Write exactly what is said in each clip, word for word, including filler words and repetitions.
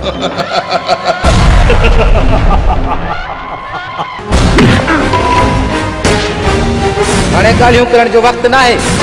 हाणे ॻाल्हियूं करण जो वक़्तु न आहे।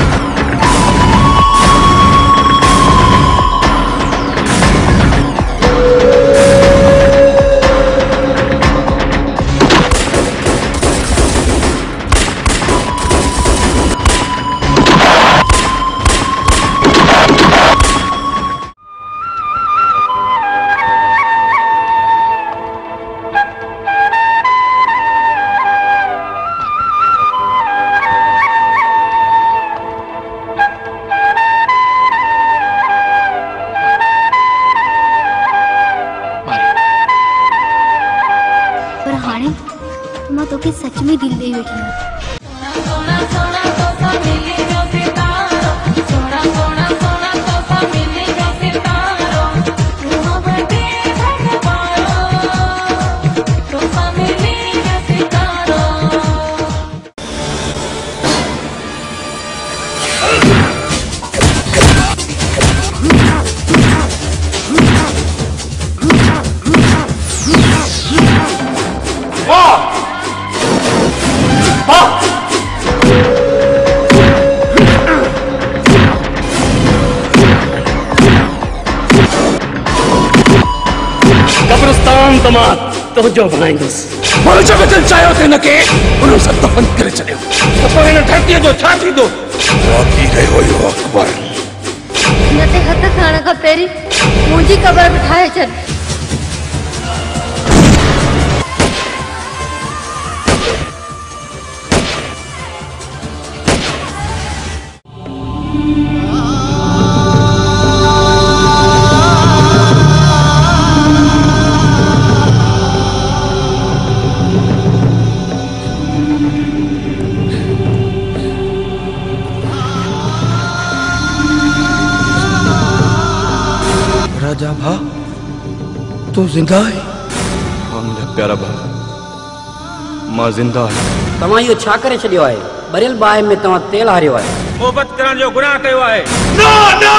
सच में दिल दे बैठी तो जो बनाईंदुसि पर जब दिल चाहियो थे न के उन सब दफन करे चलियो तो पोइ इन धरतीअ जो छा थींदो बाक़ी रहियो हुयो अकबर न ते हथ खाण खां पहिरीं मुंहिंजी क़बर बि ठाहे छॾ राजा भा तू जिंदा है हाँ मुझे प्यारा भा मां जिंदा है तमा यो छा करे छडियो है बरियल बाय में तमा तेल हारियो है मोहब्बत करण जो गुनाह कयो है नो नो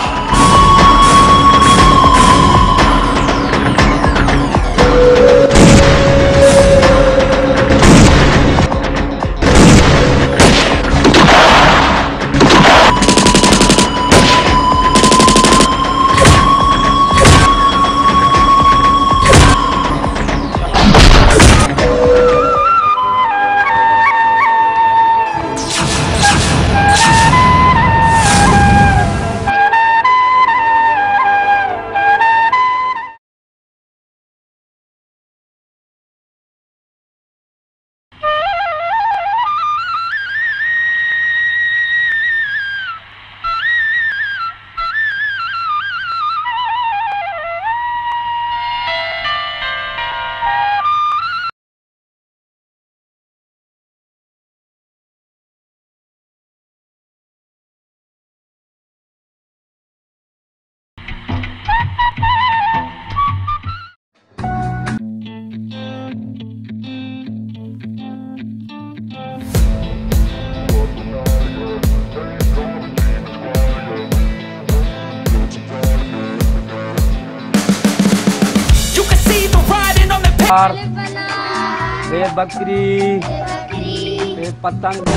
बे बकरी बे पतंग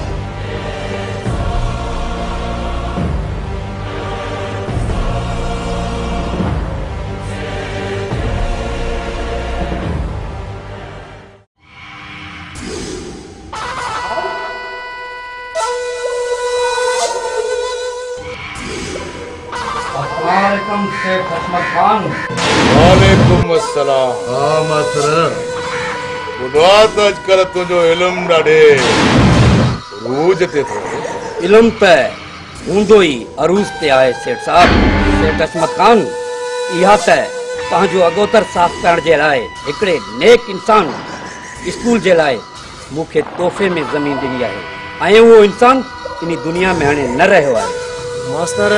अस्सलामुअलैकुम शेख अहमद खान। वालेकुम अस्सलाम। हाँ मास्टर बुधात अजकल तुझो इल्म ॾाढे रूज ते थो। इल्म पे हूंदो ही अरूज ते आहे सेठ साहब। सेठ अहमद खान इहा त तव्हांजो अगोतर साफ़ करण जे लाइ हिकिड़े नेक इंसान स्कूल जे लाइ मूंखे तोहफ़े में ज़मीन ॾिनी आहे ऐं उहो इंसान इन दुनिया में हाणे न रहियो आहे। मास्टर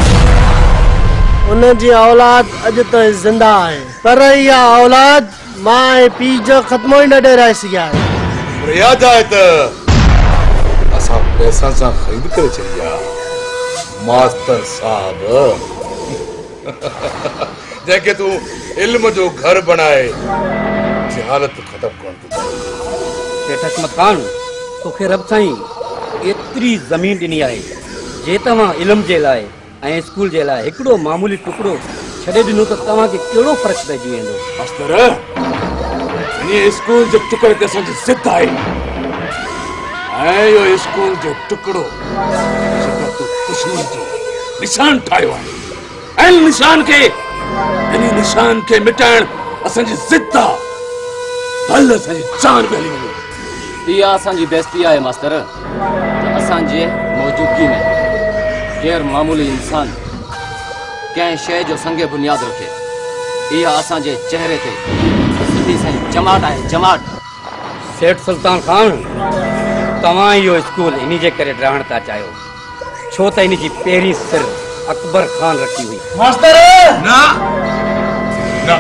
उन जी औलाद अॼु ताईं ज़िंदा आहे पर इहा औलाद मां ऐं पीउ जो ख़त्मो ई न ॾेराए सघिया आहे। यादि आहे त असां पैसा सां ख़रीद करे छॾी आहे मास्टर साहब। जैके तू इल्म जो घर बनाए जहालत खत्म कर सेठ हशमत खान तोखे रब साईं एतरी ज़मीन ॾिनी आहे जे तव्हां इल्म जे लाइ ऐं स्कूल जे लाइ हिकिड़ो मामूली टुकड़ो छॾे ॾिनो त तव्हांखे कहिड़ो फ़र्क़ु पइजी वेंदो। मास्तर इन स्कूल जे टुकड़े ते असांजी ज़िद आहे ऐं इहो स्कूल जो टुकड़ो जेका तूं दुश्मन जो निशान ठाहियो आहे ऐं निशान खे इन निशान खे मिटाइण असांजी ज़िद आहे। भले असांजी जान बि हली वञे। इहा असांजी बेइज्जती आहे मास्तर त असांजे मौजूदगी में गैर मामूली इंसान कंहिं शइ जो संगे बुनियाद रखे। इहा असांजे चेहरे ते सिधी साईं जमाट आहे जमाट। सेठ सुल्तान खान तव्हां इहो स्कूल इन जे करे रहण था चाहियो छो त इन जी पहिरीं सिर अकबर खान रखी हुई। मास्तर ना ना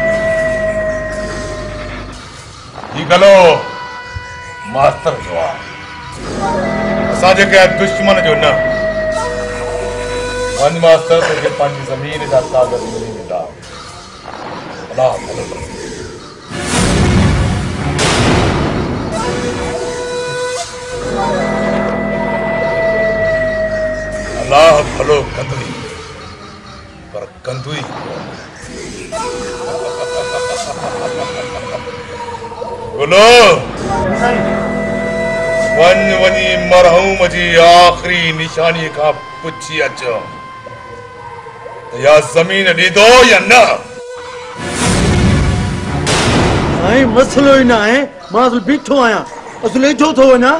ये गलो मास्टर जो आहे असांजे कंहिं दुश्मन जो न। वन मास्टर तोखे पंहिंजी ज़मीन जा कागज़ मिली वेंदा। अलाह भलो करे। अलाह भलो कंदुई पर कंदुई बोलो वन वनी मरहूम जी आखिरी निशानी का पुछी अचो या जमीन ॾींदो या न। साईं मसलो ही ना है मां असुल बीठो आया असुल एजो थो वञा।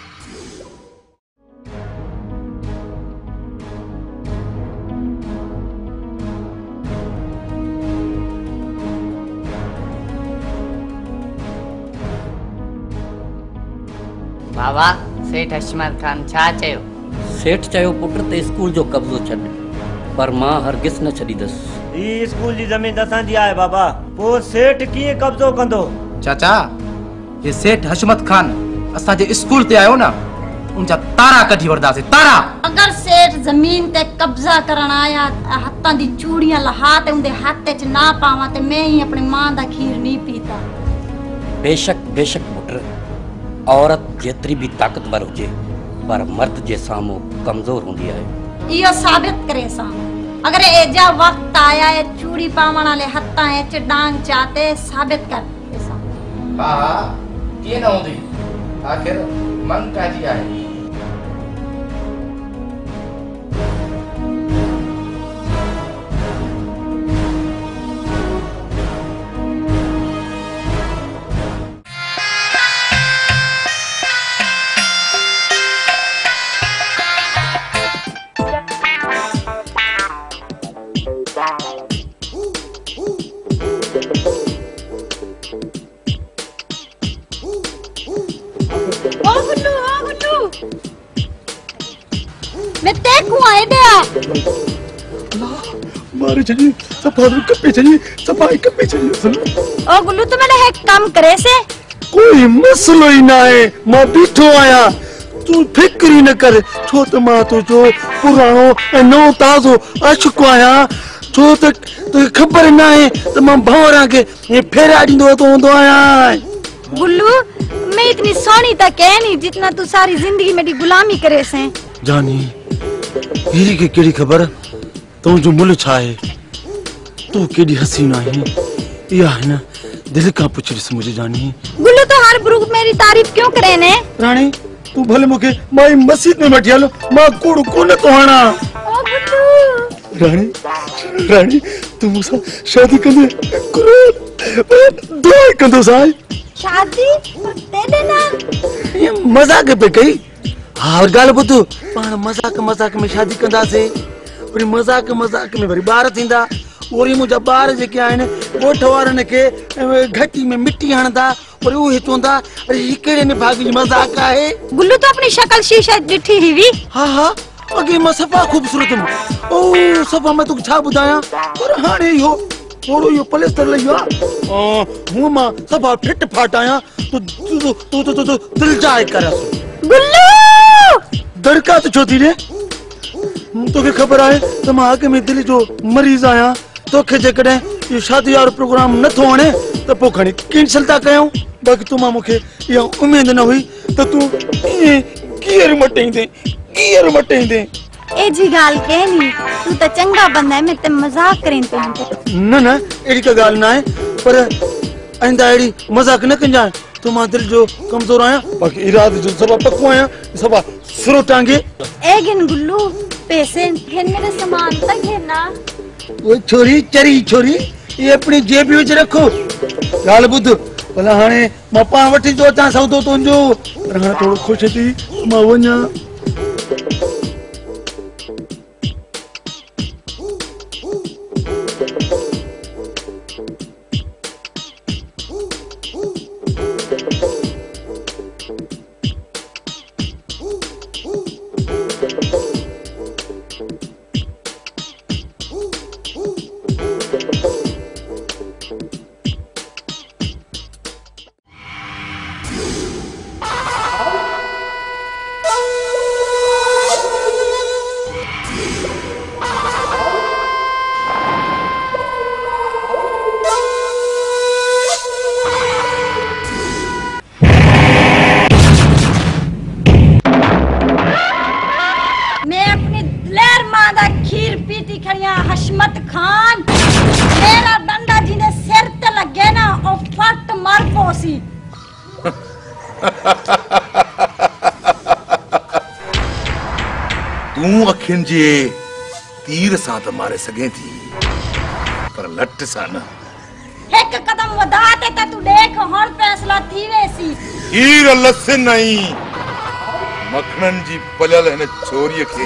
बाबा सेठ हशमत खान छा चयो? सेठ चयो पुट ते स्कूल जो कब्ज़ो छॾ पर मां हरगिज़ न छॾींदुसि। ई स्कूल जी ज़मीन असांजी आहे बाबा पोइ सेठ कीअं कब्ज़ो कंदो? चाचा ये सेठ हशमत खान असांजे स्कूल ते आयो ना उनजा तारा कढी वरदासीं तारा। अगर सेठ ज़मीन ते कब्ज़ा करण आया हत्थां दी चूड़ियां लहा ते उनदे हथ च ना पावां ते मैं ही अपनी मां दा खीर नहीं पीता। बेशक बेशक पुट औरत जेतरी भी ताकतवर हुजे पर मर्द जे साम्हूं कमज़ोर हूंदी आहे। इहो साबित करे सा अगर एजा वक्त आया है चूड़ी पावण वाले हत्थां च डांग चाते साबित कर ऐसा। हां ये न होंदी आखिर मन काजी आहे। मैं देखूं आए दे मारे चाहिए सफाई कपे चाहिए सफाई कपे चाहिए। ओ गुल्लू तू मैंने एक काम करे से कोई मसलो ही ना है मां बीठो आया तू फिक्र ही न कर छो त मां तो जो पुरानो ऐं नओ ताज़ो अशक आया छो त तो खबर ना है त मां भवरा के ये फेरा ॾींदो तो होंदो आया। गुल्लू मैं इतनी सोनी तक है नहीं जितना तू सारी जिंदगी मेरी गुलामी करे से। जानी हीरी के केड़ी खबर तो जो मुल छा है तू केड़ी हसीना है या है ना दिल का पूछ मुझे जानी। गुल्लू तो हर ग्रुप मेरी तारीफ क्यों करे ने? रानी तू भले मुके माई मस्जिद में बैठी हलो मां कूड़ कोन तो हणा। ओ गुल्लू रानी रानी तू मुसा शादी कंदे दुआ कंदो साई शादी तेरे नाल ये मजाक पे कही। और गाल बुधु पाण मजाक मजाक में शादी कंदा से और मजाक मजाक में भरी बार थिंदा और मुझा बार जे के आइन गोठ वारन के घटी में मिट्टी हणदा और वो चोंदा अरे ये केड़े ने भागी मजाक है। गुल्लू तो अपनी शक्ल शीशा डिठी ही। हां हां अगे मैं सफा खूबसूरत हूं ओ सफा मैं तू छा बुधाया और हाणे यो थोड़ो यो प्लास्टर लइया हूं मां सफा फिट फाट आया तो तू तू तू तू दिल जाए करस। गुल्लू दरका तो छोती रे तो के खबर आए तो मां के में दिल जो मरीज आया तोखे जेकॾहिं इहो शादी वारो प्रोग्राम नथो वणे त पोइ खणी कैंसिल था कयूं। बाक़ी तूं मां मूंखे इहा उमेद न हुई त तूं ईअं कीअं मटेंदे कीअं मटेंदे। ए जी गाल कहनी तू तो चंगा बंदा है, मैं ते मजाक करें तो न न एड़ी का गाल ना है, पर आइंदा एड़ी मजाक न कंजा। तो मां दिल जो कमजोर आया, बाकी इरादे जो सबा पक्को आया, सबा सुरो टांगे। ए गिन गुल्लू पैसे घेन मेरे सामान तक घेना। वो छोरी चरी छोरी ये अपनी जेब में रखो। गाल बुध भला हाने मां पा वठी जो ता सौदो तुंजो, पर हाने थोड़ो खुश थी मां वणा। हशमत खान मेरा डंडा जिने सिर ते लगे ना ओ फट मर पोसी। तू अखिन जे तीर सां त मारे सघे थी, पर लट सां न। एक कदम वधाते त तू देख हुन फैसला थी वेसी। हीर लस नहीं मखणन जी पलल हिन छोरीअ खे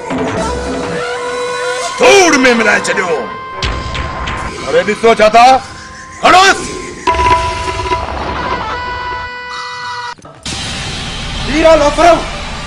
धूड़ में मिलाए छॾियो। अरे ॾिसो छा था खड़ोस। हीरा लोफरम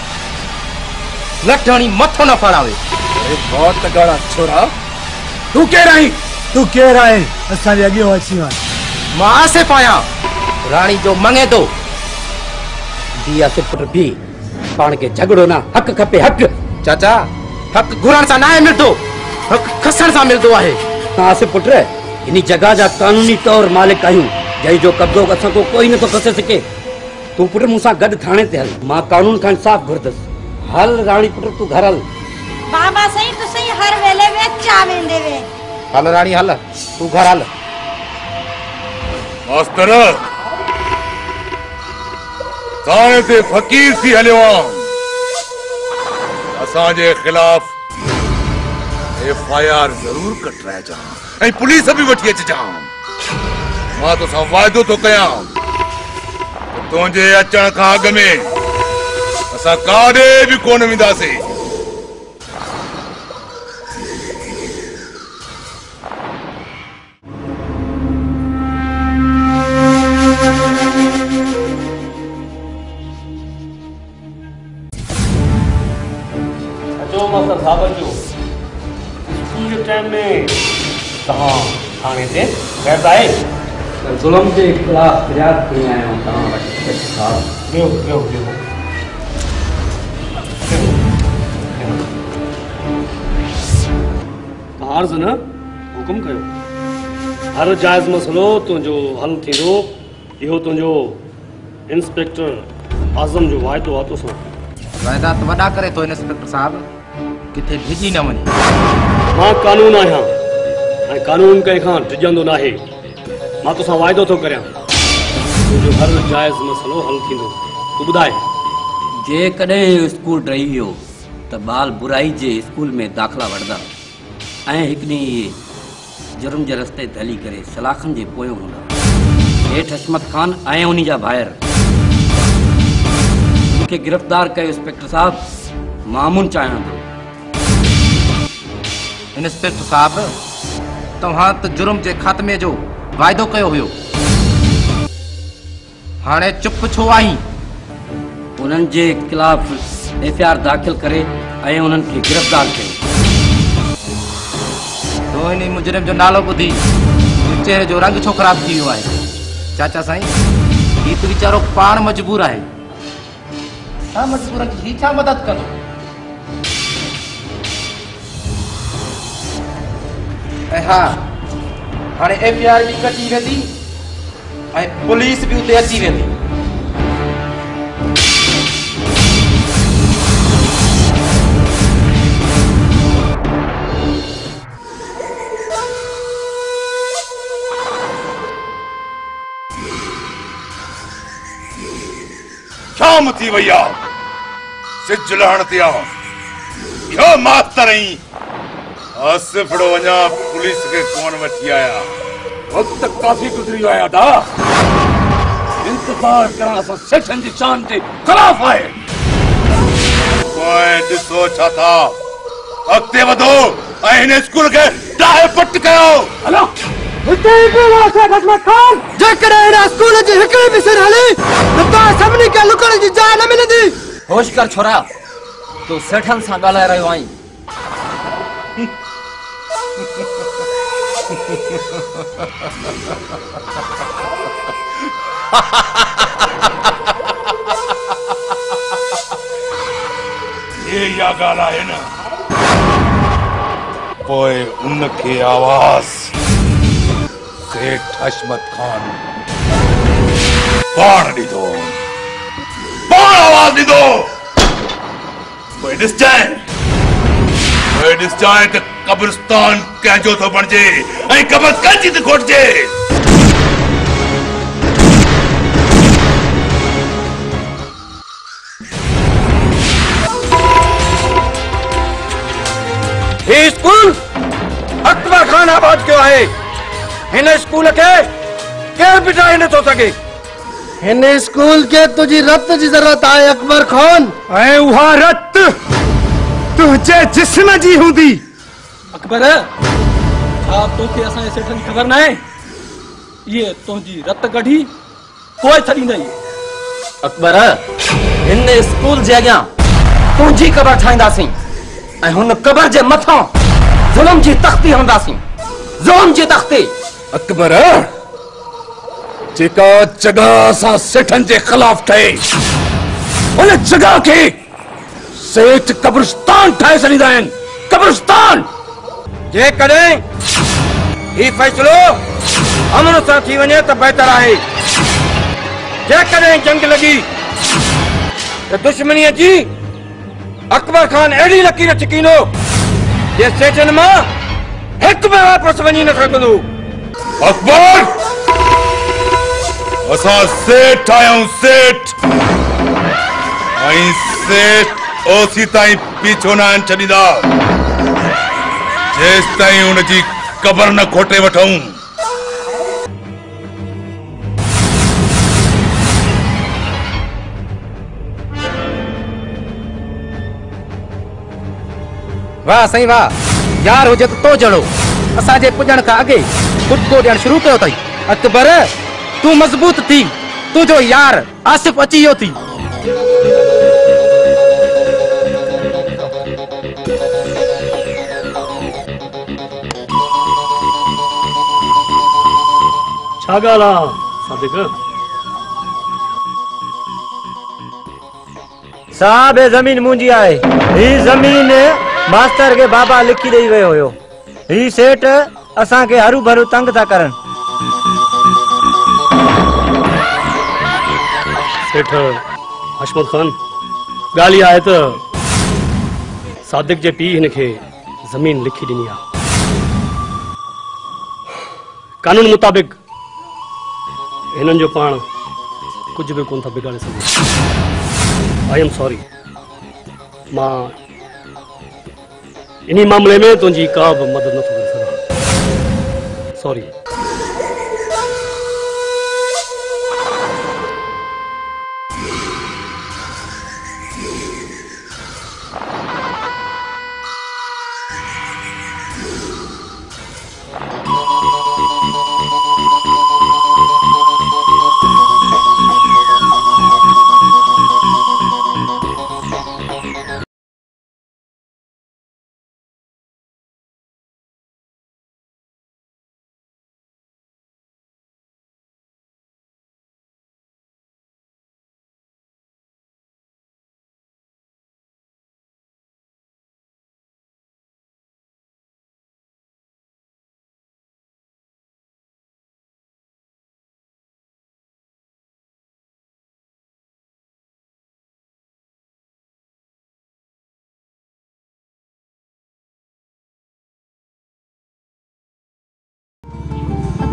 लठणी मथो न फाड़ावे। अरे बहुत तगड़ा छोरा, तू केर आई? तू केर आहे? असां जे अॻियो अची वञ। मां आसिफ आहियां, राणी जो मंगे तो। दिया से पुट भी पाण के झगड़ो ना, हक खपे हक। चाचा हक घुरण सां ना मिलदो, हक खसण सां मिलदो आहे। हां से पुट इन जगह जा कानूनी तौर मालिक आहियूं, जई जो कब्जो असां को कोई न तो खसे सके। तू पुट मूंसां गॾु थाणे ते हल, मां कानून खां इंसाफ घुरदस। हल राणी पुट तू घर हल। बाबा सही तो सही हर वेले में चा वेंदे वे। हल राणी हल, तू घर हल। मास्टर थाने ते फकीर थी हलियो आहियां, असां जे खिलाफ एफ आई आर जरूर कटराए जा ऐं पुलिस भी वठी अच जा। मां तो सां वाइदो तो कयां तुंहिंजे अचण खां अॻु में असां काॾे बि कोन वेंदासीं। अचो मास्टर साहब अचो। स्कूल के टाइम में तहां थाने ते गैर आए जुल्म के खिलाफ फरियाद खणी आया हूं तहां वटि साहब। वियो वियो वियो। अर्ज़ न हुकुम कयो। हर जायज़ मसलो तुंहिंजो हल थींदो, इहो तुंहिंजो इंस्पेक्टर आज़म जो वाइदो आहे तोसां। वाइदा तो वॾा करे तो इंस्पेक्टर साहब, किथे डिॼी न वञे। मां कानून आहियां ऐं कानून कंहिं खां डिॼंदो नाहे। मां तोसां वाइदो थो करियां, तुंहिंजो हर जायज़ मसलो हल थींदो। तूं ॿुधाए। जेकॾहिं स्कूल रही वियो त ॿाल बुराई जे स्कूल में दाख़िला वठंदा ऐं हिकु ॾींहुं इहे जुर्म जे रस्ते ते हली करे सलाखनि जे पोयों हूंदा। हेठि हशमत खान ऐं उन जा भाइर मूंखे गिरफ़्तार कयो इंस्पेक्टर साहब। मामून चाहियां थो। इंस्पेक्टर साहब तव्हां त जुर्म जे ख़ात्मे जो वाइदो कयो हुयो, हाणे चुप छो आई? उन्हनि जे खिलाफ एफ आई आर दाख़िल करे ऐं उन्हनि खे गिरफ़्तार कयो। तो इन मुजरिम जो नालो ॿुधी चेहरे जो रंग छो ख़राब थी वियो आहे? चाचा साईं ही तो वीचारो पाण मजबूर आहे। छा मजबूर ही छा मदद कंदो? ऐं हा हाणे एफ आई आर बि कटी वेंदी ऐं पुलिस बि उते अची वेंदी। शाम थी वई आहे, सिज लहण ते आहे। इहो मास्तर ई आसिफड़ो वञा पुलिस के कोन वठी आया। वक्त काफी गुजरी आया दा। इंतजार करण असां सेठन जी शान जे खिलाफ आहे। पोइ ॾिसो छा था, अॻिते वधो ऐं हिन स्कूल खे डाहे पट कयो। हलो हिते ई पियो सेठ हशमत खान। जेकॾहिं हिन स्कूल जी हिकिड़ी बि सिर हली त तव्हां सभिनी खे लुकण जी जाइ न मिलंदी। होश कर छोरा, तूं सेठनि सां ॻाल्हाए रहियो आहीं। ये या ॻाल्हि आहे न, पोइ उनखे आवाज़ सेठ हशमत खान पाण ॾींदो, पाण आवाज़ ॾींदो। पोइ ॾिसजांइ, पोइ ॾिसजांइ त कब्रिस्तान कंहिंजो थो बणिजे ऐं क़बर कंहिंजी थी खोटिजे। ही स्कूल अकबर खान आबाद कयो आहे। हिन स्कूल खे केर बि ठाहे नथो सघे। हिन स्कूल के तुझी रत जी जरूरत आहे अकबर खान, ऐं उहा रत तुंहिंजे जिस्म जी हूंदी। अकबर, छा तोखे असांजे सेठनि जी ख़बर न आहे? इहे तुंहिंजी रत कढी पोइ छॾींदई। अकबर, हिन स्कूल जे अॻियां तुंहिंजी क़बर ठाहींदासीं ऐं हुन क़बर जे मथां ज़ुल्म जी तख़्ती हणंदासीं, ज़ुल्म जी तख़्ती। अकबर, जेका जगह असां सेठनि जे ख़िलाफ़ ठहे उन जगह खे सेठ कब्रिस्तान ठाहे छॾींदा आहिनि। कब्रिस्तान। जेकॾहिं ही फ़ैसिलो अमन सां थी वञे त बहितर आहे। जेकॾहिं जंग लॻी त दुश्मनीअ जी अकबर खान अहिड़ी लकीर छिकींदो जे सेठनि मां हिकु बि वापसि वञी न सघंदो। अकबर, असां सेठ आहियूं, सेठ। ऐं सेठ ओसी ताईं पीछो न आहिनि छॾींदा जेसि ताईं हुनजी क़बर न खोटे वठूं। वाह साईं वाह, यार हुजे त तो जड़ो असांजे पुॼण खां अॻे कुटको ॾियणु शुरू कयो अथई। अकबर, तूं मज़बूत थी, तुंहिंजो यार आसिफ अची वियो थी। छा ॻाल्हि आहे सादिक? साहब ये जमीन मुंहिंजी आहे। ही जमीन मास्टर के बाबा लिखी ॾेई वियो हुयो। ही सेठ असां खे हरू भरू तंग था करनि। सेठ हशमत खान, ॻाल्हि आहे त सादिक जे पीउ हिन खे ज़मीन लिखी ॾिनी आहे। कानून मुताबिक़ हिननि जो पाण कुझु बि कोन था बिगाड़े सघूं। आई एम सॉरी, मां इन्ही मामले में तुंहिंजी का बि मदद नथो करे सघां। सॉरी।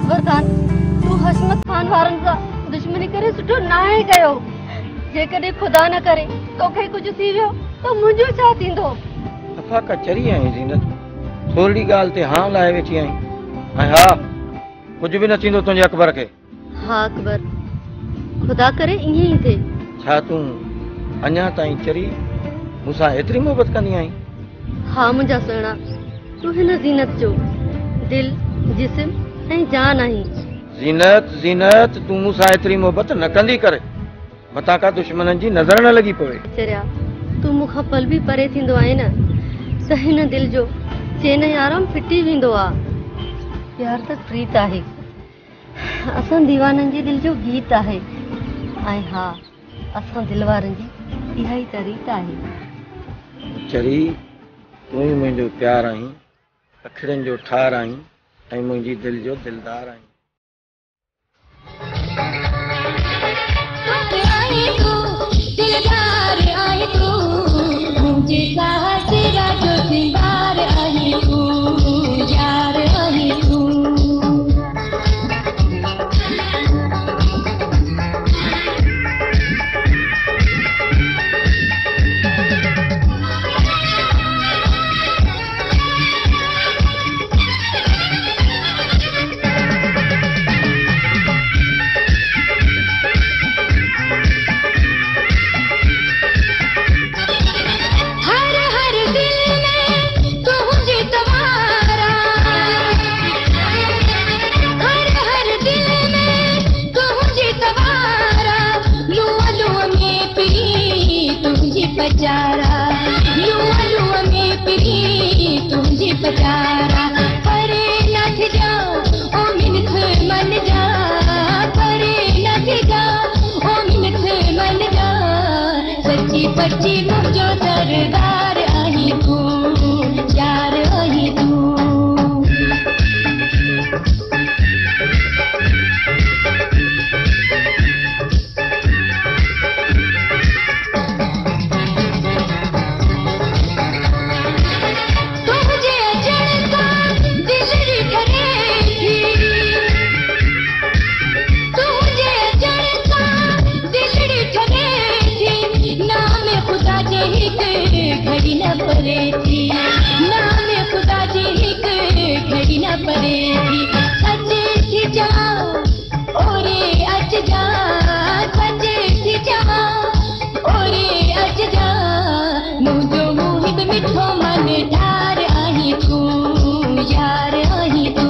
अकबर खान तू हशमत खान वारन सां दुश्मनी करे सुठो नाहे कयो जेकॾहिं खुदा न करे तोखे कुझु थी वियो त मुंहिंजो छा थींदो सफ़ा कचरी आई ज़ीनत थोरी ॻाल्हि ते हां लाइ वेठी आई ऐं हा कुझु बि न थींदो तुंहिंजे अकबर खे हा अकबर खुदा करे ईअं ई थिए छा तूं अञा ताईं चरी मूंसां एतिरी मोहबत कंदी आहीं हा मुंहिंजा सुहिणा तूं हिन ज़ीनत जो दिल जिस्म ऐं जान आहीं ज़ीनत ज़ीनत तूं मूंसां एतिरी मोहबत न कंदी करे मतां का दुश्मननि जी नज़र न लॻी पवे चरिया तूं मूंखां पल बि परे थींदो आहे न त हिन दिल जो चैन ऐं आराम फिटी वेंदो आहे प्यार त प्रीत आहे असां दीवाननि जी दिल जो गीत आहे ऐं हा असां दिल वारनि जी इहा ई त रीत आहे चरी तूं ई मुंहिंजो प्यार आहीं अखियुनि जो ठार आहीं ऐं मुंहिंजी दिल जो दिलदार आहीं दिलदार आई तू मुझे साहस राजो सिंगार आई तू यार आई तू बचारा लुआ लुआ में पिरी तुझे बचारा परे नथ जाओ ओ मिनख मन जा परे नथ जाओ ओ मिनख मन जा सच्ची पच्ची मुझो सरदार आई तू यार आई तू घड़ी न परे थी नाम खुदा जी हिक घड़ी न परे थी सचे थी जाओ ओरे अच जा सचे थी जाओ ओरे अच जा मुझो मुहिब मिठो मन ठार आई तू यार आई तू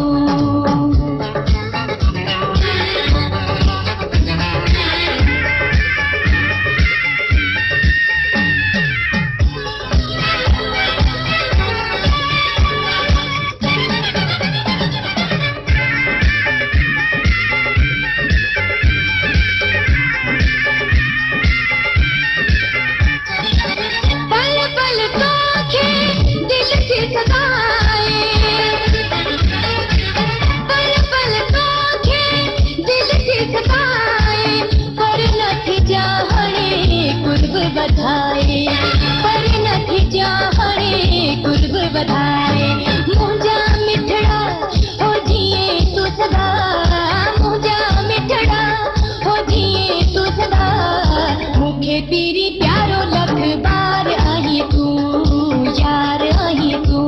बधाए पर नथी चाहणे कुर्ब बधाए मुंहिंजा मिठड़ा हो जिए तू सदा मुंहिंजा मिठड़ा हो जिए तू सदा मूंखे पीरी प्यारो लख बार आई तू यार आई तू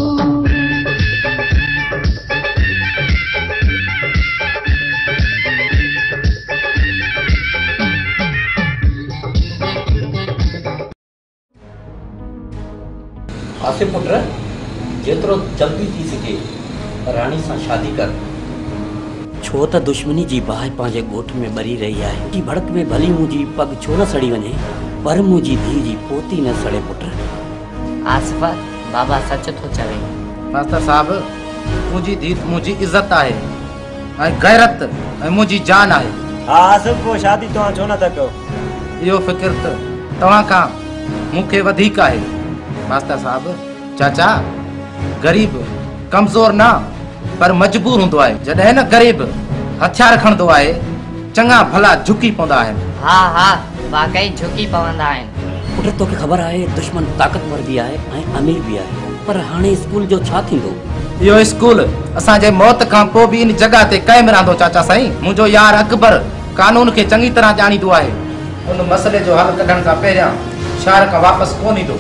आसिफ पुत्र जेतिरो जल्दी थी सके रानी सां शादी कर छो त दुश्मनी जी बाहि पंहिंजे ॻोठ में ॿरी रही आहे की भड़क में भली मुंहिंजी पग छो न सड़ी वञे पर मुंहिंजी धीउ जी पोती न सड़े पुट आसिफ बाबा सच थो चवे मास्टर साहब मुंहिंजी धीउ मुंहिंजी इज़त आहे ऐं गैरत ऐं मुंहिंजी जान आहे हा आसिफ पोइ शादी तव्हां छो न था कयो इहो फ़िक्र त तव्हां खां मूंखे वधीक आहे मास्टर साहब चाचा गरीब कमज़ोर ना पर मजबूर हूंदो आहे जॾहिं न गरीब हथियार खणंदो आहे चङा भला झुकी पवंदा आहिनि हा हा वाकई झुकी पवंदा आहिनि पुट तोखे ख़बर आहे दुश्मन ताक़तवर भी आहे ऐं अमीर भी आहे पर हाणे स्कूल जो छा थींदो यो स्कूल असांजे मौत खां पोइ भी इन जगह ते कायम रहंदो चाचा साईं। मुंहिंजो यार अकबर कानून खे चङी तरह ॼाणींदो आहे। उन मसइले जो हल कढण खां पहिरियां शहर खां वापसि कोन ईंदो।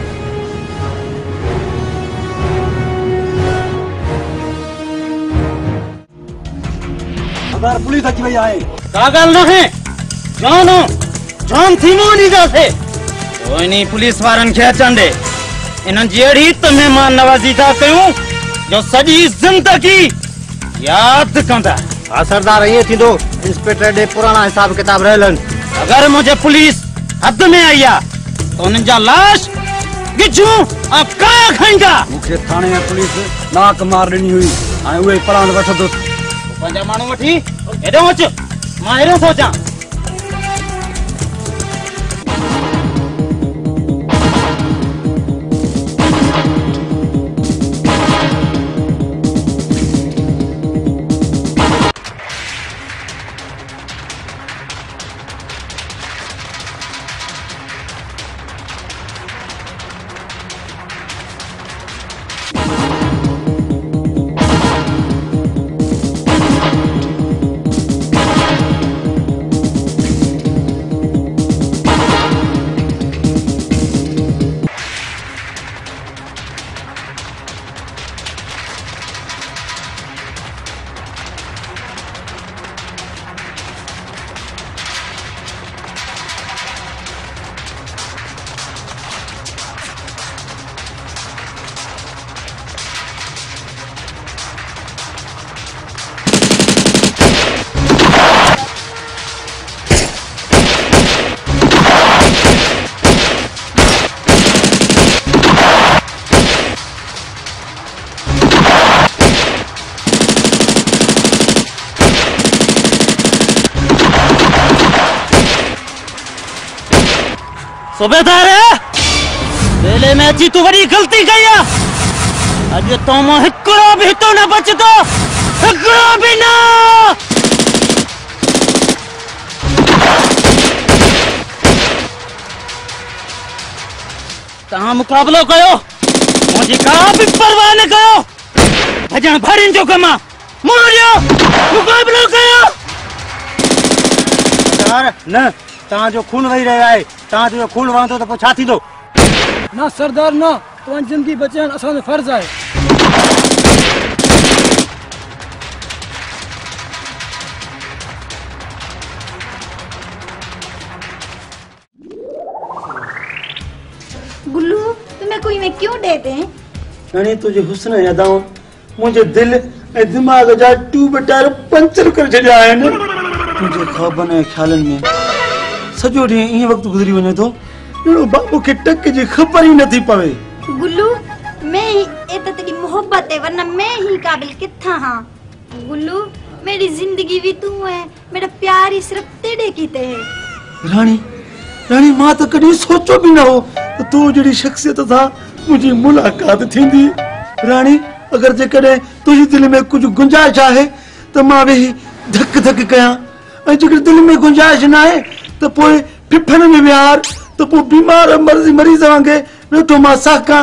अगर पुलिस अची वई आहे कागल न है जानो जान थी मोनी जासे कोई नहीं पुलिस वारन खे अचण दे। इन जहिड़ी त मेहमान नवाज़ी था कयूं जो सॼी ज़िंदगी याद कंदा। हाँ सरदार, ये थी दो इंस्पेक्टर डे पुराना हिसाब किताब रहलन। अगर मुझे पुलिस हद में आई तो उन जा लाश गिजू आ का खाएगा। मुझे थाने में पुलिस नाक मार ॾिनी हुई ऐं उहे परान वठंदो। पंहिंजा माण्हू वठी हेॾो अच, मां हेॾो सोचां। सुबेदार पहले में अची तू वरी गलती कई है। अज तो मो हिकड़ो भी तो न बचतो, हिकड़ो भी ना। तहां मुकाबलो कयो, मुझी का भी परवाह न कयो। भजन भरिन जो कमा मोरियो मुकाबलो कयो। सरदार न तहां जो खून वही रहा है, तहां जो खून वहंदो तो छा थींदो? ना सरदार ना, तव्हां जिंदगी बचाइण असांजो फर्ज आहे। गुल्लू तुम्हें कोई में क्यों देते हैं? रानी तुझे हुस्न यादाऊं मुझे दिल ए दिमाग जा ट्यूब टायर पंचर कर छड़िया आहिनि। तुझे ख्वाबन ऐं ख्यालन में सॼो ॾींहुं ईअं वक़्तु गुज़री वञे थो ॼणो बाबू खे टक जी ख़बर ही नथी पवे। गुल्लू मैं ही एत तेरी मोहब्बत है, वरना मैं ही काबिल किथा हाँ। गुल्लू मेरी जिंदगी भी तू है, मेरा प्यार ही सिर्फ तेरे कीते है। रानी रानी मां तो कभी सोचो भी ना हो तो तू जड़ी शख्सियत था मुझे मुलाकात थींदी। रानी अगर जेकॾहिं तुझे दिल में कुछ गुंजाइश है तो मां वेही धक धक कयां, ऐं जेकर दिल में गुंजाइश ना है तो पोइ फिफन में विहार, तो पोइ बीमार मर्जी मरीज वांगे वेठो मां साका।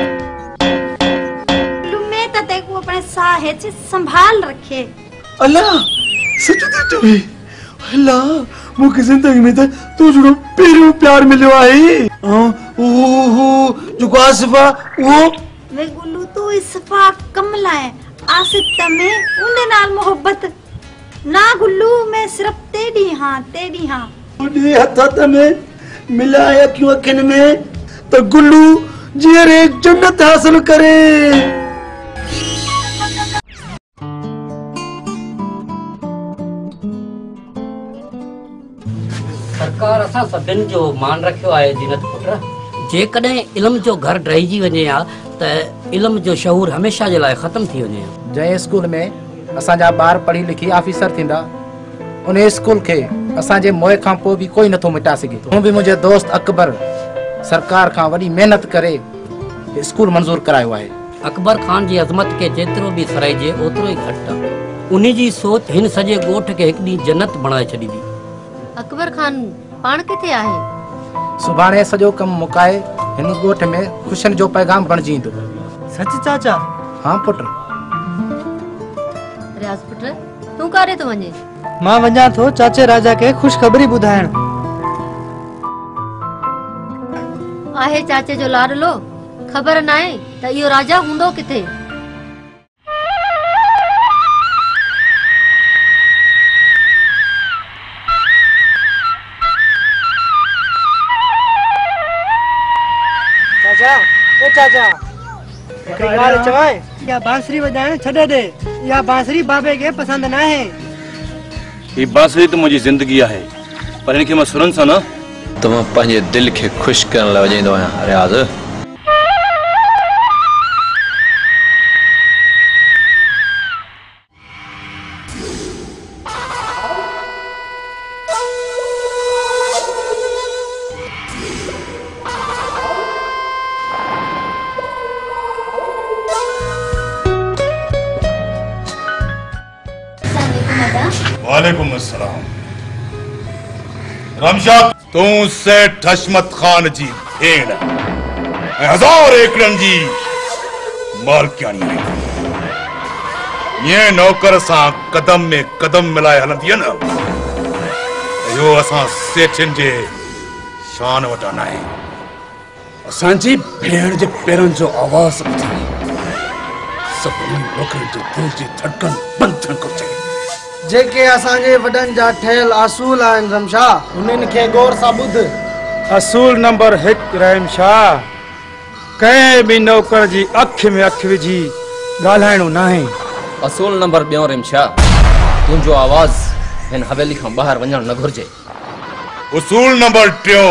मैं तो ते को अपने साहे से संभाल रखे। अल्लाह सच थी चवे। अल्लाह मुझे जिंदगी में तो तू जड़ो पहिरियों प्यार मिलियो आहे। ओहो जो आसिफा वो वे गुल्लू तू इस्फा कमला है, आसिफ तमें उनके नाल मोहब्बत ना। गुल्लू मैं सिर्फ तेरी हाँ तेरी हाँ उन्हें हथत में मिलाया क्यों अखिन में तो गुल्लू जेरे जन्नत हासिल करे। सरकार असा सभिन जो मान रखियो आहे जीनत पुत्र। जेकॾहिं इल्म जो घर ढहिजी वञे हा त इल्म जो शहूर हमेशा जे लाइ ख़त्म थी वञे हा। जंहिं स्कूल में असांजा ॿार पढ़ी लिखी ऑफिसर थींदा उन स्कूल खे असांजे मोए खां पोइ भी कोई नथो मिटा सघे। तूं भी मुंहिंजे दोस्त अकबर सरकार खां वॾी महिनत करे स्कूल मंजूर करायो आहे। अकबर खान जी अज़मत के जेतिरो भी सराइजे ओतिरो ई घटि आहे। उन जी सोच हिन सॼे ॻोठ खे हिकु ॾींहुं जन्नत बणाए छॾींदी। अकबर खान पाण किथे आहे? सुभाणे सॼो कमु मुकाए हिन ॻोठ में ख़ुशियुनि जो पैगाम बणिजी ईंदो। सच चाचा? हाँ पुट। रियाज पुट तू कारे तो वञे? मां वञा थो चाचे राजा के खुशखबरी ॿुधाइण। आहे चाचे जो लाडलो, खबर नाहे त इहो राजा हूंदो किथे। चाचा ए चाचा हिकिड़ी ॻाल्हि चवां, इहा बांसुरी वॼाइण छॾे ॾे। इहा बांसुरी बाबे खे पसंदि न आहे। ये बांसुरी तो मुंहिंजी ज़िंदगी आहे, पर इनखे मां सुरनि सां न। तो मां पंहिंजे दिलि खे ख़ुशि करण लाइ वॼाईंदो आहियां रियाज़। वालेकुम अस्सलाम। रमशा तू सेठ हशमत खान जी भेण ऐं हज़ार एकड़नि जी मालकियाणी आहे। ये नौकर सां कदम में कदम मिलाए हलंदी न, इहो असां सेठनि जे शान वटा न आहे। असांजी भेण जे पेरनि जो आवाज़ ॿुधी सभिनी नौकरनि जो दिल जी धड़कन बंदि थियणु घुरिजे। जेके असांजे वॾनि जा ठहियल असूल आहिनि रमशा, उन्हनि खे गौर सां ॿुध। असूल नंबर हिकु रहमशाह, कंहिं बि नौकर जी अखि में अखि विझी ॻाल्हाइणो नाहे। असूल नंबर ॿियों रहमशाह, तुंहिंजो आवाज़ हिन हवेली खां ॿाहिरि वञणु न घुरिजे। उसूल नंबर टियों,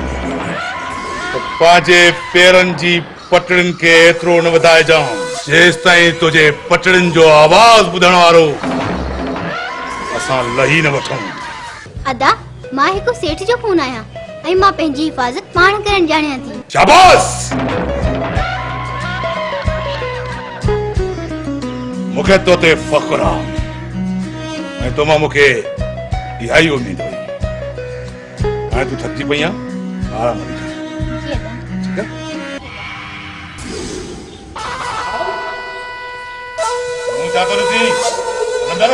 पंहिंजे पेरनि जी पटड़ियुनि खे एतिरो न वधाइजां जेसि ताईं तुंहिंजे पटड़ियुनि जो आवाज़ ॿुधण वारो असां लही न वठूं। अदा मां हिकु सेठ जो फोन आया ऐं मां पंहिंजी हिफ़ाज़त पाण करण ॼाणियां थी। शाबाश, मूंखे तो ते फ़ख्रु आहे ऐं तोमां मूंखे इहा ई उमेद हुई। हाणे तूं थकिजी पई आहीं, आराम कर। ठीकु आहे? तूं छा थो ॾिसी? अंदरि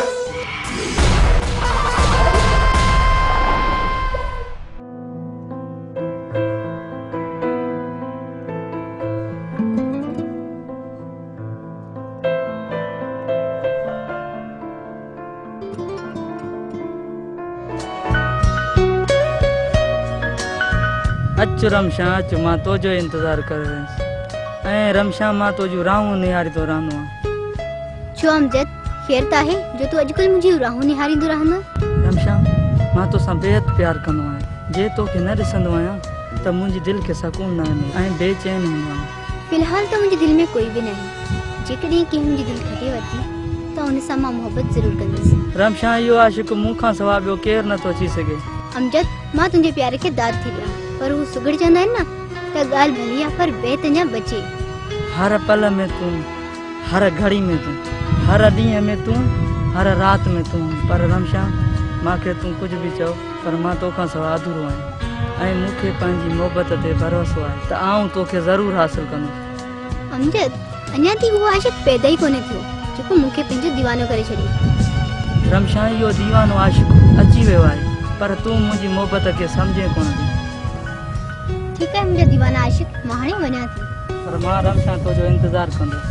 अच रमशा अच, मां तुंहिंजो इंतज़ार करे रहियसि ऐं रमशा मां तुंहिंजूं राहूं निहारींदो रहंदो आहियां। छो अमजद, ख़ैर त आहे जो तूं अॼुकल्ह मुंहिंजी राहूं निहारींदो रहंदो? रमशा मां तोसां बेहद प्यार कंदो आहियां। जे तोखे न ॾिसंदो आहियां त मुंहिंजी दिलि खे सुकून न ईंदो ऐं बेचैन हूंदो आहियां। फिलहाल त मुंहिंजे दिलि में कोई बि न आहे। जेकॾहिं कंहिं मुंहिंजी दिलि खटे वरिती त उन सां मां मोहबत ज़रूरु कंदसि। रमशा इहो आशिक़ मूंखां सवाइ ॿियो केरु नथो अची सघे। अमजद, मां तुंहिंजे प्यार खे दाद थी ॾियां, पर हू सुगड़जंदा आहिनि न त ॻाल्हि भली आहे पर बेत अञा बचे। हर पल में तूं, हर घड़ी में तूं, हर ॾींहं में तूं, हर राति में तूं। पर रमशा मूंखे तूं कुझु बि चओ, पर मां तोखां सवाइ अधूरो आहियां ऐं मूंखे पंहिंजी मोहबत ते भरोसो आहे त आऊं तोखे ज़रूरु हासिलु कंदुसि। अमजद, अञा ताईं उहो आशिक़ पैदा ई कोन्हे थियो जेको मूंखे पंहिंजो दीवानो करे छॾे। रमशा इहो दीवानो आशिक़ अची वियो आहे, पर तूं मुंहिंजी मोहबत खे सम्झे कोन थी। ठीक है मुझे दीवाना आशिक मां हाणे वञा थी, पर मां रमशा तुंहिंजो इंतज़ार कंदुसि।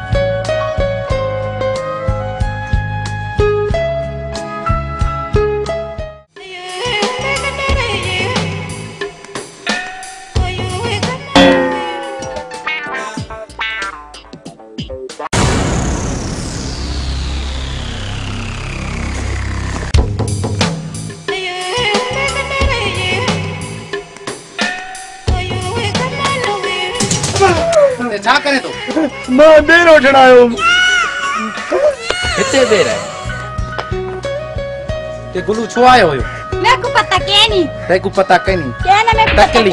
छा करे तो? मां बेरो चढ़ायो। हिते बेर है ते गुलू छो आयो हुयो? मैं को पता के नहीं। ते को पता के नहीं। के ना मैं तकली।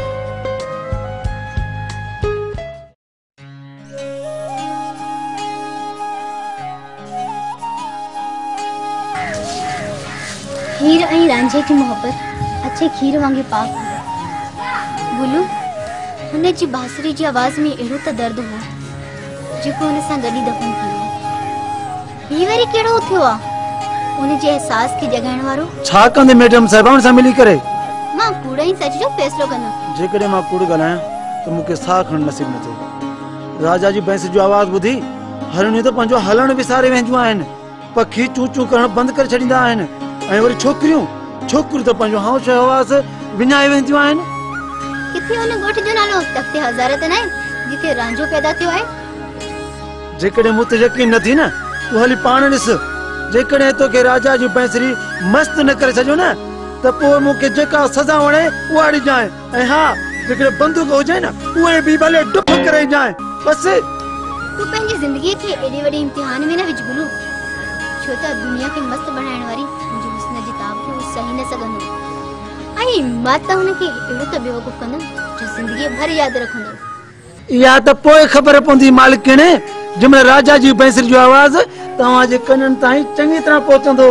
हीर ऐं रांझे की मोहब्बत अच्छे खीर वांगे पाक गुलू हुन जी बांसुरी जी आवाज में अहिड़ो त दर्द हो जेको हुन सां गॾु दफ़न थी वियो। ही वरी कहिड़ो थियो आहे उन जे एहसास खे जगाइण वारो? छा कंदे मैडम साहिबान सां मिली करे? मां कूड़ा ई सच जो फैसलो कंदमि। जेकॾहिं मां कूड़ ॻाल्हायां त मूंखे साह खणणु नसीब न थिए। राजा जी भैंस जो आवाज़ ॿुधी हरणियूं त पंहिंजो हलण विसारे वेंदियूं आहिनि, पखी चू चू करणु बंदि करे छॾींदा आहिनि, ऐं वरी छोकिरियूं छोकिरियूं त पंहिंजो हौश हवास विञाए वेंदियूं आहिनि। किथे उन ॻोठ जो नालो तख़्ते हज़ारत न आहे जिथे रांझो पैदा थियो आहे? जेकॾहिं मूं ते यकीन न थी न तूं हली पाण ॾिस। जेकॾहिं तोखे राजा जी भैंसरी मस्त न करे छॾियो न त पोइ मूंखे जेका सज़ा वणे उहा ॾिजांइ। ऐं हा, जेकॾहिं बंदूक हुजे न उहे बि भले डुप करे ॾिजांइ। बसि तूं पंहिंजी ज़िंदगीअ खे एॾे वॾे इम्तिहान में न विझ गुलू, छो त दुनिया खे मस्त बणाइण वारी मुंहिंजी हुस्न जी ताब खे उहो सही न सघंदो। ऐं मां त हुनखे अहिड़ो त बेवकूफ़ कंदमि जो ज़िंदगी भर यादि रखंदो। इहा त पोइ ख़बर पवंदी मालिकिणे, जंहिंमहिल राजा जी भैंसरी जो आवाज़ तव्हांजे कननि ताईं चङी तरह पहुचंदो।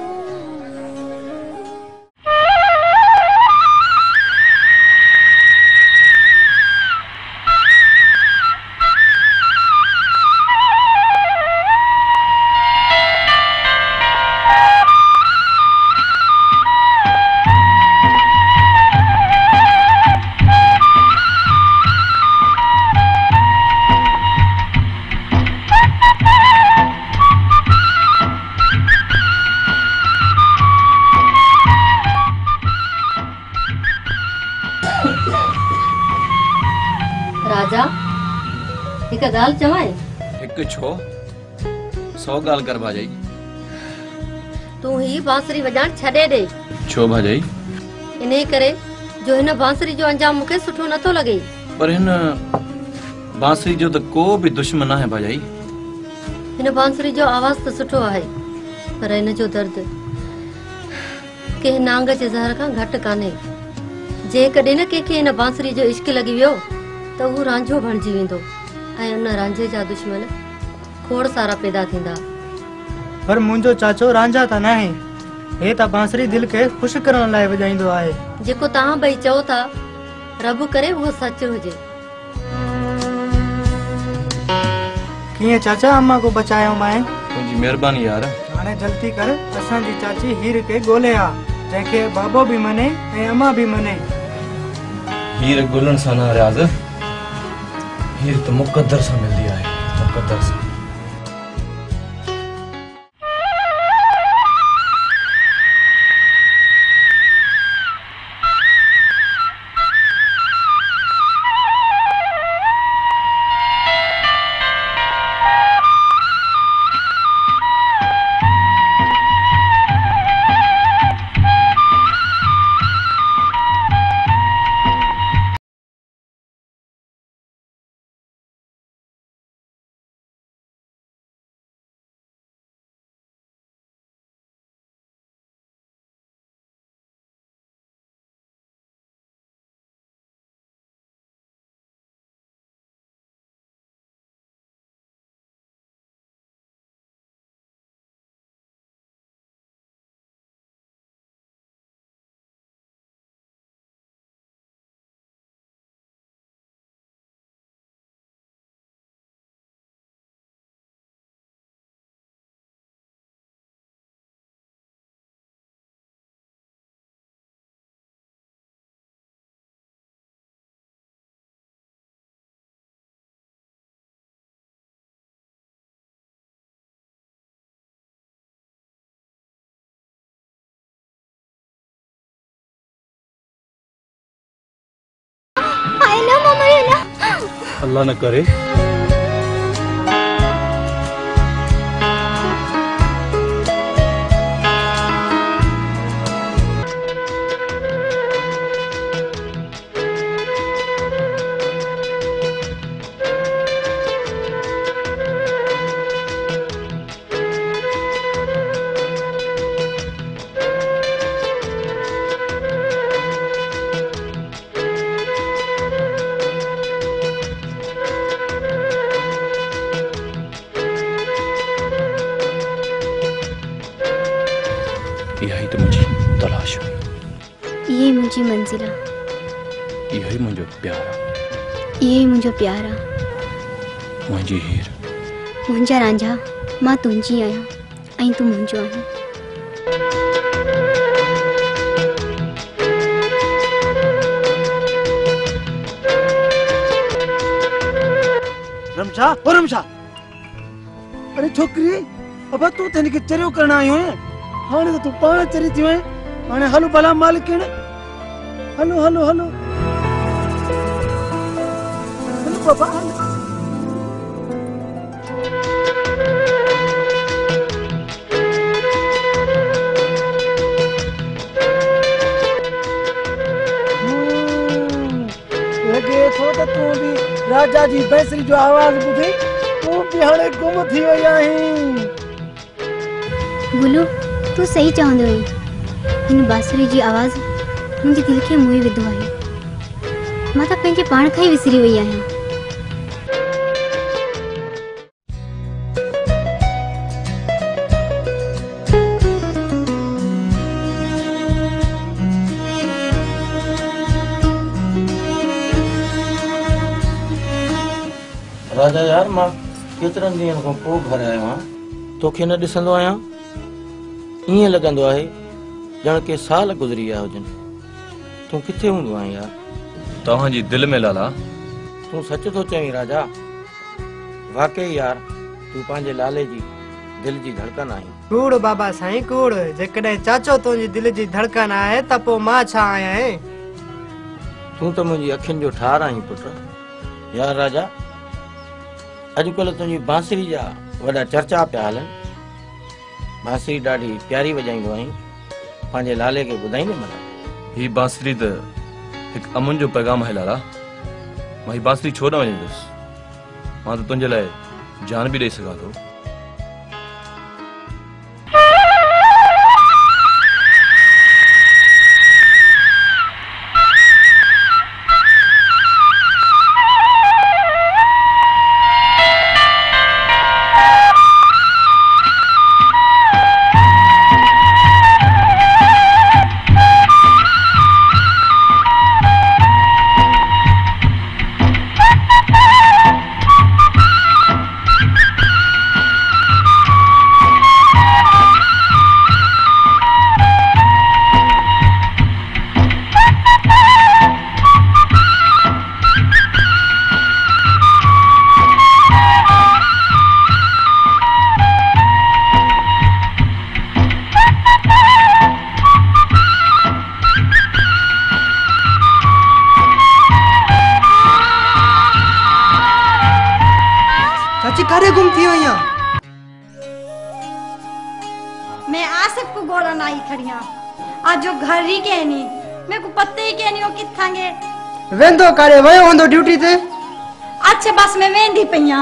राजा हिक ॻाल्हि चवां? हिकु छो सौ ॻाल्हि कर भाॼाई। तूं ही बांसुरी वॼाइण छॾे ॾे। छो भाॼाई? इन करे जो हिन बांसुरी जो अंजाम मूंखे सुठो नथो लॻे। पर हिन बांसुरी जो त को बि दुश्मन आहे भाॼाई। हिन बांसुरी जो आवाज़ त सुठो आहे, पर हिन जो दर्द कंहिं नांग जे ज़हर खां घटि कान्हे। जेकॾहिं न कंहिंखे हिन बांसुरी जो इश्क लॻी वियो त उहो रांझो बणिजी वेंदो ऐं उन रांझे जा दुश्मन खोड़ सारा पैदा थींदा। पर मुंहिंजो चाचो रांझा त न आहे, हे त बांसुरी दिल खे ख़ुशि करण लाइ वॼाईंदो आहे। जेको तव्हां ॿई चओ था रब करे उहो सच हुजे। कीअं चाचा अम्मा को बचायो मां? तुंहिंजी महिरबानी यार। हाणे जल्दी कर, असांजी चाची हीर खे ॻोल्हे आ, जंहिंखे बाबो बि मने ऐं अम्मा बि मने। हीर गुलनि सां न रियाज़, हीर त मुक़द्दर सां मिलंदी आहे, मुक़द्दर सां। अल्लाह न करे। यही तो मुझे तलाश हुई। ये मुझी मंजिला, यही मुझे प्यारा, ये मुझे प्यारा, मुझी हीर। मुंहिंजा रांझा मां तुंहिंजी आहियां ऐं तूं मुंहिंजो आहीं। रमशा ओ रमशा, अरे छोकरी अब तू तेन के चरियो करना आयो है, हाने तो तू पाण चरी थियो है। हाने हलो भला मालिक ने, हलो हलो हलो हलो बाबा हलो। लगे थो त तू भी राजा जी बैसरी जो आवाज बुधी तू भी हाणे गुम थी वई आहीं। गुलू तू सही चवंदो आहीं। हिन बांसुरी जी आवाज़ मुंहिंजे दिल खे मोहे विधो आहे। मां त पंहिंजे पाण खे ई विसरी वई आहियां। राजा यार मां केतिरनि ॾींहंनि खां पोइ घर आयो आहियां, तोखे न ॾिसंदो आहियां ईअं लॻंदो आहे ॼण के साल गुज़री विया हुजनि। तूं किथे हूंदो आहीं यार? तव्हांजी दिलि में लाला। तूं सच थो चईं राजा? वाकई यार तूं पंहिंजे लाले जी दिल जी धड़कन आहीं। कूड़ बाबा साईं कूड़। जेकॾहिं चाचो तुंहिंजी दिल जी धड़कन आहे त पोइ मां छा आहियां? तूं त मुंहिंजी अखियुनि जो ठार आहीं पुट। यार राजा अॼुकल्ह तुंहिंजी बांसुरी जा वॾा चर्चा पिया हलनि। बांसुरी ॾाढी प्यारी वॼाईंदो आहीं, पंहिंजे लाले खे ॿुधाईंदे मला? ही बांसुरी त हिकु अमन जो पैगाम आहे लाला। मां ही बांसुरी छो न वॼाईंदुसि? मां त तुंहिंजे लाइ जान बि ॾेई सघां थो। मैं आसक को गोला नाई खड़िया आज जो घर ही कहनी मेरे को पता ही कहनी हो किथांगे वेंदो करे वयो होंदो ड्यूटी ते। अच्छा बस मैं वेंदी पईया।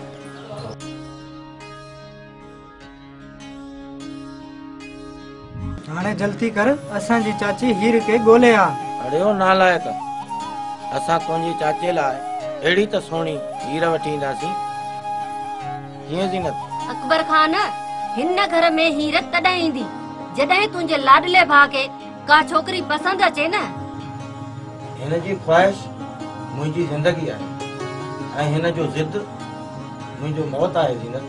हाणे जल्दी कर असां जी चाची हीर के गोले आ। अरे ओ नालायक, असां तुंहिंजी चाचे लाइ अहिड़ी त सोणी हीर वठी ईंदासीं। कीअं ज़ीनत? अकबर खान हिन घर में हीर तॾहिं ईंदी जॾहिं तुंहिंजे लाडले भाउ खे का छोकरी पसंद अचे न। हिन जी ख्वाहिश मुंहिंजी जिंदगी आहे ऐं हिन जो ज़िद मुंहिंजो मौत आहे ज़ीनत।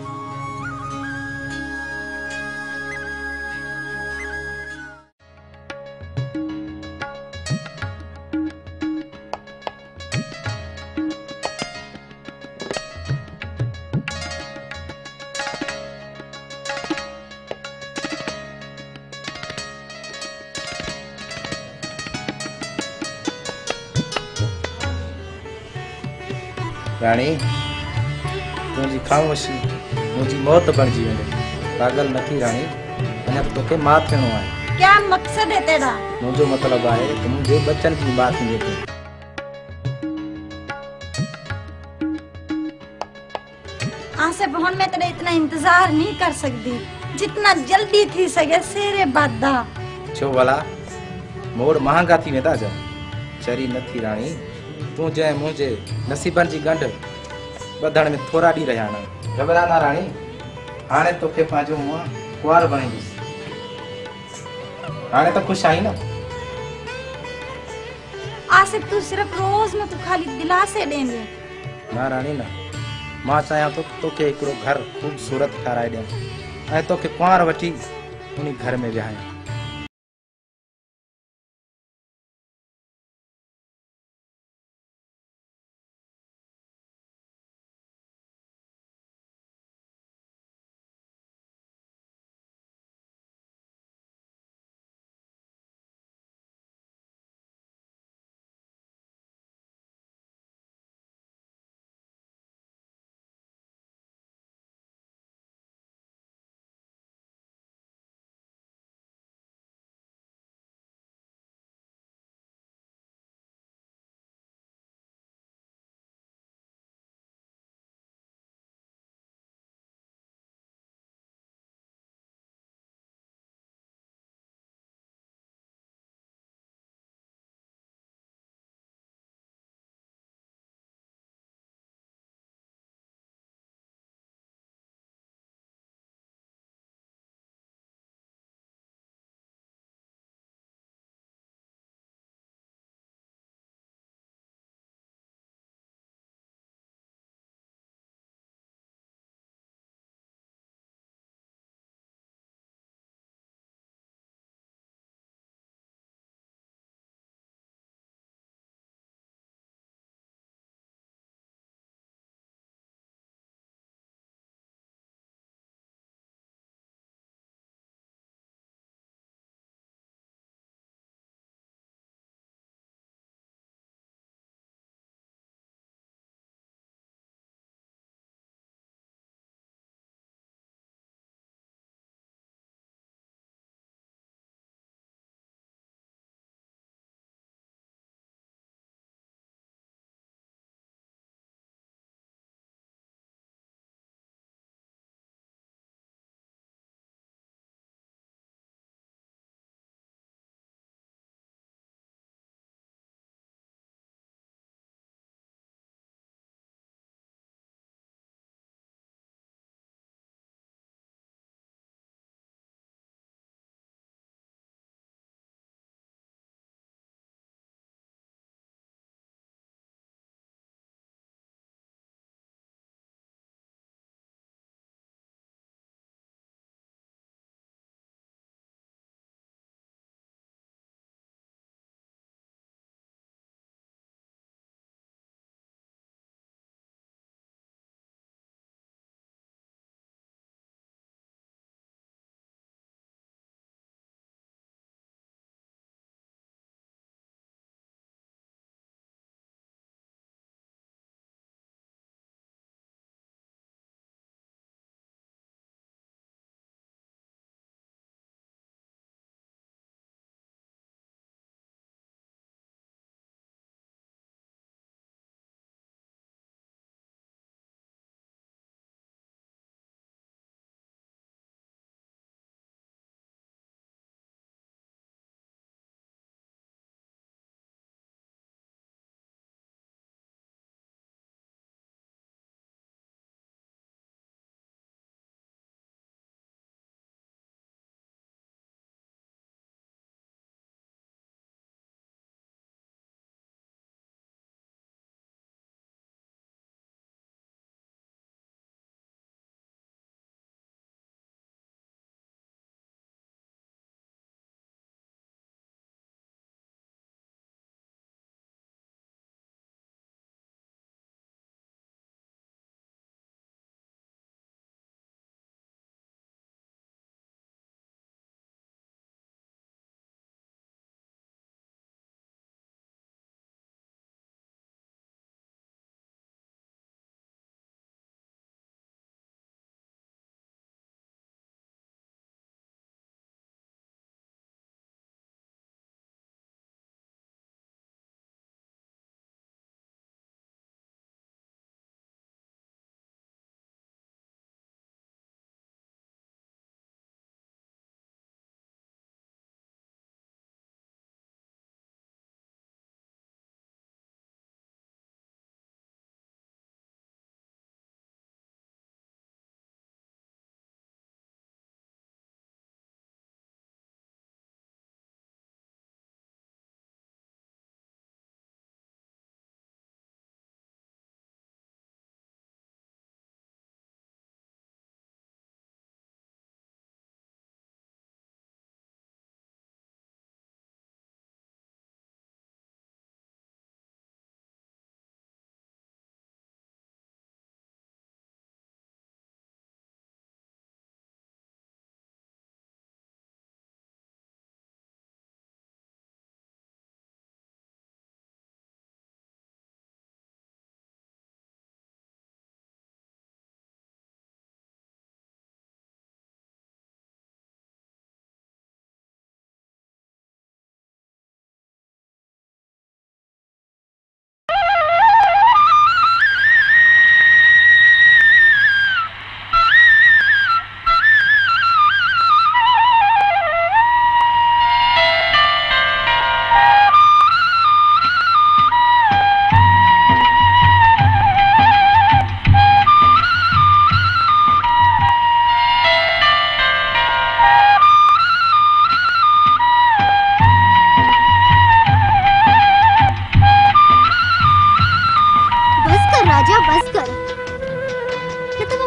रानी तुझी खामोशी मुझी मौत बणजी वेंदे। पागल न थी रानी, अञा तोखे मां थियणो आहे। क्या मकसद है तेरा? मुझो मतलब आहे कि मुझे बच्चन की बात थी थी। आसे बहन में तेरा इतना इंतजार नहीं कर सकती जितना जल्दी थी सके सेरे बादा। छो वाला मोड़ महंगा थी वेंदा जा चरी न थी रानी। तू जै मुझे नसीबन जी गंढ बधण में थोड़ा डी रहा ना। घबरा ना रानी, हाने तोखे पांजो मुआ कुआर बणींदुस। हाने तो खुश आई ना? आसिफ तू सिर्फ रोज में तू खाली दिलासे देंगे। ना रानी ना, मां चाहियां तो तोखे हिकिड़ो घर ख़ूबसूरत ठाराए ॾियां ऐं तोखे कुंवार वठी उन घर में विहायां।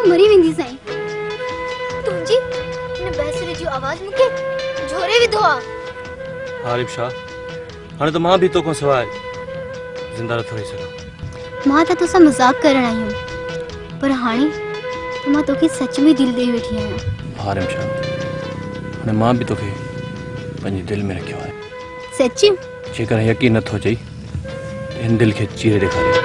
मरी वेंदी साईं। तुंहिंजी इन बैसरे जी आवाज मूंखे झोरे विधो आहे। आरिफ शाह, हाणे त मां बि तोखां सवाइ ज़िंदा नथो रही सघां। मां त तोसां मज़ाक करण आई हुयमि, पर हाणे त मां तोखे सच में दिल ॾेई वेठी आहियां। आरिफ शाह, हाणे मां बि तोखे पंहिंजी दिलि में रखियो आहे। सच? जेकर यकीन नथो चई त हिन दिलि खे चीरे ॾेखारियो।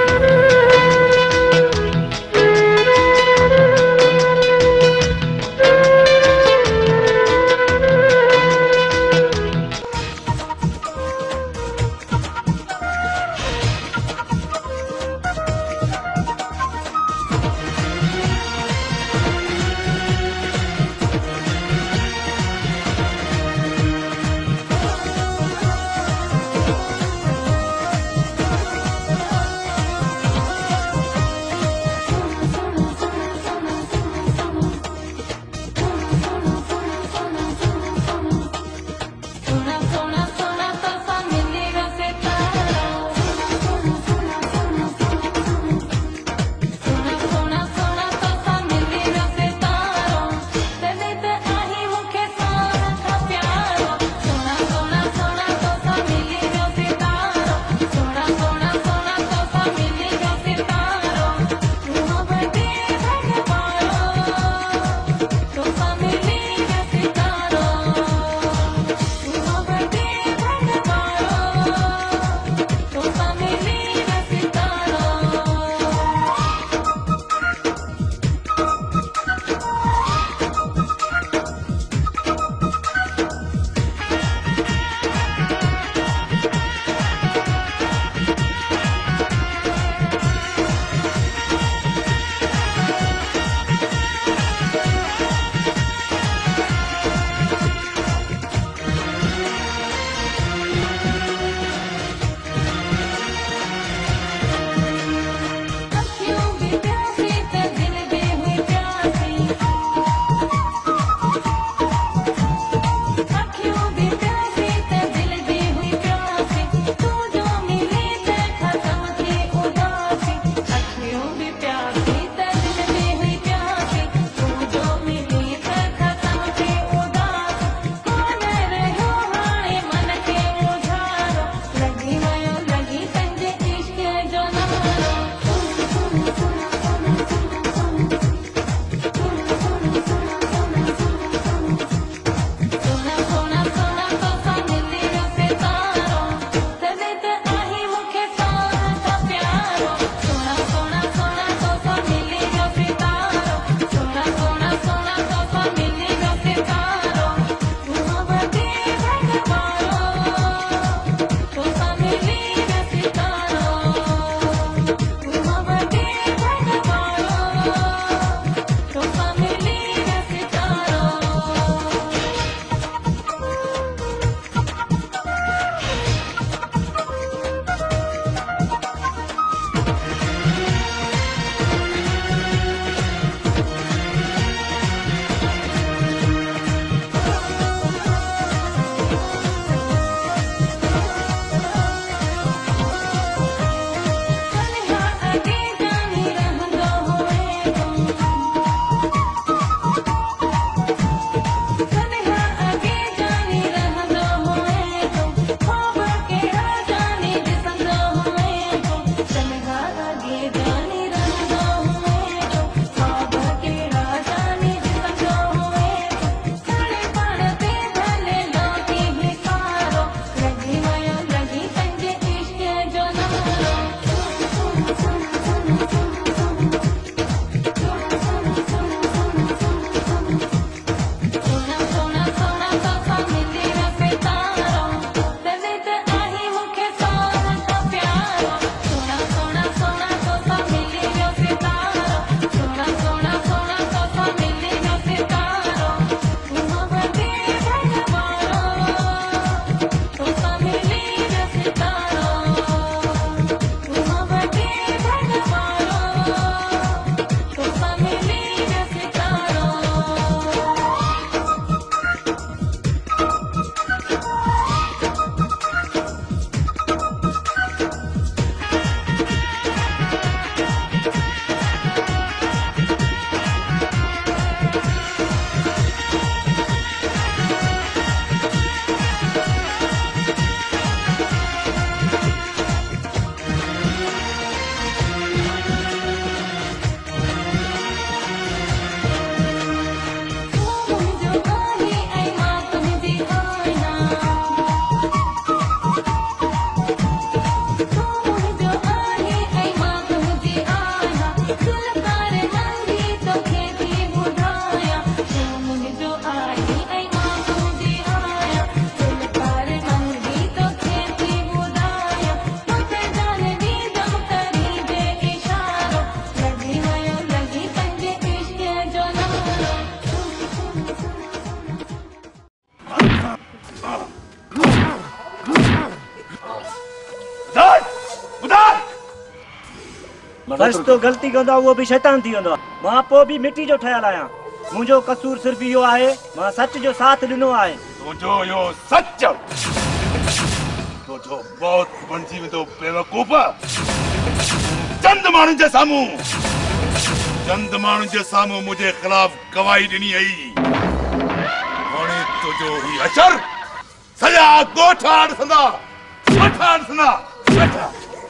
बस तो गलती कंदो वो भी शैतान थी वेंदो मां पो भी मिट्टी जो ठहियल आहियां मुंहिंजो कसूर सिर्फ इहो आहे मां सच जो साथ ॾिनो आहे तुंहिंजो इहो सच तुंहिंजो बहुत बणिजी वेंदो बेवकूफ़ चंद माण्हुनि जे साम्हूं चंद माण्हुनि जे साम्हूं मुंहिंजे ख़िलाफ़ गवाही ॾिनी आई हाणे तुंहिंजो ही अचर सॼा ॻोठा ॾिसंदा ॻोठा ॾिसंदा ॻोठा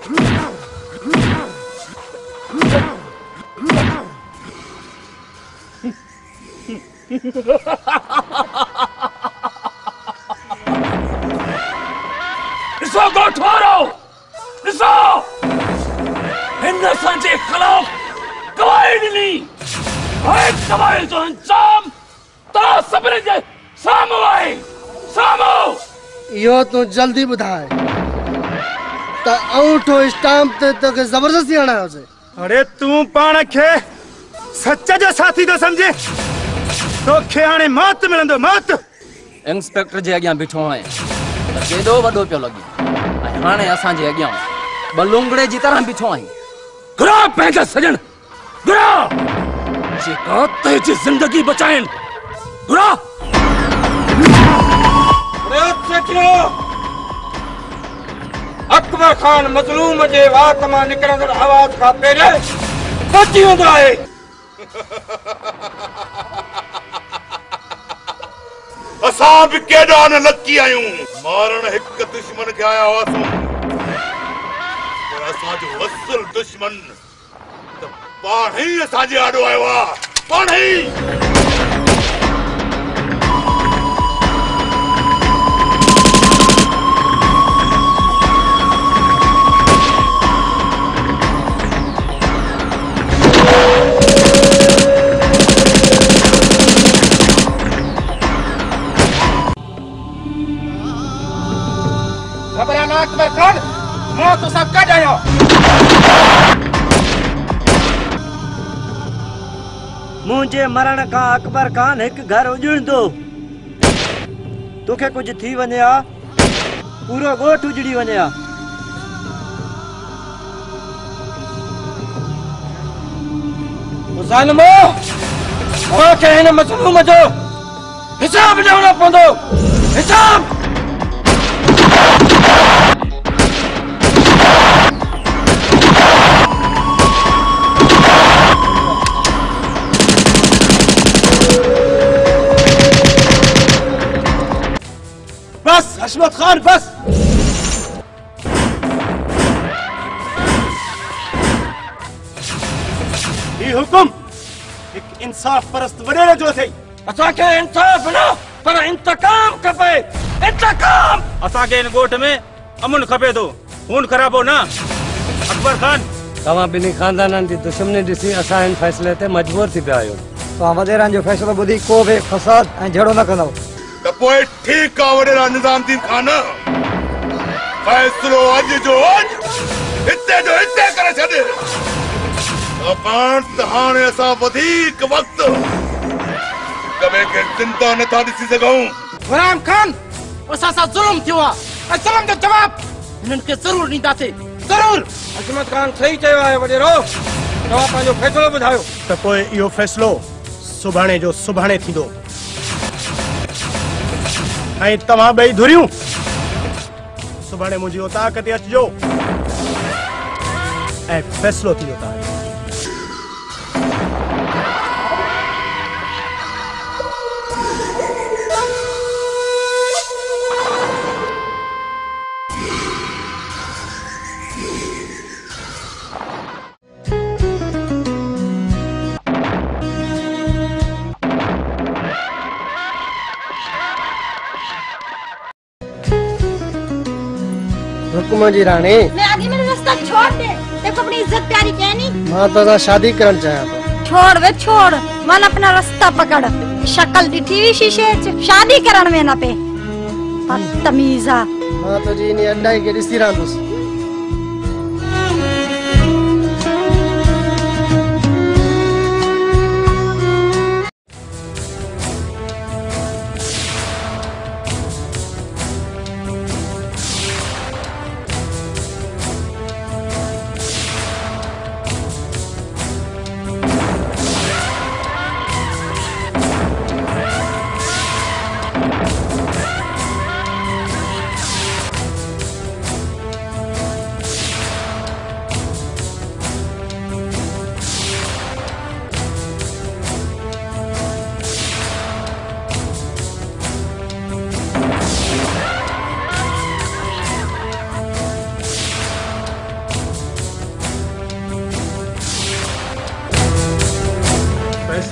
ॾिसो ॻोठवारो ॾिसो हिन असांजे ख़िलाफ़ गवाही ॾिनी हाणे गवाही जो अंजाम तव्हां सभिनी जे साम्हूं आहे साम्हूं इहो तूं जल्दी ॿुधाए त अंगूठो स्टाम्प ते तोखे ज़बरदस्ती हणायोसीं अरे तूं पाण खे सच जो साथी थो सम्झे तोखे हाणे मौत मिलंदो मौत इंस्पेक्टर जे अॻियां बीठो आहियां त केॾो वॾो पियो लॻे ऐं हाणे असांजे अॻियां ॿ लुंगड़े जी तरह बीठो आहियूं घुरा पंहिंजा सजन घुरा जेका तुंहिंजी ज़िंदगी बचाइनि घुरा अकबर खान मज़लूम जे वात मां निकिरंदड़ आवाज़ खां पहिरियों पहुची वेंदो आहे असां बि केॾा न लकी आहियूं मारण हिकु दुश्मन खे आया हुआसीं पर असांजो असुल दुश्मन त पाण ई असांजे आॾो आयो आहे पाण ई घबराना अकबर खान मां तोसां कढ आयो मुंहिंजे मरण खां अकबर खान हिकु घर उजड़ंदो तोखे कुझु थी वञे हा पूरो ॻोठ उजड़ी वञे हा ज़ालिमो तव्हांखे हिन मज़लूम जो हिसाब ॾियणो पवंदो हिसाब बस हशमत खान बस ये हुकुम एक इंसाफ परस्त वडेरे जो थई असांखे इंसाफ न पर इंतकाम खपे इंतकाम असांखे इन ॻोठ में अमन खपे थो खून खराबो न अकबर खान तव्हां ॿिन्ही खानदाननि जी दुश्मनी ॾिसी असां हिन फ़ैसिले ते मजबूर थी पिया आहियूं तव्हां वॾेरनि जो फ़ैसिलो ॿुधी को बि फसाद ऐं झगड़ो न कंदव त पोइ ठीकु आहे वॾेरा निज़ामुद्दीन खान फ़ैसिलो अॼु जो अॼु हिते जो हिते करे छॾ छाकाणि त हाणे असां वधीक वक़्तु कॿे खे ज़िंदा नथा ॾिसी सघूं गुलाम खान असां सां ज़ुल्म थियो आहे ऐं ज़ुल्म जो जवाब हिननि खे ज़रूरु ॾींदासीं ज़रूरु हजमत खान सही चयो आहे वॾेरो तव्हां पंहिंजो फ़ैसिलो ॿुधायो त पोइ इहो फ़ैसिलो सुभाणे जो सुभाणे थींदो ऐं तव्हां ॿई धुरियूं सुभाणे मुंहिंजी उताक ते अचिजो ऐं फ़ैसिलो थींदो तव्हांजो हुकुम जी रानी मैं आगे मेरा रास्ता छोड़ दे देखो अपनी इज्जत प्यारी कहनी मां तो शादी करना चाहता छोड़ वे छोड़ मन अपना रास्ता पकड़ शक्ल दिठी हुई शीशे च शादी करण में ना पे बदतमीजा मां तो जी ने अड्डाई के दिसी रहंदुस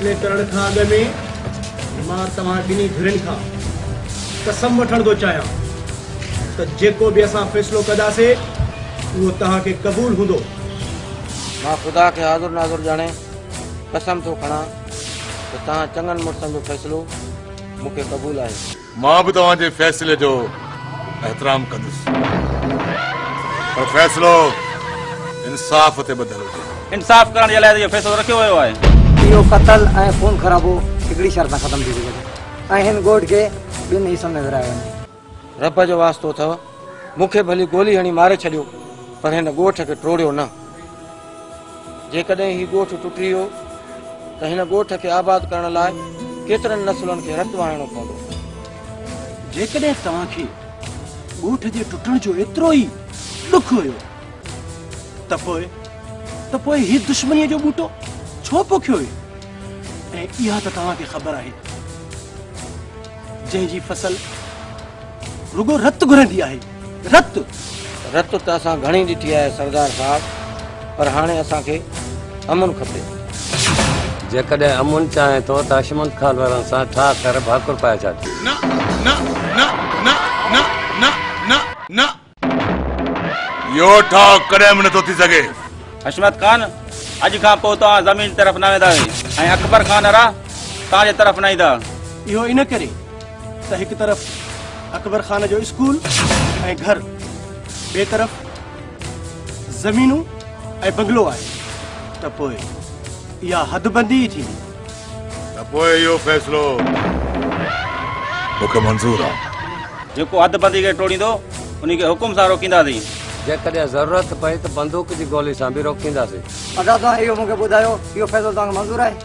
फैसले करण खां अॻु में मां तव्हां ॿिन्ही धुरियुनि खां कसम वठण थो चाहियां त जेको बि असां फ़ैसिलो कंदासीं उहो तव्हांखे क़बूल हूंदो। मां ख़ुदा खे हाज़ुर नाज़ुर ॼाणे कसम थो खणा त तव्हां चङनि मुड़ुसनि जो फ़ैसिलो मूंखे क़बूल आहे। मां बि तव्हांजे फ़ैसिले जो एहतराम कंदुसि, पर फ़ैसिलो इंसाफ़ ते ॿधल हुजे। इंसाफ़ करण जे लाइ इहो फ़ैसिलो रखियो वियो आहे। इहो क़तल ऐं खून ख़राबो हिकिड़ी शर्त ख़तम थी सघे ऐं हिन ॻोठ खे ॿिनि हिसनि में विरायो वञे। रब जो वास्तो अथव, मूंखे भली गोली हणी मारे छॾियो पर हिन ॻोठ खे टोड़ियो न। जेकॾहिं हीउ ॻोठ टुटी वियो त हिन ॻोठ खे आबाद करण लाइ केतिरनि नसलुनि खे रतु वहाइणो पवंदो। जेकॾहिं तव्हांखे ॻोठ जे टुटण जो एतिरो ई ॾुख हुयो त पोइ त पोइ हीउ दुश्मनीअ जो ॿूटो छो पोखियो हुयो? ऐं इहा त तव्हांखे ख़बर आहे जंहिंजी फसल रुगो रत घुरंदी आहे। रत रत त असां घणी ॾिठी आहे सरदार साहब, पर हाणे असांखे अमन खपे। जेकॾहिं अमन चाहे थो त अशमत खान वारनि सां ठा कर भाकुर पाए छॾ। न न न न न न न न इहो ठा कॾहिं बि नथो थी सघे। हशमत खान, अॼु खां पोइ तव्हां ज़मीन तरफ़ न वेंदा ऐं अकबर खान वारा तव्हांजे तरफ़ न ईंदा। इहो इन करे त हिकु तरफ़ अकबर खान जो स्कूल ऐं घर, ॿिए तरफ़ ज़मीनूं ऐं बंगलो आहे, त पोइ इहा हदबंदी ई थींदी। त पोइ इहो फ़ैसिलो मूंखे मंज़ूर आहे। जेको हदबंदी खे टोड़ींदो उन खे हुकुम सां रोकींदासीं। जेकॾहिं ज़रूरत पए त बंदूक जी गोली सां बि रोकींदासीं। अदा तव्हां इहो मूंखे ॿुधायो, इहो फ़ैसिलो तव्हांखे मंज़ूर आहे?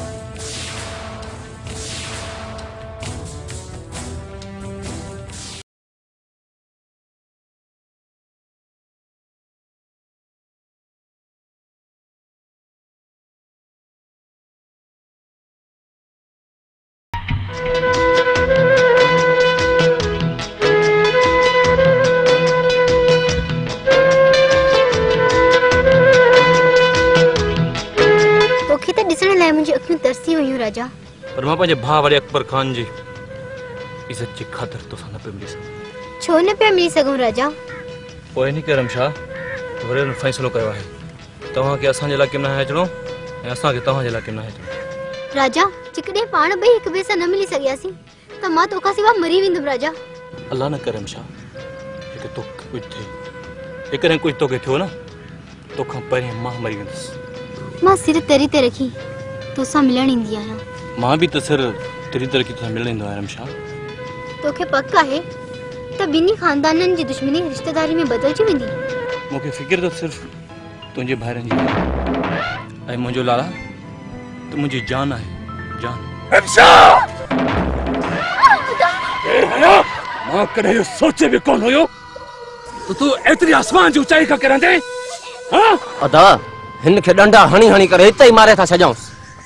तरसी हुई राजा, पर मां पंहिंजे भाउ वारे अकबर खान जी इज्जत जी ख़ातिर तोसां न पियो मिली सघां। छो न पिया मिली सघूं राजा? पोइ इन करम शाह वरी हुन फ़ैसिलो कयो आहे तव्हांखे असांजे इलाइक़े में न अचिणो ऐं असांखे तव्हांजे इलाइक़े में न अचिणो। राजा, जेकॾहिं पाण ॿई हिक ॿिए सां न मिली सघियासीं त मां तोखां सिवा मरी वेंदुमि राजा। अल्लाह न करम शाह, जेके तोखे कुझु थिए, जेकॾहिं कुझु तोखे थियो न तोखां पहिरियों मां मरी वेंदुसि। मां सिर तरी ते रखी तोसां मिलण ईंदी आहियां। मां बि त सिर तरी ते रखी तोसां मिलण ईंदो आहियां शाह। तोखे पक आहे त ॿिन्ही ख़ानदाननि जी दुश्मनी रिश्तेदारी में बदिलजी वेंदी? मूंखे फ़िक्र त सिर्फ़ तुंहिंजे भाइरनि जी ऐं मुंहिंजो लाला त मुंहिंजी जान आहे, जान। मां कॾहिं इहो सोचे बि कोन हुयो त तूं एतिरी आसमान जी ऊचाई खां किरंदे। हाँ अदा हिन खे डंडा हणी हणी करे हिते ई मारे था छॾियूंसि।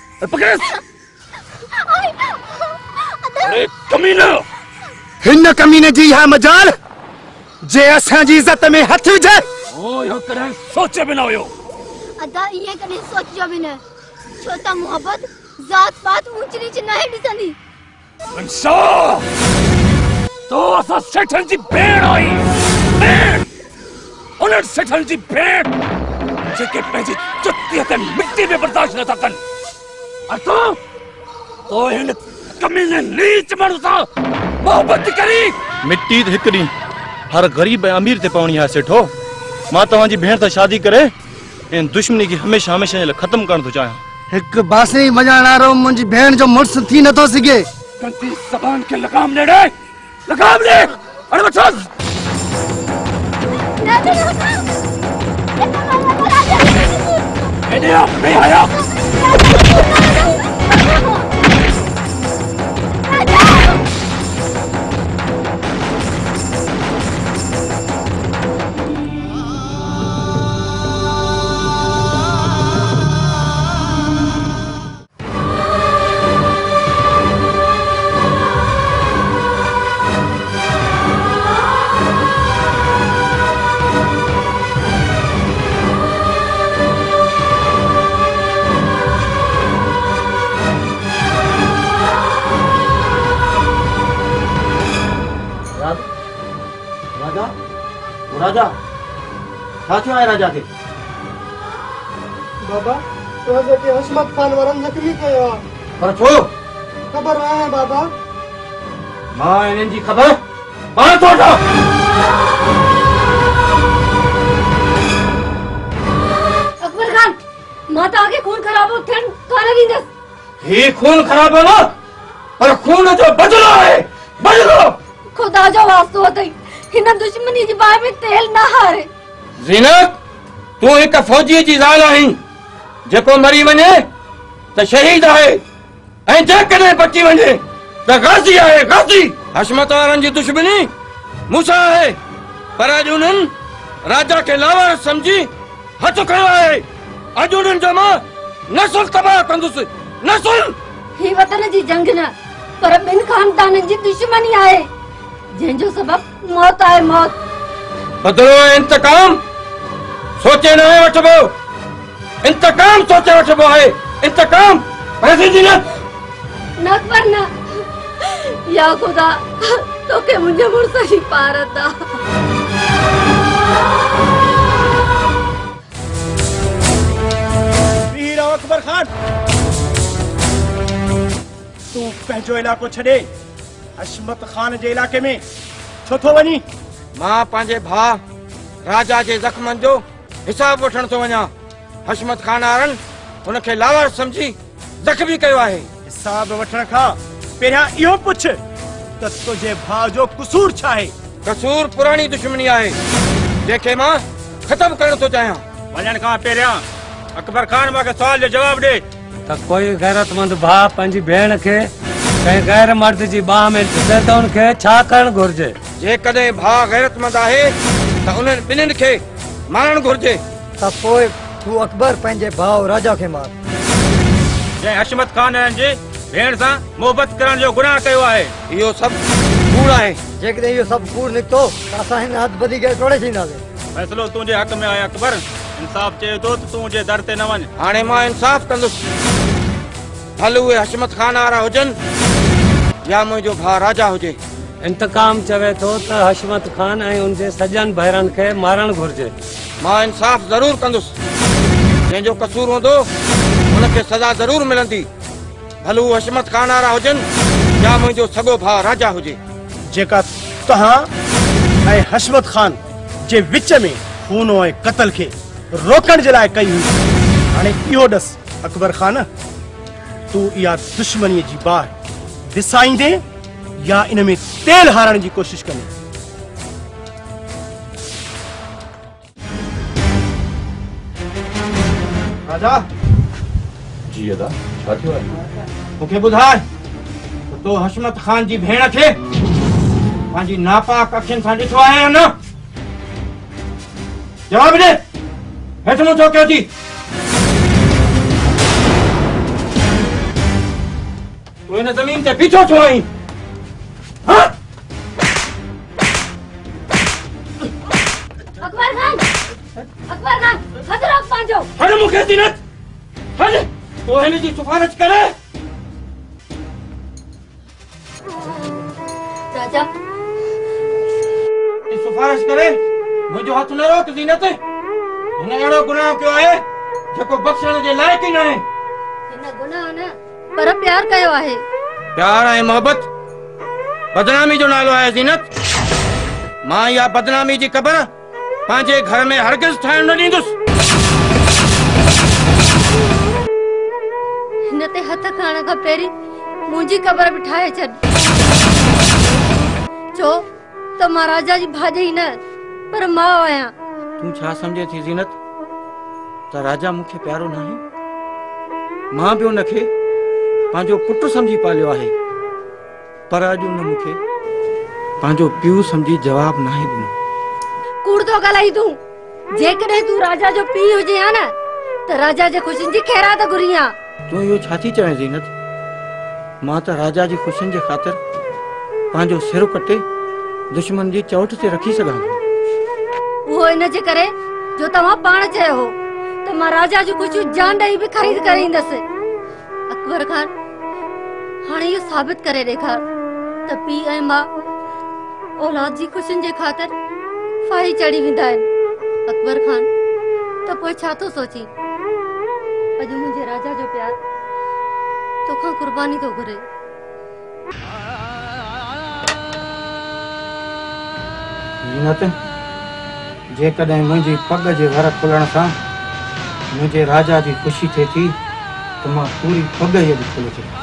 अरे कमीना, हिन कमीने जी इहा मजाल जे असांजी इज्जत में हथ विझे। ओ इहो कॾहिं सोचे बि न हुयो। अदा इएं कॾहिं सोचियो बि न, छो त मोहबत ज़ात पात ऊंच नीच न आहे ॾिसंदी। मंशा, तो असां सेठनि जी भेण आई, भेण, उन्हनि सेठनि जी भेण जेके पंहिंजी जुत्तीअ ते मिट्टी में बर्दाश्त नथा कनि। और तूं तो हिन कमीने नीच माण्हू सां मोहबत करी। मिट्टी त हिकु ॾींहुं हर ग़रीब ऐं अमीर ते पवणी आहे सेठो। मां तव्हांजी भेण सां शादी करे इन दुश्मनी खे हमेशा हमेशा जे लाइ ख़त्म करण थो चाहियां। हिकु बासणी वॼाइण वारो मुंहिंजी भेण जो मुड़ुसु थी नथो सघे। कंती ज़बान खे लगाम ॾे, ॾे लगाम ॾे। अरे वठोसि। एॾे आ, नहीं आया। राजा छा थियो आहे राजा खे? बाबा राजा के हशमत खान वारन जख्मी कयो आहे। पर छो? खबर आहे बाबा। मां इन्हनि जी ख़बर पाण थो वठां। अकबर खान मां तव्हांखे खून ख़राबो थियण कान ॾींदसि। ही खून ख़राबो न पर खून जो बदलो आहे, बदलो। खुदा जो वास्तो अथई हिन दुश्मनी जी बाहि में तेल न हारे। ज़ीनत तूं हिक फौजी जी ज़ाल आहीं, जेको मरी वञे त शहीद आहे ऐं जेकॾहिं बची वञे त गाज़ी आहे, गाज़ी। हशमत वारनि जी दुश्मनी मूंसां आहे पर अॼु उन्हनि राजा खे लावारिस सम्झी हथ खयो आहे। अॼु उन्हनि जो मां नस्ल तबाह कंदुसि, नस्ल। ही वतन जी जंग न पर ॿिन खानदाननि जी दुश्मनी आहे जंहिंजो सबब मौत आहे, मौत। बदलो ऐं इंतकाम सोचे न वठबो, इंतकाम सोचे वठबो आहे, इंतकाम। पैसे जी न न अकबर न, या खुदा तोखे मुंहिंजे मुड़ुस जी पारत आ। वीर अकबर खान तू पंहिंजो इलाको छॾे हशमत खान जे इलाके में छो थो वञी? मां पंहिंजे भाउ राजा जे ज़ख़्मनि जो हिसाब वठण थो वञा। हशमत खान वारनि हुनखे लावारिस सम्झी ज़ख़्मी कयो आहे। हिसाब वठण खां पहिरियां इहो पुछ त तुंहिंजे भाउ जो कसूर छा आहे? कसूर पुराणी दुश्मनी आहे जंहिंखे मां ख़तम करण थो चाहियां। वञण खां पहिरियां अकबर खान मूंखे सुवाल जो जवाब ॾे त कोई गैरतमंद भाउ पंहिंजी भेण खे कंहिं गैर मर्द जी बाह में ढुके त उनखे छा करणु घुर्जे? जेकॾहिं भाउ गैरतमंद आहे त उन्हनि ॿिन्हिनि खे मारणु घुर्जे। त पोइ तूं अकबर पंहिंजे भाउ राजा खे मार। जंहिं हशमत खान जे भेण सां मोहबत करण जो गुनाह कयो आहे। इहो सभु कूड़ आहे। जेकॾहिं इहो सभु कूड़ निकितो त असां हिन हद ॿधी करे टोड़े छॾींदासीं। फ़ैसिलो तुंहिंजे हक़ में आहे अकबर। इंसाफ़ चए थो त तूं मुंहिंजे दर ते न वञ। हाणे मां इंसाफ़ कंदुसि, भले उहे हशमत खान वारा हुजनि या मुंहिंजो भाउ राजा हुजे। इंतकाम चवे थो त हशमत खान ऐं उनजे सॼनि भाइरनि खे मारणु घुर्जे। मां इंसाफ़ ज़रूर कंदुसि, जंहिंजो कसूर हूंदो उनखे सज़ा ज़रूर मिलंदी, भले उहे हशमत खान वारा हुजनि या मुंहिंजो सॻो भाउ राजा हुजे। जेका तव्हां ऐं हशमत खान जे विच में खून ऐं क़त्ल खे रोकण जे लाइ कई हुई, हाणे इहो ॾस अकबर खान तूं इहा दुश्मनीअ जी बाहि विसाईंदे या इन में तेल हारण जी कोशिश कंदे? राजा जी अदा छा थियो आहे? मूंखे ॿुधाए त तो हशमत खान जी भेण खे पंहिंजी नापाक अखियुनि सां ॾिठो आहे या न? जवाब ॾे। हेठि मुंहुं छो कयो थी? तूं हिन ज़मीन ते बीठो छो आहीं? अकबर खान, अकबर खान, हथ रोक पंहिंजो। हट मूंखे ज़ीनत, हट। तूं हिन जी सिफारिश करे। राजा सिफारिश करे मुंहिंजो हथ न रोक ज़ीनत। हिन अहिड़ो गुनाह कयो आहे जेको बख़्शण जे लाइक़ ई न आहे। हिन गुनाह न पर प्यार कयो आहे। प्यार ऐं मोहबत बदनामी जो नालो आहे ज़ीनत। मां इहा बदनामी जी क़बर पंहिंजे घर में हरगिज़ ठाहिण न ॾींदुसि। हिन ते हथ खणण खां पहिरीं मुंहिंजी क़बर बि ठाहे छॾ। चो त मां राजा जी भाॼई न पर माउ आहियां। तूं छा सम्झे थी ज़ीनत त राजा मूंखे प्यारो न आहे? मां बि उनखे पंहिंजो पुटु सम्झी पालियो आहे, पर अॼु उन मूंखे पंहिंजो पीउ सम्झी जवाब न आहे ॾिनो। कूड़ थो ॻाल्हाई तूं। जेकॾहिं तूं राजा जो पीउ हुजे हा न त राजा जे ख़ुशियुनि जी ख़ैरात घुरियां। तूं इहो छा थी चवें ज़ीनत? मां त राजा जी ख़ुशियुनि जे ख़ातिर पंहिंजो सिर कटे दुश्मन जी चौठ ते रखी सघां थो। उहो इन जे करे जो तव्हां पाण चयो हो त मां राजा जी ख़ुशियूं जान ॾेई बि ख़रीद करे ईंदसि। अकबर खान हाणे इहो साबित करे ॾेखार त पीउ ऐं माउ औलाद जी ख़ुशियुनि जे ख़ातिर फाही चढ़ी वेंदा आहिनि। अकबर खान त पोइ छा थो सोची? अॼु मुंहिंजे राजा जो प्यार तोखां कुर्बानी थो घुरे। जीनत, जेकॾहिं मुंहिंजी पग जे घर खुलण सां मुंहिंजे राजा जी ख़ुशी थिए थी त मां पूरी पग ई अॼु खुले छॾी।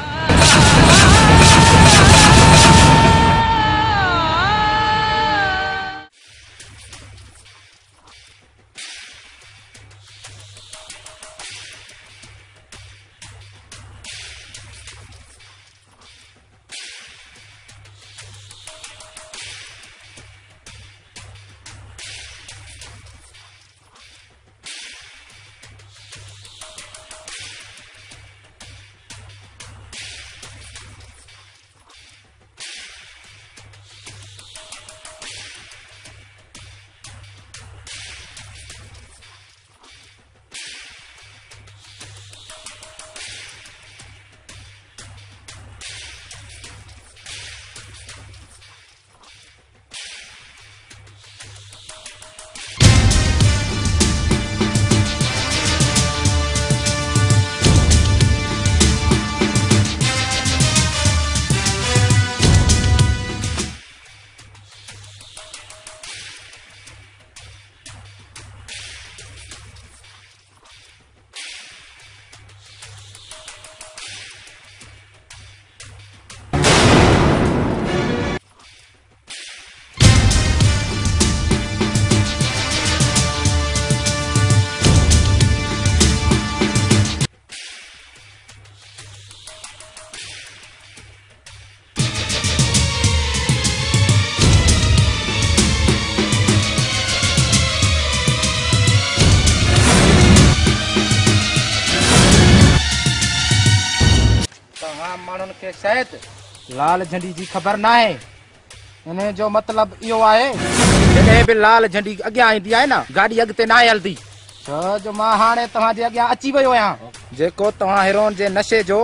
शायद लाल झंडी जी खबर ना है। इन्हें जो मतलब इहो आहे जॾहिं बि लाल झंडी अॻियां ईंदी आहे न गाॾी अॻिते ना हलदी। छो जो मां हाणे तव्हांजे अॻियां अची वियो आहियां, जेको तव्हां हेरोन जे नशे जो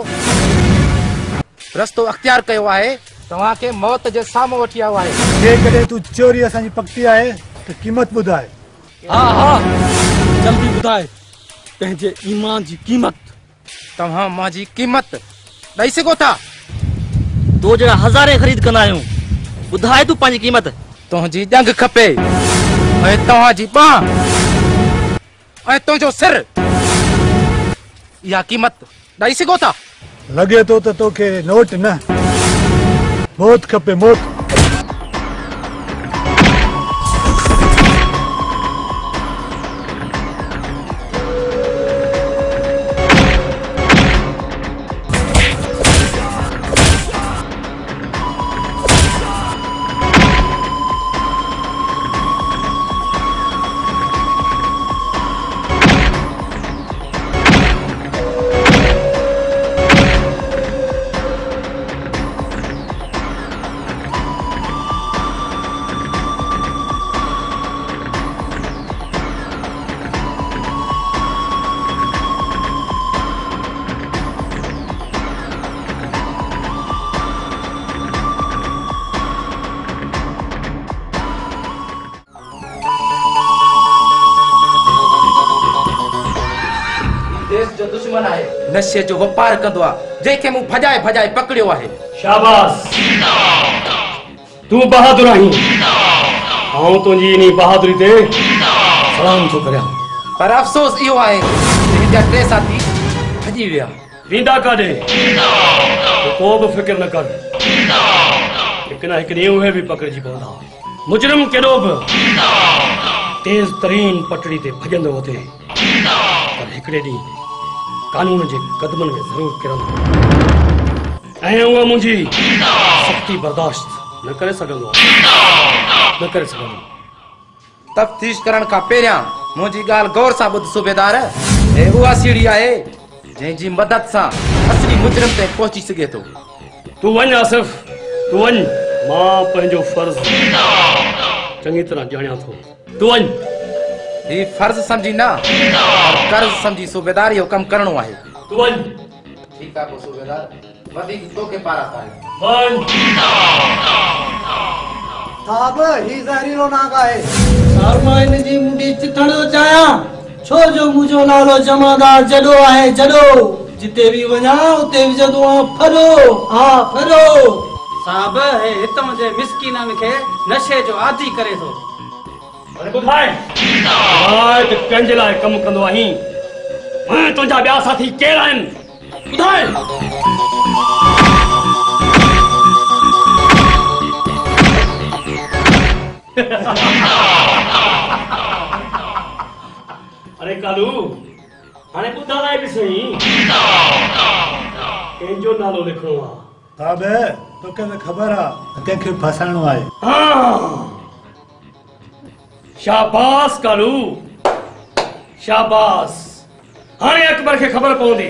रस्तो अख्तियार कयो आहे, तव्हांखे मौत जे साम्हूं वठी आयो आहे। जेकॾहिं तूं चोरी असांजी पकड़ी आहे त क़ीमत ॿुधाए। हा हा जल्दी ॿुधाए पंहिंजे ईमान जी क़ीमत। तव्हां मुंहिंजी क़ीमत ॾेई सघो था? तो जरा हज़ारे ख़रीद कंदा आहियूं, ॿुधाए तूं पंहिंजी क़ीमत। तुंहिंजी ॼंग खपे ऐं तव्हांजी बांह ऐं तुंहिंजो सिर, इहा क़ीमत ॾेई सघो था? लॻे थो त तोखे नोट न मौत खपे, मौत। नशे जो व्यापार कंदो आहे, जंहिंखे मूं भॼाए भॼाए पकड़ियो आहे। शाबाश, तूं बहादुर आहीं। आऊं तुंहिंजी इन बहादुरी ते सलाम थो करियां। पर अफ़सोस इहो आहे मुंहिंजा टे साथी भॼी विया। वेंदा काॾे? को बि फिक्र न कर, हिकु न हिकु ॾींहुं उहे बि पकड़िजी पवंदा। मुजरिम केॾो बि तेज़ तरीन पटड़ी ते भॼंदो हुते, पर हिकिड़े ॾींहुं कानून जे कदमनि में ज़रूर किरंदो ऐं उहा मुंहिंजी सख़्ती बर्दाश्त न करे सघंदो न करे सघंदो। तफ्तीश करण खां पहिरियां मुंहिंजी ॻाल्हि गौर सां ॿुध सूबेदार। हे उहा सीढ़ी आहे जंहिंजी मदद सां असली मुजरिम ते पहुची सघे थो। तूं वञ आसिफ, तूं वञ। मां पंहिंजो फर्ज़ चङी तरह ॼाणियां थो। तूं वञ। ही फर्ज समझी ना, और कर्ज समझी सूबेदार यो कम करणो आहे। तू वञ। ठीक आहे सूबेदार, वधीक तोखे पारा था। वञ। साहब ही जहरीलो नाग आहे। शर्मा इन जी मुंडी चिथण चाया छो जो मुझो नालो जमादार जडो आहे जडो जिते भी वञा उते विझंदो आहियां फरो हा फरो। साहब हे हितों जे मिसकीनन खे नशे जो आदी करे थो। अरे ॿुधाए ॿुधाए त कंहिंजे लाइ कमु कंदो आहीं? मैं तुंहिंजा ॿिया साथी केरु आहिनि ॿुधाए। अरे कालू हाणे ॿुधाए बि सही कंहिंजो नालो लिखणो आहे? साहब तोखे त ख़बर आहे कंहिंखे फसाइणो आहे। हाँ शाबाश कालू शाबाश। हाणे अकबर खे ख़बर पवंदी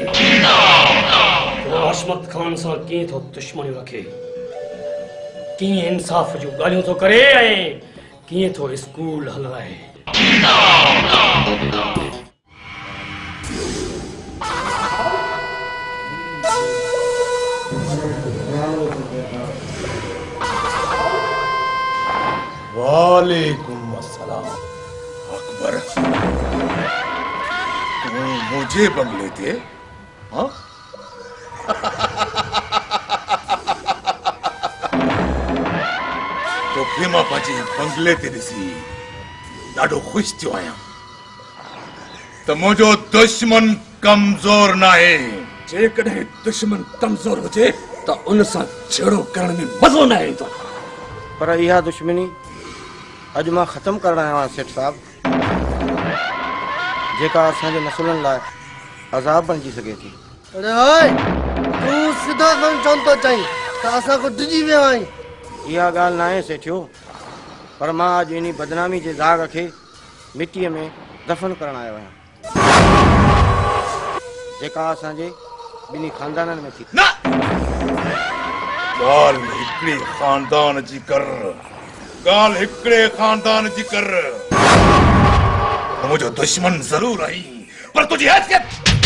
हशमत खान सां कीअं थो दुश्मनी रखे, कीअं इंसाफ़ जूं ॻाल्हियूं थो करे ऐं कीअं थो स्कूल हलाए। वालेकुम अस्सलाम। अकबर तू मुझे बंगले थे हाँ? तो फिर मां पंहिंजे बंगले ते ॾिसी ॾाढो ख़ुशि थियो आहियां त मुंहिंजो दुश्मन कमज़ोर न आहे। जेकॾहिं दुश्मन कमज़ोर हुजे त उन सां छेड़ो करण में मज़ो न ईंदो। पर इहा दुश्मनी अॼु मां ख़त्म करण आयो आहियां सेठ साहब, जेका असांजे नसुलनि लाइ अज़ाब बणिजी सघे थी। अरे हाय तूं सिधा कम चवंदो चई त असां को डिॼी विया आहियूं। इहा ॻाल्हि न आहे सेठियो, पर मां अॼु इन बदनामी जे दाग़ खे मिटीअ में दफ़न करण आयो आहियां जेका असांजे ॿिन्ही खानदाननि में थी। ॻाल्हि हिकिड़े खानदान जी कर ॻाल्हि हिकिड़े खानदान जी कर। मुझो दुश्मन जरूर आई पर तुझी हैसियत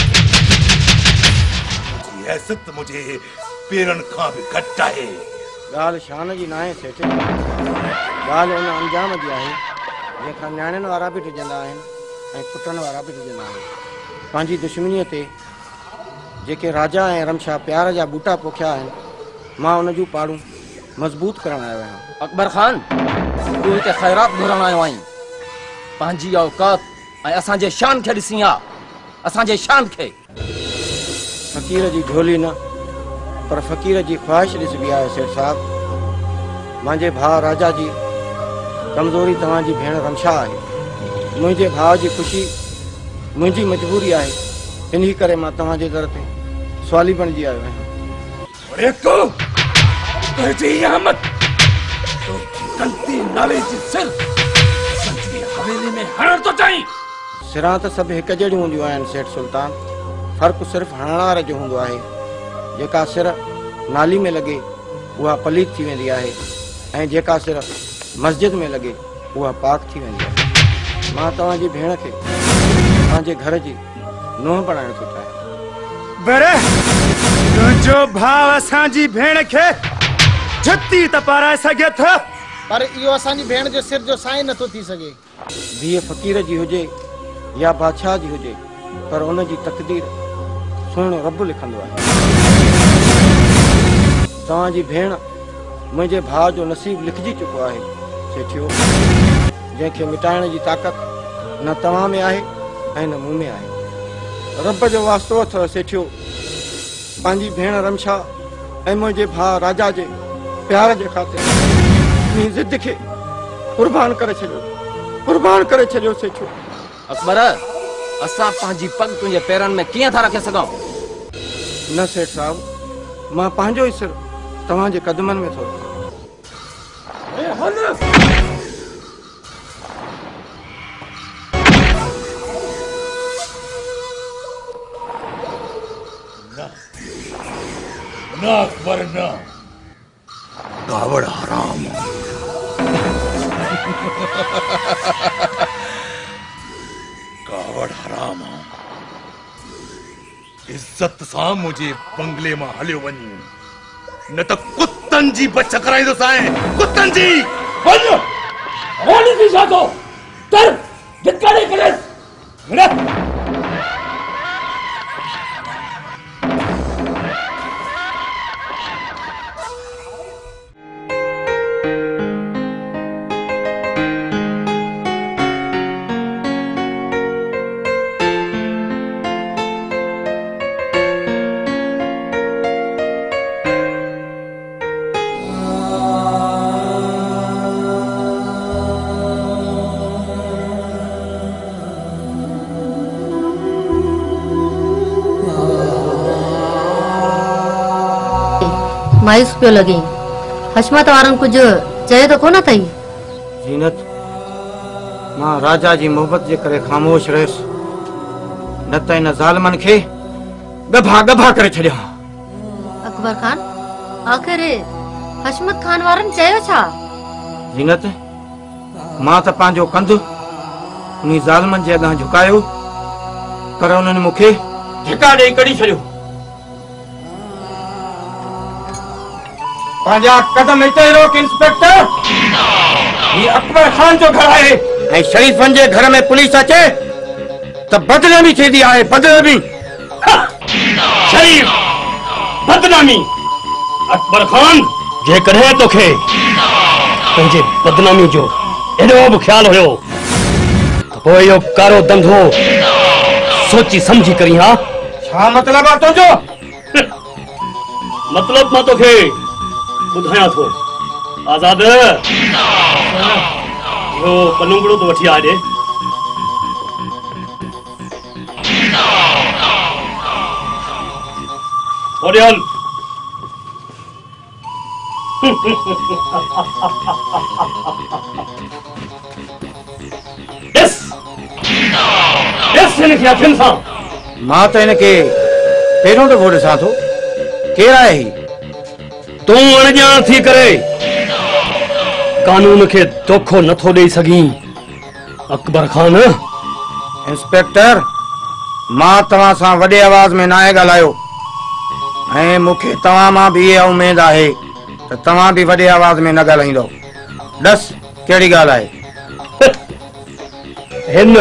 तुझी हैसियत मुझे पेरन खां भी घट आहे। ॻाल्हि शान जी न आहे सेठ, ॻाल्हि उन अंजाम जी आहे जंहिंखां नियाणियुनि वारा बि डिॼंदा आहिनि ऐं पुटनि वारा बि डिॼंदा आहिनि। पंहिंजी दुश्मनीअ ते जेके राजा ऐं रमशा प्यार जा बूटा पोखिया आहिनि मां उन जूं पाड़ूं मज़बूत करण आयो आहियां। अकबर खान तूं हिते ख़ैरात घुरण आयो आहीं, पंहिंजी औकात ऐं असांजे शान खे ॾिसी आ, असांजे शान खे। फ़क़ीर जी झोली न पर फ़क़ीर जी ख़्वाहिश ॾिसबी आहे सेठ साहब। मुंहिंजे भाउ राजा जी कमज़ोरी तव्हांजी भेण रमशा आहे, मुंहिंजे भाउ जी ख़ुशी मुंहिंजी मजबूरी आहे, इन्ही करे मां तव्हांजे दर ते सवाली बणिजी आयो आहियां। अरे तू तुंहिंजी अहमद तो गलती नाले जी सिर संजी हवेली में हणण तो चाहीं। सिरां त सभु हिकु जहिड़ियूं हूंदियूं आहिनि सेठ सुल्तान, फ़र्क़ु सिर्फ़ु हणण वारे जो हूंदो आहे। जेका सिर नाली में लॻे उहा पलीत थी वेंदी आहे ऐं जेका सिर मस्जिद में लॻे उहा पाक थी वेंदी आहे। मां तव्हांजी भेण खे पंहिंजे घर जी नुंहुं बणाइण थो चाहियां। बरे तुंहिंजो भाउ असांजी भेण खे जती त पाराए सघे थो, पर इहो असांजी भेण जो सिर जो साईं नथो थी सघे। धीअ फ़क़ीर जी हुजे या बादशाह जी हुजे, पर उन जी तक़दीर सुहिणो रब लिखंदो आहे। तव्हांजी भेण मुंहिंजे भाउ जो नसीब लिखजी चुको आहे सेठियो, जंहिंखे मिटाइण जी ताक़त न तव्हां में आहे ऐं न मूं में आहे। रब जो वास्तो अथव सेठियो, पंहिंजी भेण रमशा ऐं मुंहिंजे भाउ राजा जे प्यार जे ख़ातिर इन ज़िद खे कुर्बान करे छॾियो, कुर्बान करे छॾियो सेठियो। अकबर असां पंहिंजी पग तुंहिंजे पेरनि में कीअं था रखे सघूं? न सेठ साहब, मां पंहिंजो ई सिर तव्हांजे कदमनि में थो रखां। न अकबर न, कावड़ हराम। कावड़ हराम इज्जत सां मुझे बंगले में हलियो वञ, न त कुत्तन जी बच कराईंदो साईं, कुत्तन जी। वञ रानी थी छा कर धिक्कारे करे विरत मायूस पियो लगे हशमत वारन कुछ चए तो कोन थई जीनत मां राजा जी मोहब्बत जे करे खामोश रहस न त इन ज़ालिमन खे गभा गभा करे छड़िया। अकबर खान आखिर हशमत खान वारन चयो छा? जीनत मां त पांजो कंध उन ज़ालिमन जे अॻां झुकायो पर उन्हनि मूंखे धिका ॾेई कढी छड़ियो। पांजा कदम हिते रोक इंस्पेक्टर। ये अकबर खान जो घर है ऐं शरीफन जे घर में पुलिस अचे त बदनामी थींदी आहे बदनामी। शरीफ बदनामी अकबर खान जे कॾहिं तोखे पंहिंजे बदनामी जो एॾो बि ख्याल हुयो त पोइ इहो कारो धंधो सोची समझी करी हा। छा मतलब आहे तुंहिंजो? मतलब मां तोखे बुधाया थो आजाद यो पनुंगड़ो तो वठी आजे ओडियन यस यस इनके अखिन सां मां त इनके पहिरों दफ़ो ॾिसां थो केरु आहे ही? तू अणजान थी करे कानून के धोखो नथो दे सगी अकबर खान। इंस्पेक्टर मां तव्हां सां वॾे आवाज में नाहे ॻाल्हायो ऐं मूंखे तव्हां मां बि इहा उमेद आहे त तव्हां बि वॾे आवाज में न ॻाल्हाईंदो। ॾस कहिड़ी ॻाल्हि आहे? हिन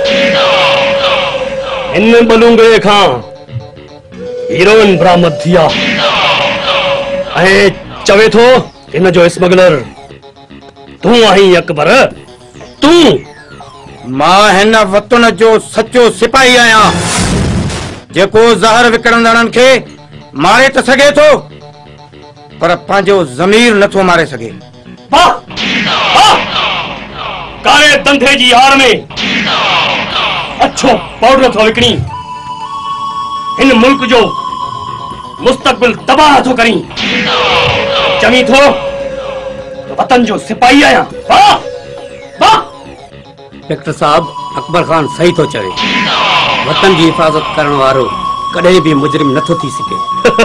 हिन बलूंगड़े खां हीरोइन बरामद थी आहे ऐं चवे थो इन जो स्मगलर तू आहीं अकबर तू। मां हिन वतन जो सचो सिपाही आहियां जेको ज़हर विकिणंदड़नि खे मारे त सघे थो पर पंहिंजो ज़मीर नथो मारे सघे। वाह वाह कारे धंधे जी हार में अच्छो पाउडर थो विकिणी हिन मुल्क जो मुस्तकबिल तबाह थो करी चमी थो तो वतन जो सिपाही आया। वाह वाह डॉक्टर साहब अकबर खान सही तो चवे वतन की हिफाजत करण वारो कदे भी मुजरिम नथो थी सके।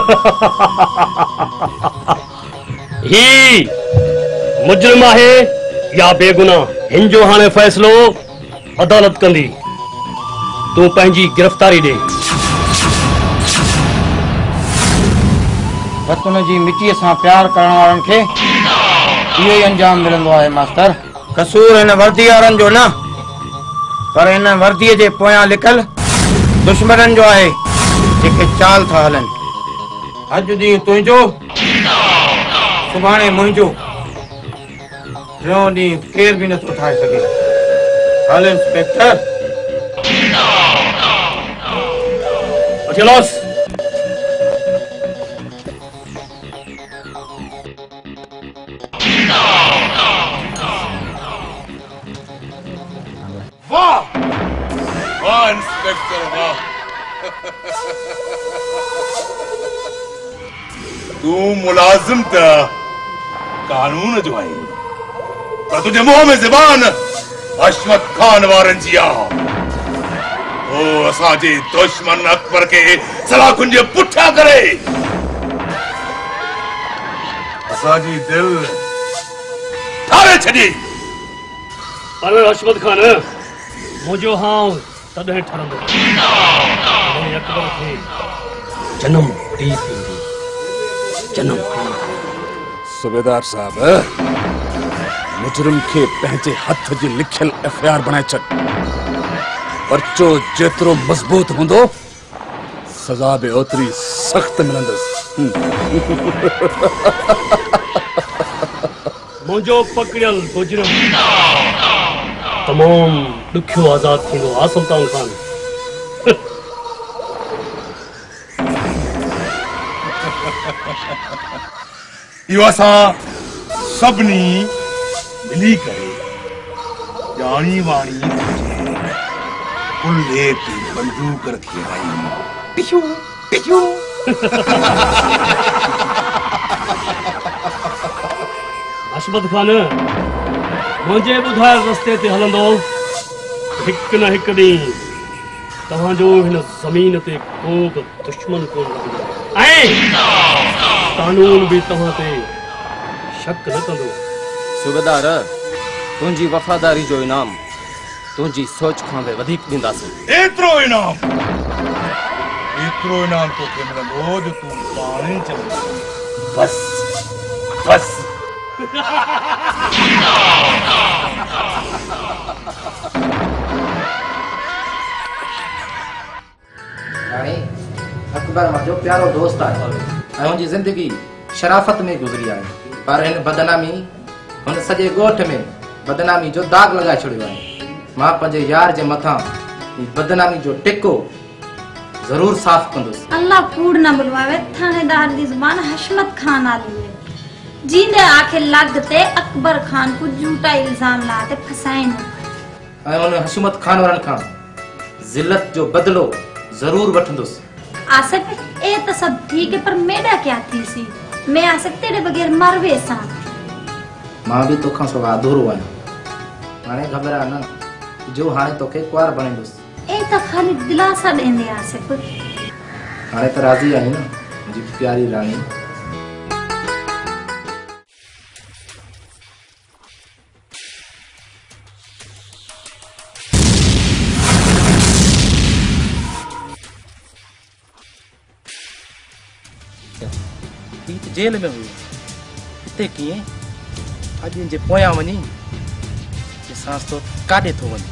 ही मुजरिम आहे या बेगुनाह हिन जो हाने फैसलो अदालत कंदी। तू पंहिंजी गिरफ्तारी दे। वतन जी मिट्टीअ सां प्यार करण वारनि खे इहो ई अंजाम मिलंदो आहे मास्टर। कसूर हिन वर्दी वारनि जो न पर हिन वर्दीअ जे पोयां लिकल दुश्मननि जो आहे जेके चाल था हलनि। अॼु ॾींहुं तुंहिंजो सुभाणे मुंहिंजो टियों ॾींहुं केर बि नथो ठाहे सघे। हल इंस्पेक्टर अचलोस। वाह वाह इंस्पेक्टर वाह। तू मुलाजिम था कानून जो है पर तुझे मुंह में ज़बान हशमत खान वारन जी आ। ओ असांजे दुश्मन अकबर के सलाखुन जे पुठियां करे असांजी दिल ठारे छॾी। अरे हशमत खान मुझो हाँ तॾहिं ठरंदो जॾहिं अकबर खे जन्म ॾी थींदी जन्म। सूबेदार साहब मुजरिम के पंहिंजे हथ जी लिखियल एफ आई आर बनाए छॾ। पर्चो जेतिरो मज़बूत हूंदो सज़ा भी ओतिरी सख़्त मिलंदसि। मुंहिंजो पकड़ियल मुजरिम तमाम ॾुखियो आज़ाद थींदो आहे सुल्तान खान। इहो असां सभिनी मिली करे ॼाणी वाणी कुल्हे ते बंदूक रखी आई टिशू टिशू। हशमत खान मुंहिंजे ॿुधायल रस्ते ते हलंदो हिकु न हिकु ॾींहुं तव्हांजो हिन ज़मीन ते को बि दुश्मन कोन रहंदो ऐं कानून भी तव्हां ते शक न कंदो। सूबेदार तुंहिंजी वफ़ादारी जो इनाम तुंहिंजी सोच खां बि वधीक ॾींदासीं। एतिरो इनाम एतिरो इनाम तोखे मिलंदो जो तूं पाण ई चवंदो। बस बस राणी अकबर मुंहिंजो प्यारो दोस्त आहे ऐं हुनजी ज़िंदगी शराफ़त में गुज़री आहे, पर हिन बदनामी हुन सॼे ॻोठ में बदनामी जो दाग लॻाए छॾियो आहे। मां पंहिंजे यार जे मथां बदनामी जो टिको ज़रूर साफ़ कंदुसि। अल्लाह कूड़ न बुलवावे। थानेदार दी जुबान हशमत खान आली है। जींदे आखे लग ते अकबर खान को झूठा इल्जाम लाते फसाइन ऐं हुन हशमत खान वारनि खां ज़िल्लत जो बदलो ज़रूर वठंदुसि। आसिफ ए तो सब ठीक है पर मेरा क्या थी सी? मैं आसिफ तेरे बगैर मर वेसा। मां भी तोखां सवा अधूरो आहियां। हाणे घबरा न जो हाणे तोखे कुंवार बणाईंदुसि। ए तो खाली दिलासा देंदे आसिफ। हाणे त राज़ी आहीं न मुंहिंजी प्यारी राणी। जेल में हुई हिते कीअं अॼु जे पोयां वञी सांस तो काॾे थो वञे।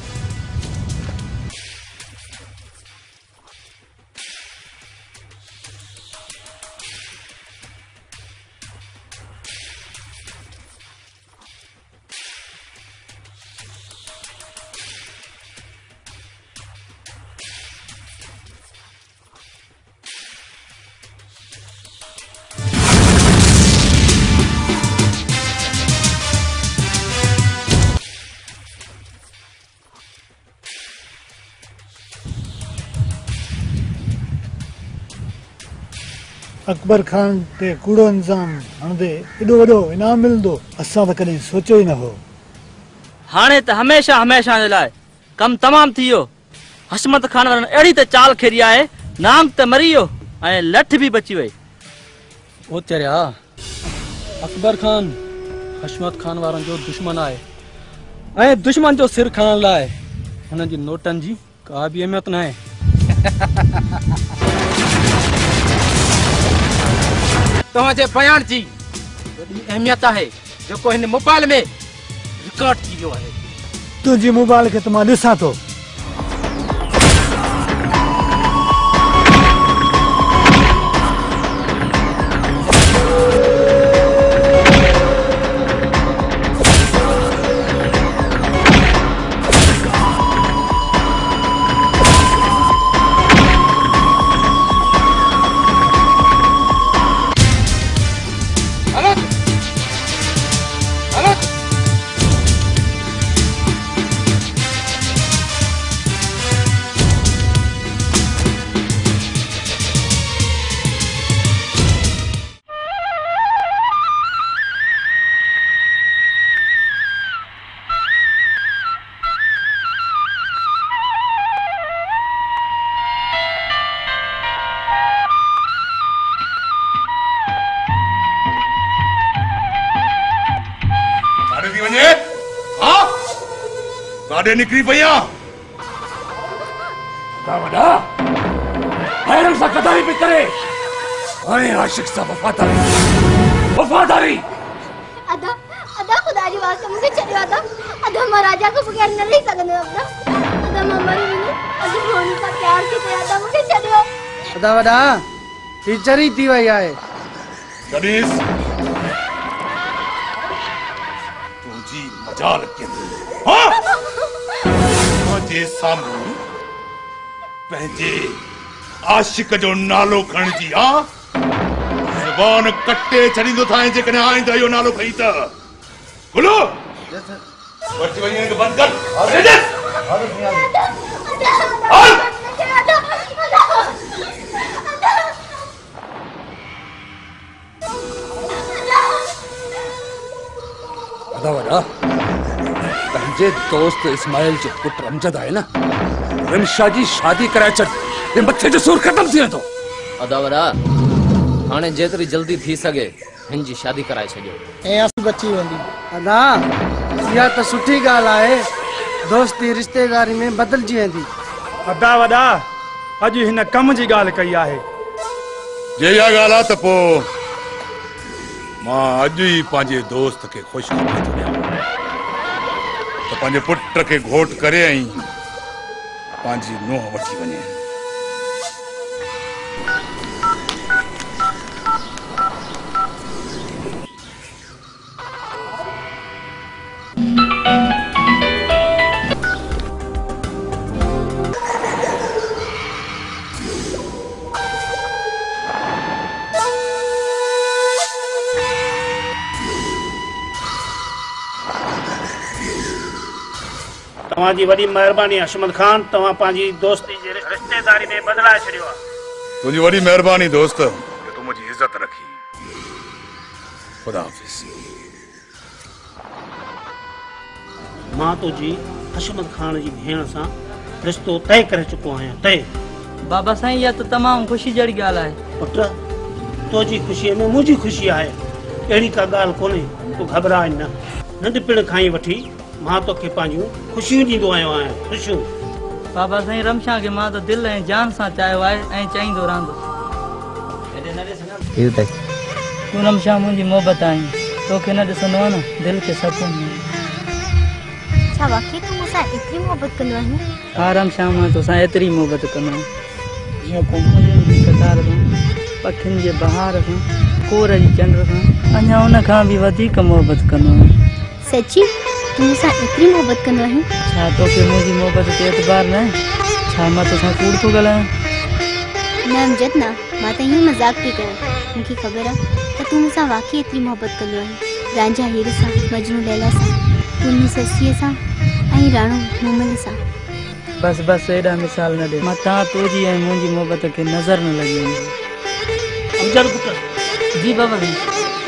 अकबर खान ते कूड़ो इंजाम हणंदे एॾो वॾो इनाम मिलंदो असां त कॾहिं सोचियो ई न हो। हाणे त हमेशा हमेशा जे लाइ कम तमाम थी वियो। हशमत खान वारनि अहिड़ी त चाल खेरी आहे, नाम त मरी वियो ऐं लठ भी बची वई। ओ चरिया अकबर खान हशमत खान वारनि जो दुश्मन आहे ऐं दुश्मन जो सिर खणण लाइ हुननि जी नोटनि जी का बि अहमियत न आहे। तव्हांजे बयान जी वॾी अहमियत आहे जेको हिन मोबाइल में रिकॉर्ड थी वियो आहे। तुंहिंजी मोबाइल खे त मां ॾिसां थो। निकली भैया वॾा हैरन सां कदाई भी करे ऐं आशिक सां वफ़ादारी वफ़ादारी अदा अदा खुदा जी वास्ते मुझे चढ़ियो अदा अदा मां राजा को बगैर न रही सकंदो अदा अदा मां मरी वञी अदा मोनी सां प्यार थी करे अदा मुझे चढ़ियो अदा वॾा टीचर ही थी वई आहे कनीस तुझी मजाल के हां मुझे सामू पंहिंजे आशिक जो नालो खण जी हां ज़बान कटे छड़ींदो था जेकॾहिं आईंदा इहो नालो खई त बोलो वठी वई इनखे बंदि कर अरे अदा वॾा पंहिंजे दोस्त इस्माइल जो पुट अमजद आहे न रिमशा जी शादी कराए छॾ ये मथे जो सूर खत्म थी वेंदो अदा वॾा हाणे जेतिरी जल्दी थी सघे हिन जी शादी कराए छॾियो ऐं अस बची वेंदी अदा इहा त सुठी ॻाल्हि आहे दोस्ती रिश्तेदारी में बदिलजी वेंदी अदा वॾा अॼु हिन कम जी ॻाल्हि कई आहे जे इहा ॻाल्हि आहे त पोइ मां अॼु ई पंहिंजे दोस्त खे ख़ुशख़बरी थो ॾियां त पंहिंजे पुट खे घोट करे ऐं पंहिंजी नुंहुं वठी वञे तव्हांजी वॾी महिरबानी हशमत खान तव्हां पंहिंजी दोस्ती जे रिश्तेदारी में बदिलाए छॾियो आहे तुझी वॾी महिरबानी दोस्त कि तू मुझी इज्जत रखी खुदा हाफिज मां तुंहिंजी हशमत खान जी भेण सां रिश्तो तय करे चुको आहियां तय बाबा साईं इहा त तमामु ख़ुशी जहिड़ी ॻाल्हि आहे पुट तुंहिंजी ख़ुशीअ में मुंहिंजी ख़ुशी आहे अहिड़ी का ॻाल्हि कोन्हे तूं घबराए न नंढपिण खां ई वठी मां तोखे पंहिंजूं ख़ुशियूं ॾींदो आयो आहियां ख़ुशियूं बाबा साईं रमशा खे मां त दिलि ऐं जान सां चाहियो आहे ऐं चाहींदो रहंदो तूं रमशा मुंहिंजी मोहबत आहीं तोखे न ॾिसंदो आहे न दिलि खे सुकून छा वाकई तूं मूंसां एतिरी मोहबत कंदो आहीं हा रमशा मां तोसां एतिरी मोहबत कंदो आहियां जीअं कोमल जी कतार सां पखियुनि जे बहार सां कोर जी चंड सां अञा उन खां बि वधीक मोहबत कंदो आहियां सची तूं मूंसां एतिरी मोहबत कंदो आहीं छा तोखे मुंहिंजी मोहबत ते एतबार न आहे छा मां तोसां कूड़ थो ॻाल्हायां न अमजद न मां त ईअं मज़ाक पई कयां मूंखे ख़बर आहे त तूं मूंसां वाकई एतिरी मोहबत कंदो आहीं रांझा हीर सां मजनू लैला सां पुन्नी ससीअ सां ऐं राणो मूमल सां बस बस एॾा मिसाल न ॾे मां तव्हां तुंहिंजी ऐं मुंहिंजी मोहबत खे नज़र न लॻी वेंदी अमजद पुट जी बाबा जी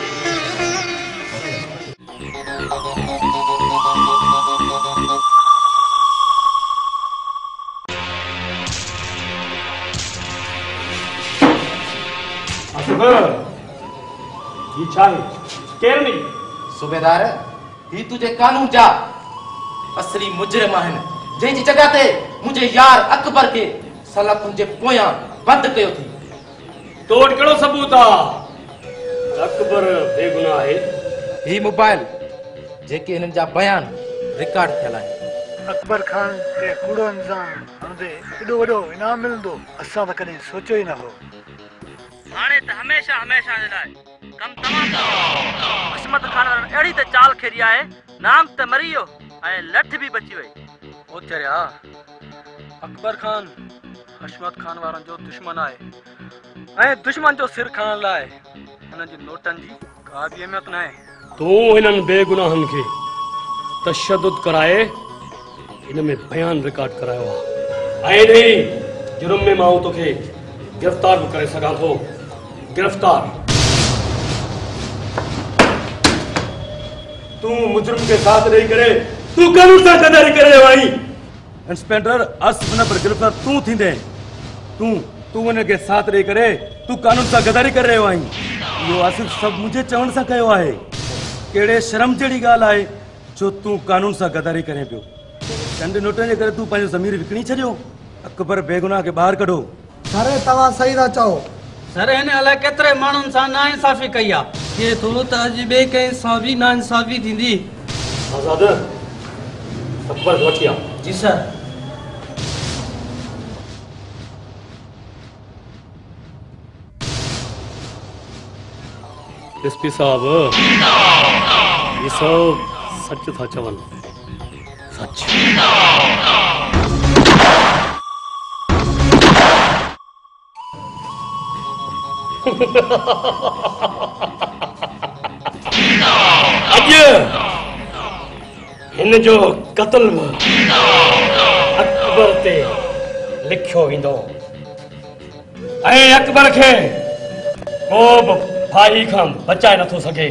सूबेदार ही तुझे कानून जा असली मुजरिम आहिनि जंहिंजी जॻह ते मुंहिंजे यार अकबर खे सलाखुनि जे पोयां बंदि कयो थी तो वटि कहिड़ो सबूत आहे अकबर बेगुनाह आहे ही मोबाइल जेके हिननि जा बयान रिकॉर्ड थियल आहिनि अकबर खान के कूड़ो इंसान हूंदे एॾो वॾो इनाम मिलंदो असां त कॾहिं सोचियो ई न हो हाणे त हमेशा हमेशा जे लाइ कम तमाम हशमत खान अहिड़ी त चाल खेड़ी आहे नाम त मरी वियो ऐं लठ बि बची वई ओ चरिया अकबर खान हशमत खान वारनि जो दुश्मन आहे ऐं दुश्मन जो सिर खणण लाइ हुननि जी नोटनि जी का बि अहमियत न आहे तूं हिननि बेगुनाहनि खे तशद्दुद कराए हिन में बयान रिकॉर्ड करायो आहे ऐं इन जुर्म में मां तोखे गिरफ़्तार बि करे सघां थो गिरफ़्तार तू मुजरिम के साथ रही करे तू कानून सां गद्दारी करे रहियो आहीं इंस्पेक्टर अस हुन पर गिरफ़्तार तूं थींदे तूं तूं हुन के साथ रही करे तू कानून सां गद्दारी करे रहियो आहीं इहो आसिफ सभु मुंहिंजे चवण सां कयो आहे कहिड़े शर्म जहिड़ी ॻाल्हि आहे जो तूं कानून सां गद्दारी करे पियो चंद नोटनि जे करे तूं पंहिंजो ज़मीर विकिणी छॾियो अकबर बेगुनाह खे ॿाहिरि कढो सर तव्हां सही था चओ सर हिन अलाए केतिरे माण्हुनि सां नाइंसाफ़ी कई आहे लॻे थो त अॼु ॿिए कंहिं सां बि नाइंसाफ़ी थींदी। आज़ाद अकबर वठी आ। जी सर। एसपी साहब ये सब सच था चवन सच। अॼु हिन जो कत्ल अकबर ते लिखियो वेंदो ऐं अकबर खे को बि भाई खां बचाए नथो सघे।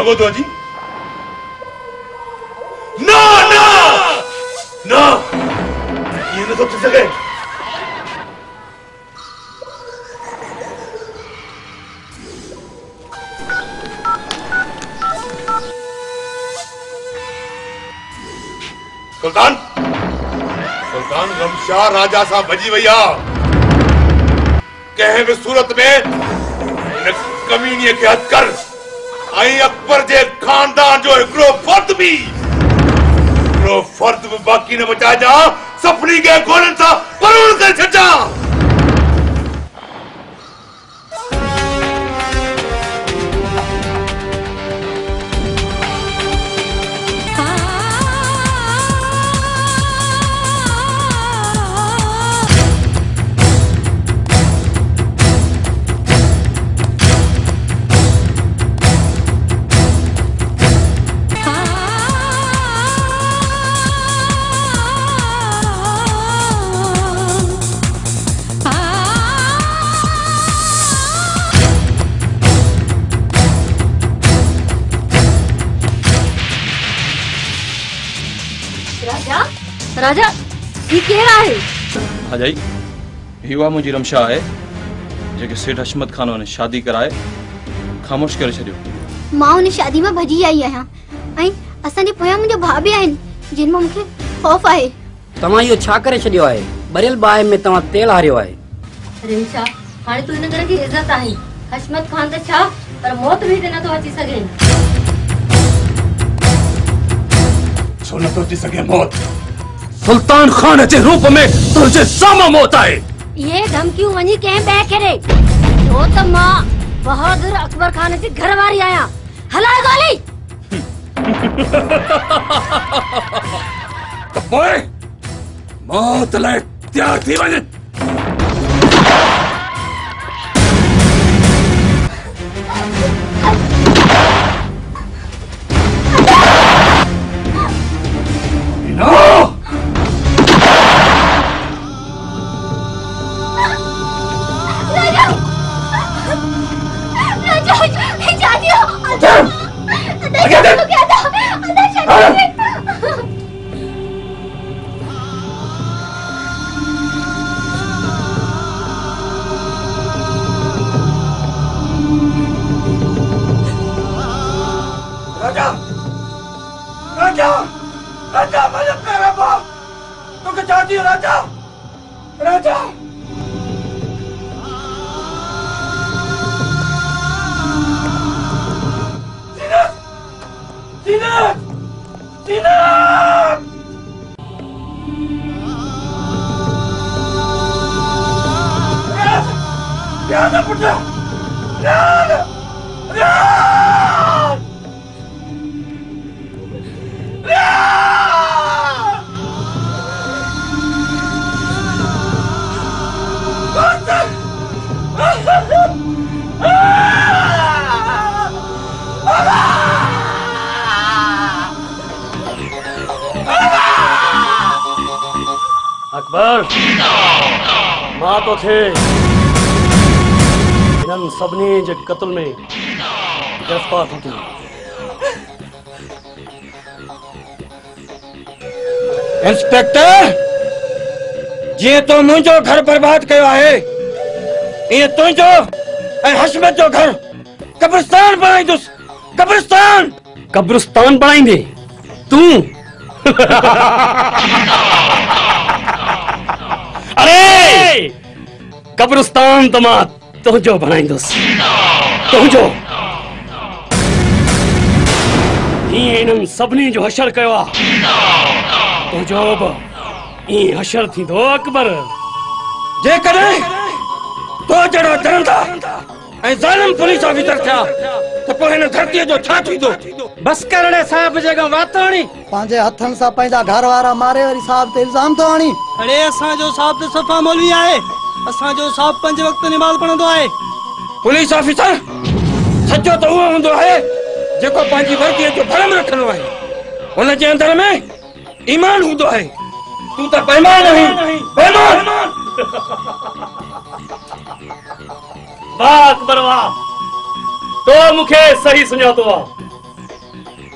सघो थो जी? ना ना ना, ये नथो थी सघे। सुल्तान सुल्तान रमशाह राजा सां भॼी वई आहे। कंहिं बि सूरत में इन कमीनीअ खे हथु कर ऐं अकबर जे खानदान जो हिकिड़ो फर्द बि हिकिड़ो फर्द बि बाक़ी न बचाइजां। सभिनी खे गोलनि सां परोड़ करे छॾिजां। राजा ये केड़ा है? अजय हिवा मुंहिंजी रमशाह आहे जेके सेठ हशमत खान ने शादी कराए ख़ामोश करे छॾियो। मां उन शादी में भॼी आई आहियां ऐं असांजे पोयां मुंहिंजो भाउ बि आहिनि जिन मां मूंखे ख़ौफ़ आहे। तव्हां इहो छा करे छॾियो आहे? बरियल बाहि में तव्हां तेल हारियो आहे। रिमशा हाणे तू इन घर जी इज्जत आहे। हशमत खान त छा पर मौत भी ते नथो अची सघे। छो नथो अची सघे मौत? सुल्तान खान जे रूप में तुझे सामा मौत आए। ये धमकियूं वञी कंहिं ॿिए खे ॾे छो त मां बहादुर अकबर खान जी घर वारी आहियां। हलाए गोली। त पोइ मौत लाइ तैयार थी वञे। अकबर मां तो थे इन्हनि सभिनी जे क़त्ल में गिरफ्तार थी थी। इंस्पेक्टर जीअं तो मुंहिंजो घर बर्बाद कयो आहे ईअं तुंहिंजो ऐं हशमत जो घर कब्रिस्तान बणाईंदुसि। कब्रिस्तान कब्रिस्तान बणाईंदे तूं? अरे कब्रिस्तान तो मां तुंहिंजो बणाईंदुसि। तुंहिंजो ईअं इन्हनि सभिनी जो हशर कयो आहे। तुंहिंजो बि ईअं हशर थींदो अकबर। जेकॾहिं तो जहिड़ा दरंदा ऐं ज़ालिम पुलिस ऑफिसर थिया त पोइ हिन धरतीअ जो छा थींदो? बस करणे साहब जगह बात आणी पंहिंजे हथनि सां पंहिंजा घर वारा मारे वरी साहब ते इल्जाम तो आणी। अरे असांजो साहब त सफ़ा मौलवी आहे। असांजो साहब पंज वक्त नमाज़ पढ़ंदो आहे। पुलिस ऑफिसर सचो तो उहो हूंदो आहे जेको पंहिंजी वर्दीअ जो भरम रखंदो आहे। हुन जे अंदर में ईमान हूंदो आहे। तूं त बेईमान आहीं। बेईमान। वाह अकबर वाह, तो मूंखे सही सुञातो आहे।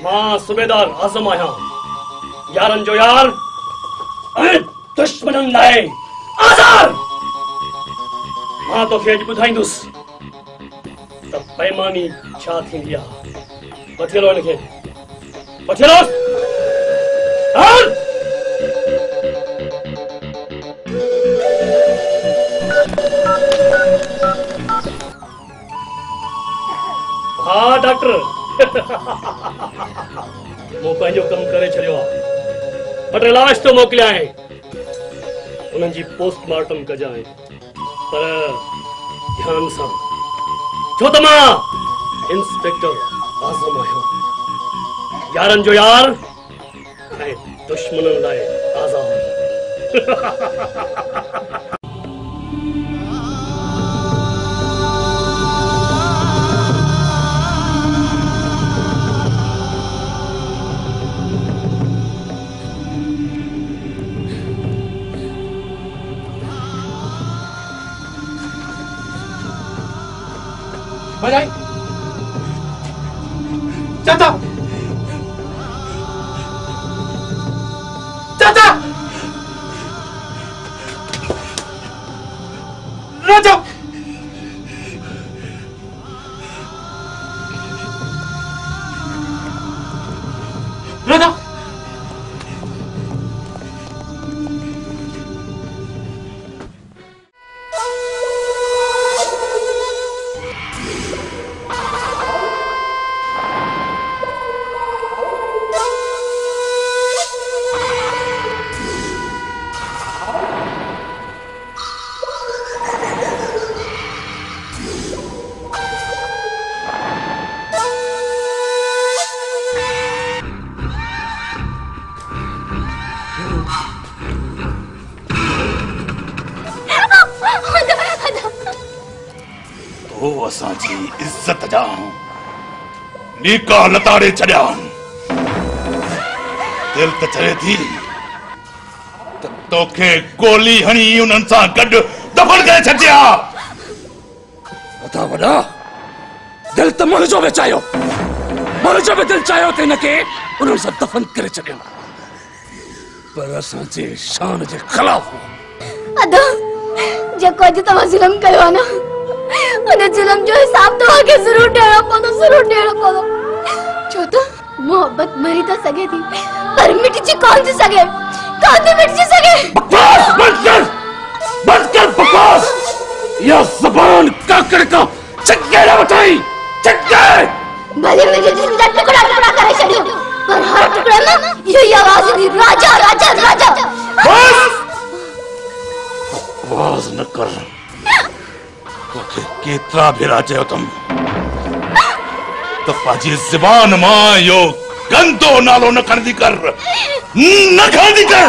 मां सुबेदार आज़म आहियां, यारनि जो यार ऐं दुश्मननि लाइ आज़ाद। मां तोखे अॼु ॿुधाईंदुसि त बेईमानी छा थींदी आहे। वठी हलो हिनखे, वठी हलो। हल। हाँ डॉक्टर, मूं पंहिंजो कमु करे छॾियो आहे। ॿ टे लाश तो मोकिलिया आहिनि, उन्हनि जी पोस्टमार्टम कजांइ, पर ध्यान सां, छो त मां इंस्पेक्टर आज़म आहियां, यारनि जो यार ऐं दुश्मननि लाइ आज़ाद। बजाई चाचा, चाचा राजा, राजा असांजी इज्जत जा निकाह लताड़े छॾिया। दिल त चरे थी त तोखे गोली हणी उन्हनि सां गॾु दफ़न करे छॾिया। वॾा वॾा दिल त मुंहिंजो बि चाहियो, मुंहिंजो बि दिल चाहियो त हिनखे उन्हनि सां दफ़न करे छॾियो, पर असांजे शान जे ख़िलाफ़। अदा जेको अॼु तव्हां ज़ुल्म कयो आहे न, उन जुल्म जो हिसाब तो आगे जरूर ॾियणो पवंदो, जरूर ॾियणो पवंदो। छो त मोहब्बत मरी तो सके थी, पर मिटजी कोन थी सके, कोन थी मिटजी सके। बकवास बंद कर, बंद कर बकवास। यह ज़बान काकड़ का चक्के न बचाई, चक्के। भले मेरे जिस्म का टुकड़ा टुकड़ा करे छड़ियो, पर हर टुकड़े में यही आवाज थी, राजा राजा राजा। बस आवाज न कर। केतरा भेरा चयो तुम तो पाजी ज़बान मां यो गंदो नालो न खणंदी कर, न खणंदी कर।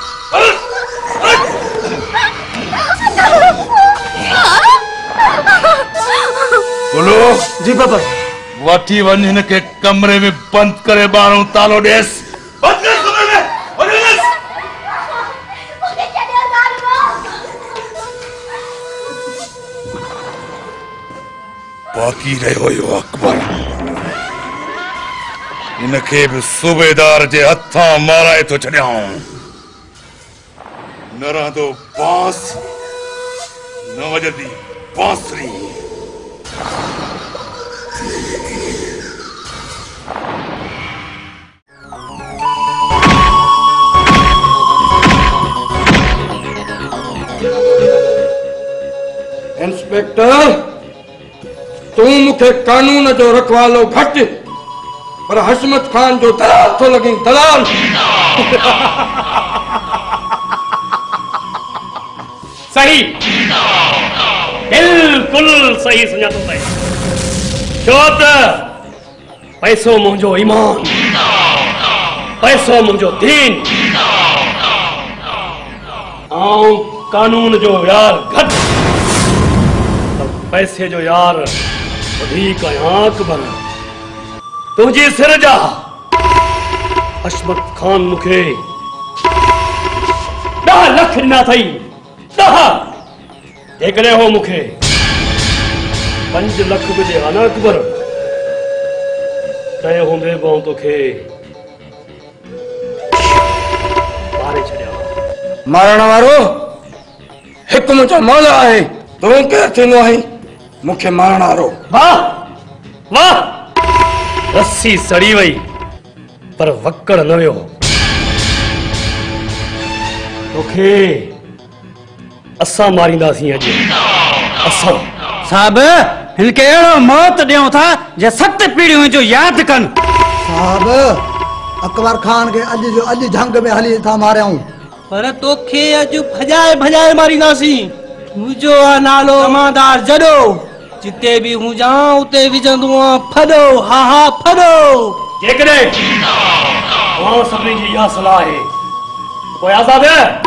बोलो जी पापा। वठी वञ हिनखे कमरे में बंद करे ॿाहिरों तालो ॾेस। बंद कर कमरे में, वञ ॾेस। बाक़ी रहियो यो अकबर, इनखे बि सूबेदार जे हथां माराए थो छॾियां। न रहंदो बांस, न वॼंदी बांसुरी। इंस्पेक्टर, तू मुखे कानून जो रखवालो घट, पर हशमत खान जो दलाल तो लगी, दलाल। सही, बिल्कुल सही सुञातो अथई। छो त पैसो मुंहिंजो ईमान, पैसो मुंहिंजो दीन, ऐं कानून जो यार घट, पैसे जो यार वधीक आहियां अकबर। तुंहिंजी सिर जा हशमत खान मूंखे ॾह लख ॾिना अथई, ॾह। जेकॾहिं हो मूंखे पंज लख बि ॾिया न अकबर, तय हूंदे बि आउं तोखे मारे छॾियां। मारण वारो हिकु मुंहिंजो मौला आहे। तूं केरु थींदो आहीं मूंखे मारण वारो? वाह वाह, रस्सी सड़ी वई पर वकड़ न वियो। तोखे असां मारींदासीं अॼु, असां। साहब हिनके अहिड़ो मौत ॾियूं था जे सत पीढ़ियूं जो यादि कनि। साहब अकबर खान के अॼु जो अॼु जंग में हली था मारियूं, पर तोखे अॼु भॼाए भॼाए मारींदासीं। मुंहिंजो आहे नालो अमादार जॾो, जिते बि हुजां उते विझंदो आहियां फॾो, हा हा फॾो। जेकॾहिं तव्हां सभिनी जी इहा सलाह आहे पोइ आज़ाद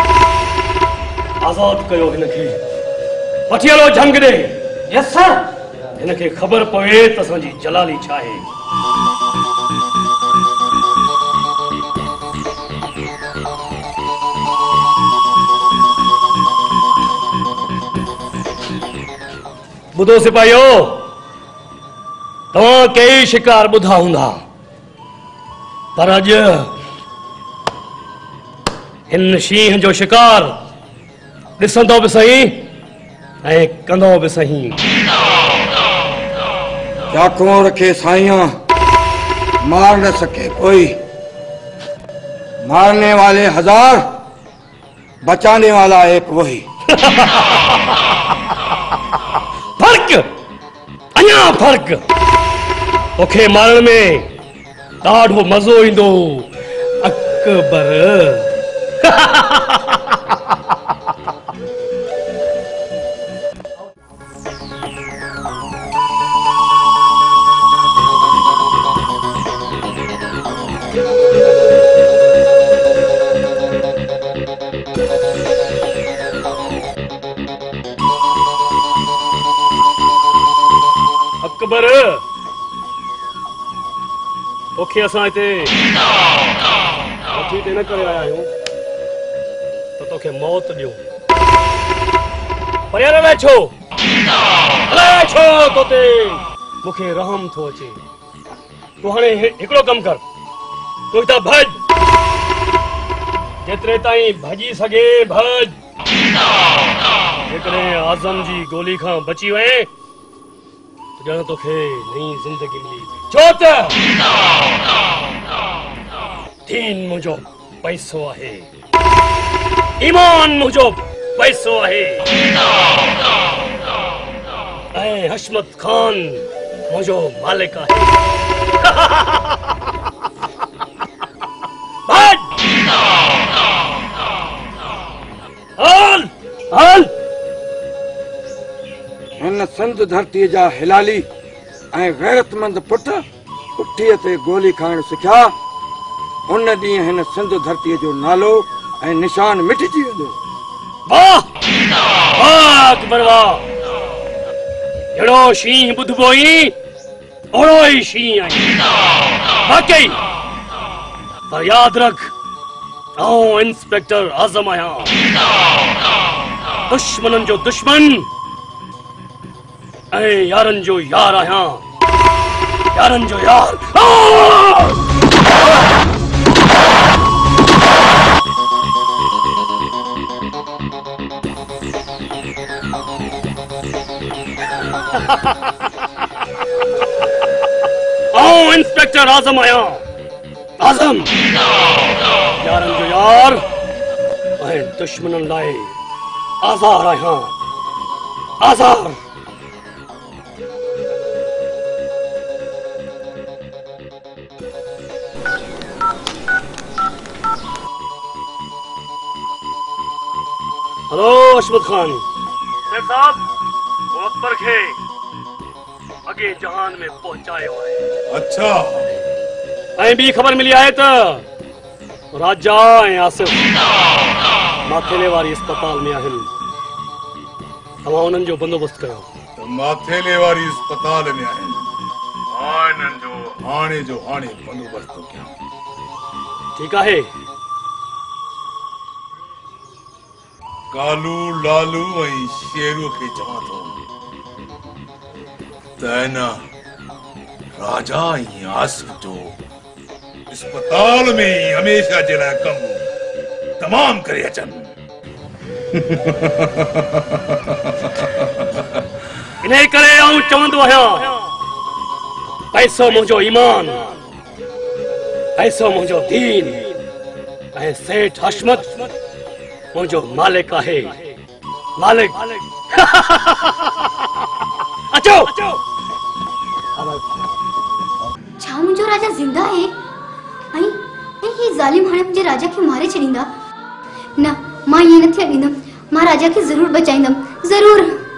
आज़ाद कयो हिनखे, वठी हलो जंग ॾे। Yes sir. हिनखे ख़बर पवे त असांजी जलाली छा आहे। ॿुधो सिपाहियो, तव्हां कई शिकार ॿुधा हूंदा, पर अॼु हिन शींहं जो शिकार ॾिसंदो बि सही ऐं कंदो बि सही। क्या कुंवर के साइयां मार न सके कोई, मारने वाले हजार बचाने वाला एक वही। फर्क, अञा फर्क। तोखे मारण में ॾाढो मज़ो ईंदो अकबर। अकबर, तोखे असां हिते वठी न करे आया आहियूं त तोखे मौत ॾियूं, पर यार अलाए छो अलाए छो तोते मूंखे रहम थो अचे। तूं हाणे हिकिड़ो कमु कर, तूं हितां भॼ, जेतिरे ताईं भॼी सघे भॼ। जेकॾहिं आज़म जी गोली खां बची वएं ॼण तोखे नई ज़िंदगी मिली। छो त दीन मुंहिंजो पैसो आहे, ईमान मुंहिंजो पैसो आहे, ऐं हशमत खान मुंहिंजो मालिक आहे। हल हल। हिन सिंध धरती जा हिलाली ऐं गैरतमंद पुट पुठीअ ते गोली खाइण सिखिया, उन ॾींहुं हिन सिंध धरतीअ जो नालो ऐं निशान मिटिजी वेंदो। वाह वाह अकबर वाह, जहिड़ो शींहं ॿुधबो ई ओड़ो ई शींहं आई वाकई। पर यादि रख, आउं इंस्पेक्टर आज़म आहियां, दुश्मननि जो दुश्मन ऐं यारनि जो यार आहियां, यारनि जो यार। आउं इंस्पेक्टर आज़म आहियां, आज़म यारनि जो यार ऐं दुश्मननि लाइ आज़ार आहियां, आज़ार। हेलो अशमत खान साहब, वो अकबर खे अगे जहान में पहुंचायो है। अच्छा, ऐं ॿी ख़बर मिली आहे त राजा ऐं आसिफ माथेले वारी अस्पताल में आहिनि। तव्हां उन्हनि जो बंदोबस्त कयो। त माथेले वारी अस्पताल में आहिनि, हाँ इन्हनि जो हाणे जो हाणे बंदोबस्त थो कयां। ठीकु आहे। कालू लालू ऐं शेरू खे चवां थो त न राजा ही आसिफ जो अस्पताल में हमेशा जला कम तमाम करे अचन। इन्हें करे आऊं चवंदो आहियां, पैसो मुंहिंजो ईमान, पैसो मुंहिंजो दीन, ऐं सेठ हशमत मुंहिंजो मालिक आहे। मालिक अचो। छा मुंहिंजो राजा जिंदा है? ऐं ये जालिम हाणे मुंहिंजे राजा खे मारे छॾींदा? न, मां ये न थियण ॾींदमि। मां राजा खे ज़रूर बचाईंदमि, ज़रूर।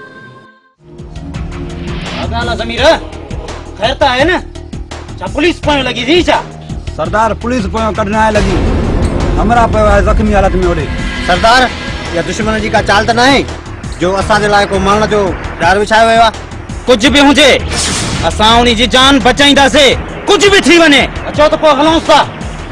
अगाला ज़मीर खैर त आहे न? छा पुलिस पोयों लगी थी छा? सरदार पुलिस पोयों कढण आए लगी, हमरा पियो आहे ज़ख्मी हालत में ओॾे। सरदार, या दुश्मन जी का चाल त न आहे जो असांजे लाइ को मारण जो ॾार विछायो वियो आहे? कुछ भी हुजे असां उन्ही जी जान बचाईंदासीं, कुछ भी थी वञे। अचो त पोइ हलूं था।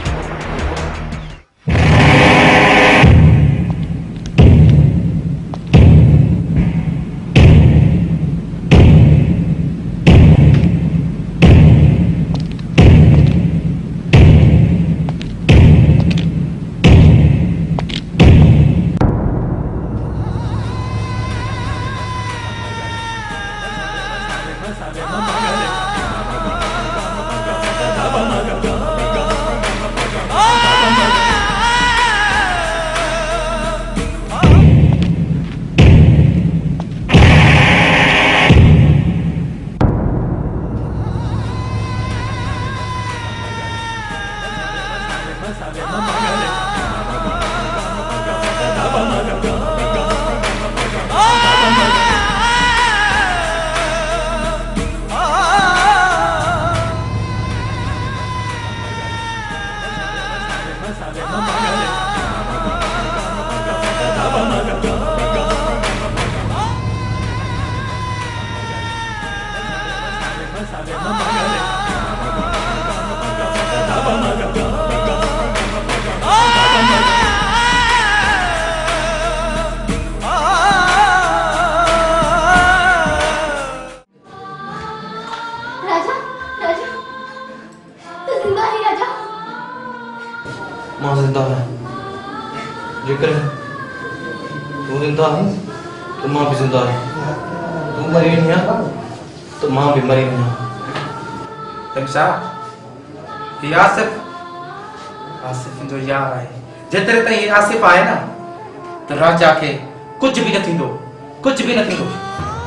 जेतरे ताईं आसिफ आहे न त राजा खे कुछ भी न थींदो, कुछ भी न थींदो।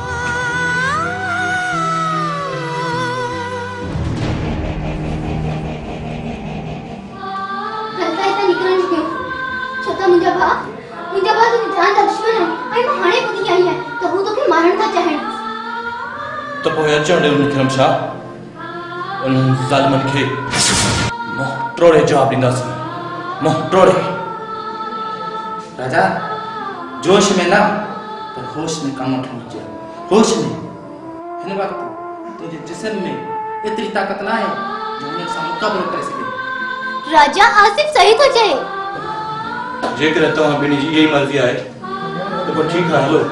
रस्ता इता निकरण क्यों? छोता मुंहिंजा भाउ, मुंहिंजा भाउ तुंहिंजी जान जा दुश्मन है। ऐं मां हाणे ॿुधी आई आहियां त हू तोखे मारण था चाहिनि। त पोइ अचण ॾे उन खे छा? उन्हनि ज़ालिमनि खे मुंहुं टोड़े जवाब ॾींदासीं, मुंहुं टोड़े। राजा, जोश में ना पर होश में काम उठनी चाहिए, होश में। हिन वक्त तुझे जिस्म में इतनी ताकत ना है जो उन्हें सां मुकाबलो करे सके। राजा, आसिफ सही तो चए। जेकर तव्हां ॿिन्ही जी यही मर्ज़ी आहे त पोइ ठीकु आहे, हलो।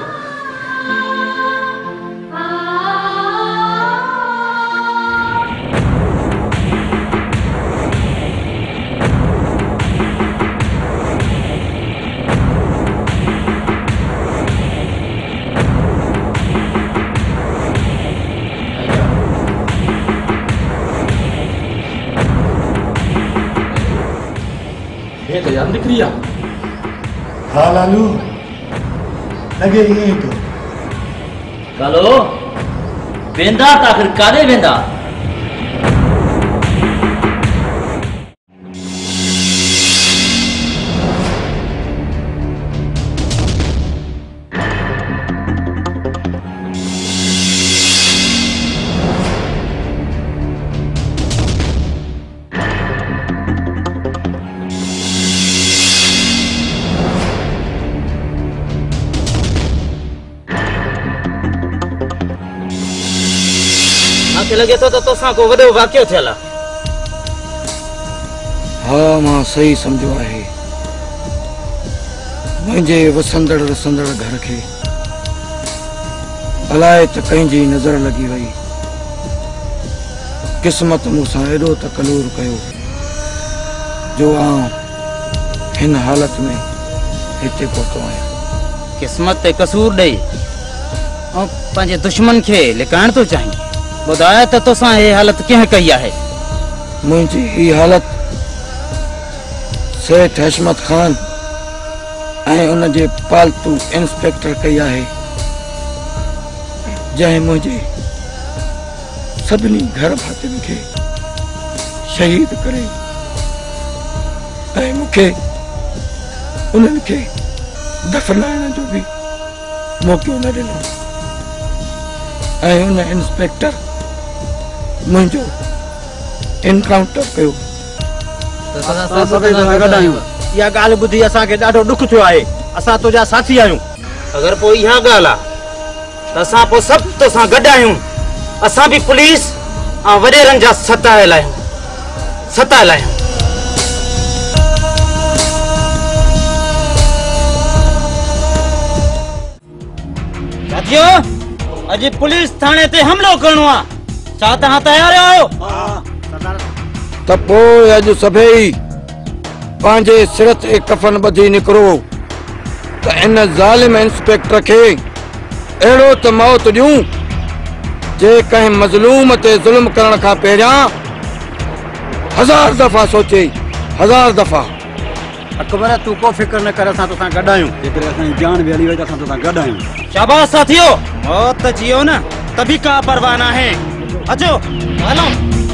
यार निकली आ। हाँ लालू, लगे ये तो। कालो, वेंदा त आखिर काॾे वेंदा? लगे तो तो तोसां को वॾो वाक़ियो थियल आहे। हाँ, मां सही समझो आहे। मुंहिंजे वसंदड़ रसंदड़ घर खे अलाए त कंहिंजी नज़र लगी वई, किस्मत मूंसां एॾो तकलूर कयो जो आउं हिन हालत में हिते पहुतो आहियां। किस्मत ते कसूर ॾेई ऐं पंहिंजे दुश्मन खे लिकाइण थो चाहीं। ॿुधाए त तोसां हे हालत कंहिं कई आहे? मुंहिंजी ही हालत सेठ हशमत खान ऐं उन जे पालतू इंस्पेक्टर कई आहे, जंहिं मुंहिंजे सभिनी घर भातियुनि खे शहीद करे ऐं मूंखे उन्हनि खे दफ़नाइण जो बि मौक़ो न ॾिनो। ऐं उन इंस्पेक्टर मुंहिंजो एनकाउंटर कयो। इहा ॻाल्हि ॿुधी असांखे ॾाढो ॾुख थियो आहे। असां तुंहिंजा साथी आहियूं। अगरि पोइ इहा ॻाल्हि आहे त असां पोइ सभु तोसां गॾु आहियूं। असां बि पुलिस ऐं वॾेरनि जा सतायल आहियूं सतायल आहियूं। साथियो, अॼु पुलिस थाणे ते हमलो करणो आहे। छा तव्हां तयार आहियो? त पोइ अॼु सभई पंहिंजे सिर ते कफन ॿधी निकिरो त इन ज़ालिम इंस्पेक्टर खे अहिड़ो त मौत ॾियूं जे कंहिं मज़लूम ते ज़ुल्म करण खां पहिरियां हज़ार दफ़ा सोचे, हज़ार दफ़ा। अकबर, तू को फिक्र न कर, असां तोसां गॾु आहियूं। जेकॾहिं असांजी जान बि हली वई त असां तोसां गॾु आहियूं। शाबाश साथियो, मौत त जियो न, तभी का परवाह न है। अचो हलो।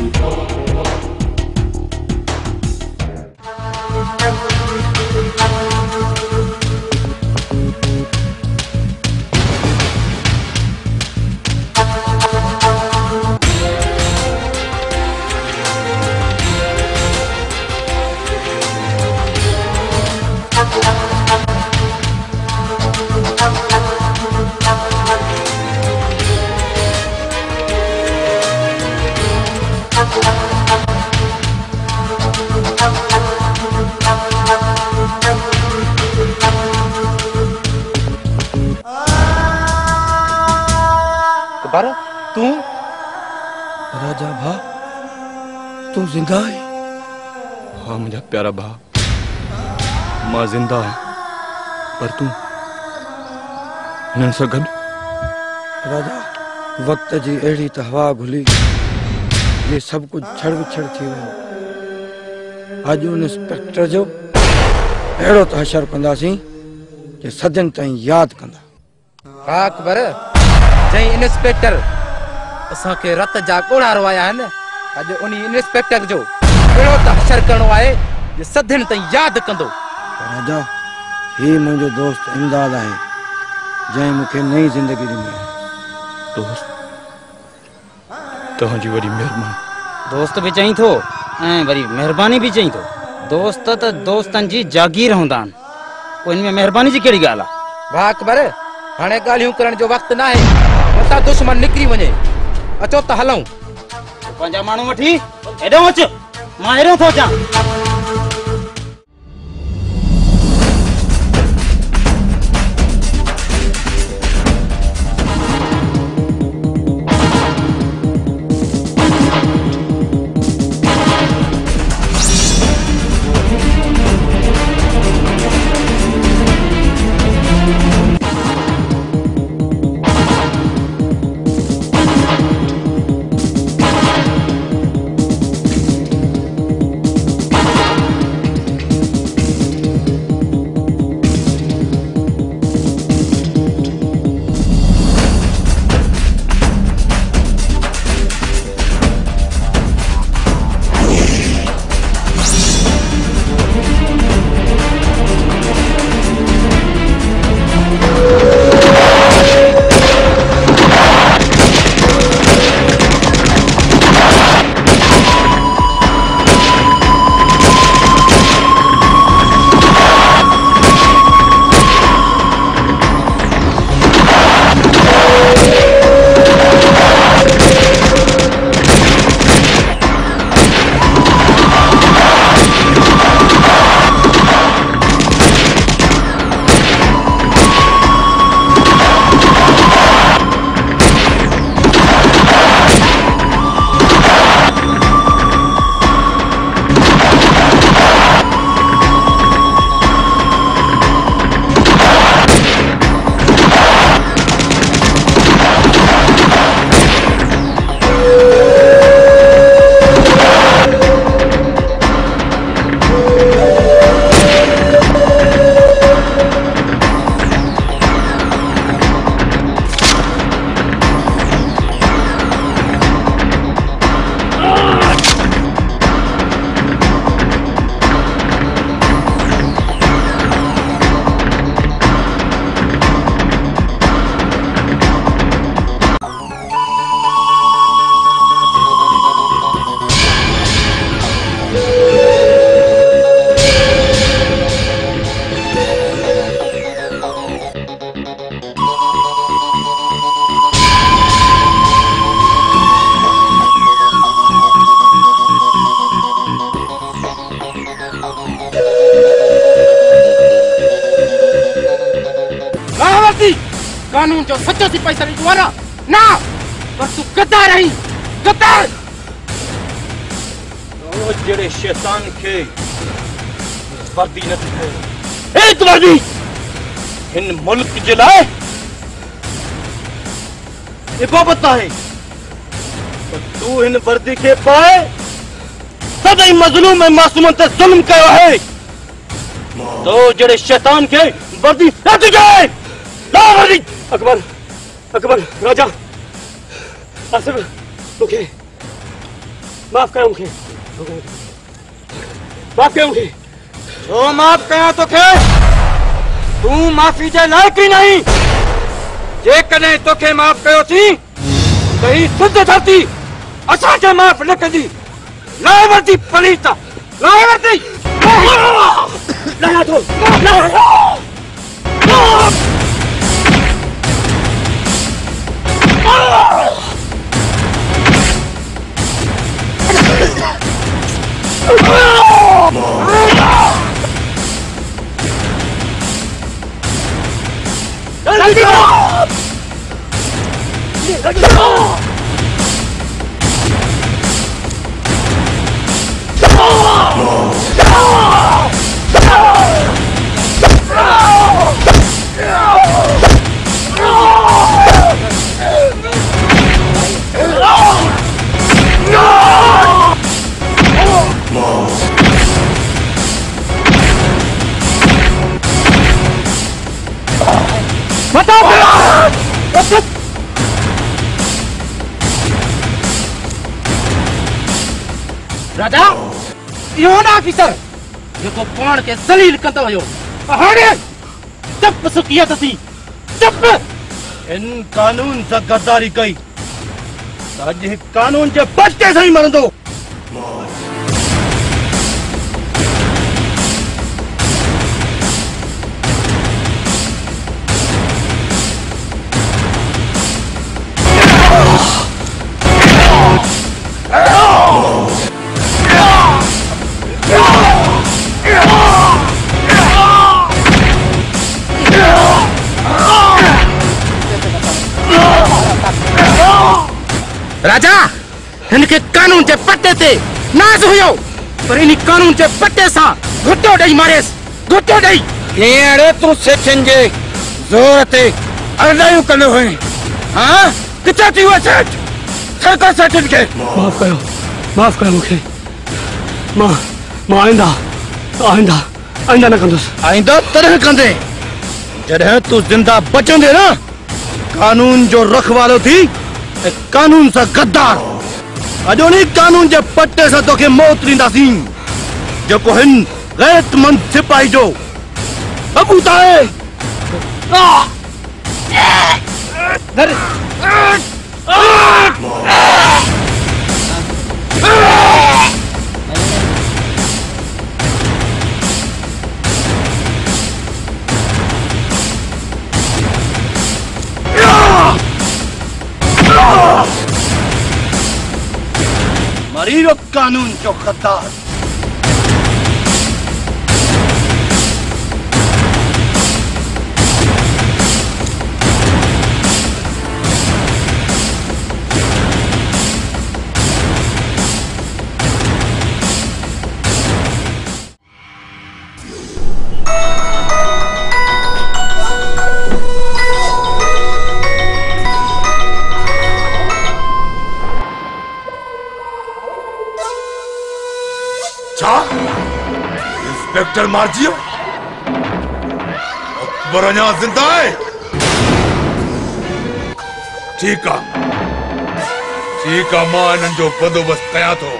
तू राजा भा, तू जिंदा है? हाँ मुझे प्यारा भा, मां जिंदा है, पर तू हिननि सां गॾु? राजा, वक्त जी अहिड़ी त हवा घुली, ये सब कुछ छड़ विछड़ थी वियो। अॼु उन इंस्पेक्टर जो अहिड़ो त हशर कंदासीं कि सदियुनि ताईं यादि कंदा। हा अकबर, जंहिं इंस्पेक्टर असांखे रत जा कोड़ा रवाया आहिनि, अॼु उन इंस्पेक्टर जो अहिड़ो त हशर करणो आहे जो सदियुनि ताईं यादि कंदो। राजा, ही मुंहिंजो दोस्त इमदाद आहे, जंहिं मूंखे नई ज़िंदगी ॾिनी आहे। दोस्त, तव्हांजी वॾी महिरबानी। दोस्त भी चई थो ऐं वरी महिरबानी भी चई थो। दोस्त त दोस्तनि जी जागीर हूंदा आहिनि, पोइ इनमें महिरबानी जी कहिड़ी ॻाल्हि आहे? वाह अकबर, हाणे ॻाल्हियूं करण जो वक़्तु न आहे, उतां दुश्मन निकिरी वञे। अचो त हलूं। पंहिंजा माण्हू वठी हेॾो अच, मां हेॾो थो अचां। ग़लती कानून जो सचो सिपाही सरी तू ना ना पर तू गद्दार रही गद्दार तो जेड़े शैतान के वर्दी न थे एक वर्दी इन मुल्क के लाए इबादत है पर तू इन वर्दी के पाए सदाई मजलूम मासूमन ते जुल्म कयो है तो जेड़े शैतान के वर्दी हट जाए ला वर्दी अकबर अकबर राजा आसिफ मुखे माफ करो मुखे माफ करो मुखे जो माफ कया तो खे तू माफी जे लायक ही नहीं जे कने तो के माफ कयो थी तही सिद्ध धरती असा के माफ न कदी ला वर्दी पलीता ला वर्दी ला तो ला जल्दी राजा यो ना ऑफिसर जेको पाण के जलील कंदो हुयो हाणे चुप सुकिया तसी चुप इन कानून से गद्दारी कई अज कानून के बच्चे से ही मरंदो राजा इनके कानून के पट्टे ते नाज हुयो पर इन कानून के पट्टे सा घुटो डई मारेस घुटो डई केड़े तू सेठन जे जोर ते अरदायू कनो है हां किथे थी वो सेठ सरकार सेठन के माफ करो माफ करो मुखे मां मां आइंदा आइंदा आइंदा न कंदुस आइंदा तरह कंदे जॾहिं तू जिंदा बचंदे ना कानून जो रखवालो थी कानून सा गद्दार अजोनी कानून जे पट्टे से तो के मौत ॾींदासीं जेको हिन गैरतमंद सिपाही जो बबूता है मरीरो कानून जो गद्दार इंस्पेक्टर मार्जियो अकबर अञा जिंदा है ठीक है ठीक है मां इन्हनि जो बंदोबस्त कयां थो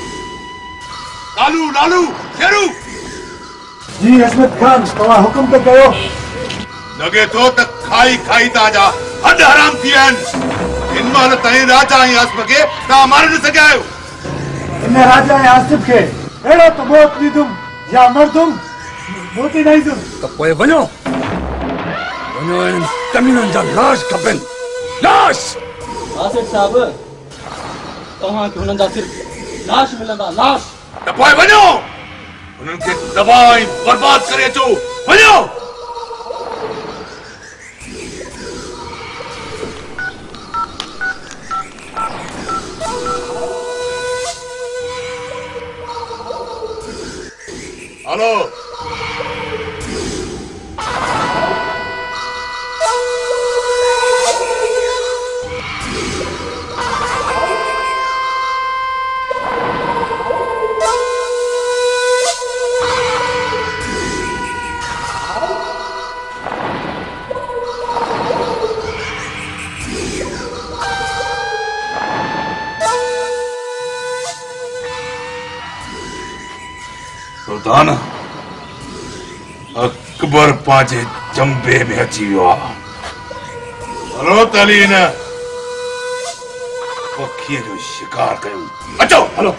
लालू लालू शेरू जी हसमत खान तव्हां हुकुम तो कयो लगे तो त खाई खाई ताजा हद हराम थी आहिनि इन महिल ताईं राजा ऐं आसिफ खे तव्हां मारे न सघिया आहियो इन राजा ऐं आसिफ खे अहिड़ो त मौत ॾींदुमि या मरदुमि मोटी न ईंदुमि तो पोइ वञो वञो इन्हनि कमीननि जा लाश खपनि लाश आसिफ साहब तव्हांखे हुननि जा सिर्फ़ लाश मिलंदा लाश त पोइ वञो उन्हनि खे दबा ऐं बर्बाद करे अचो वञो हलो सुल्तान अकबर पांचे जंबे में अची वियो आहे। हलो तली हिन पखीअ जो शिकार कयूं। अचो हलो।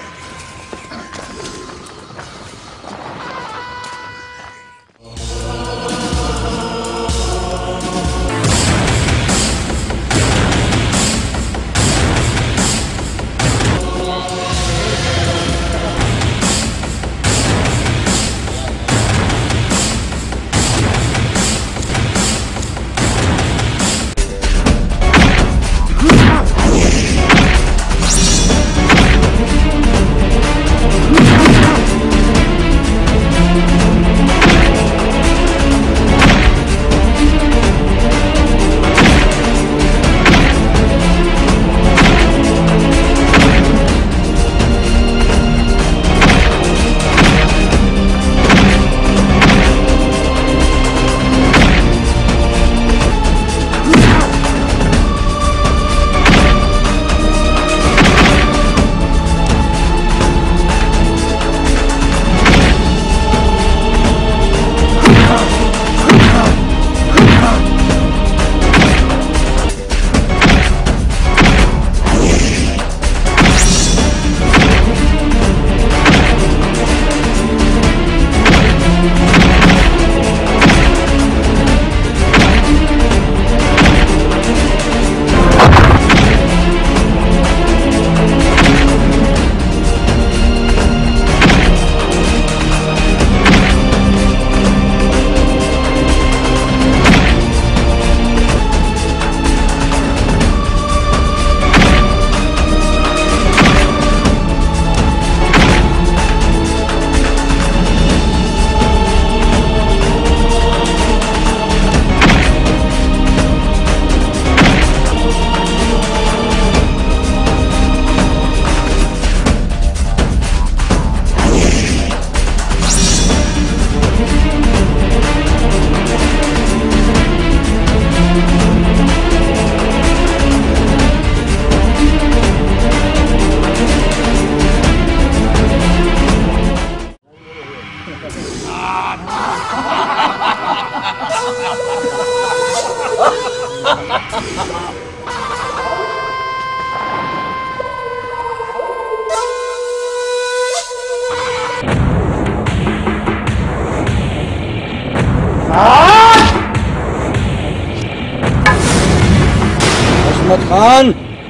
हशमत खान,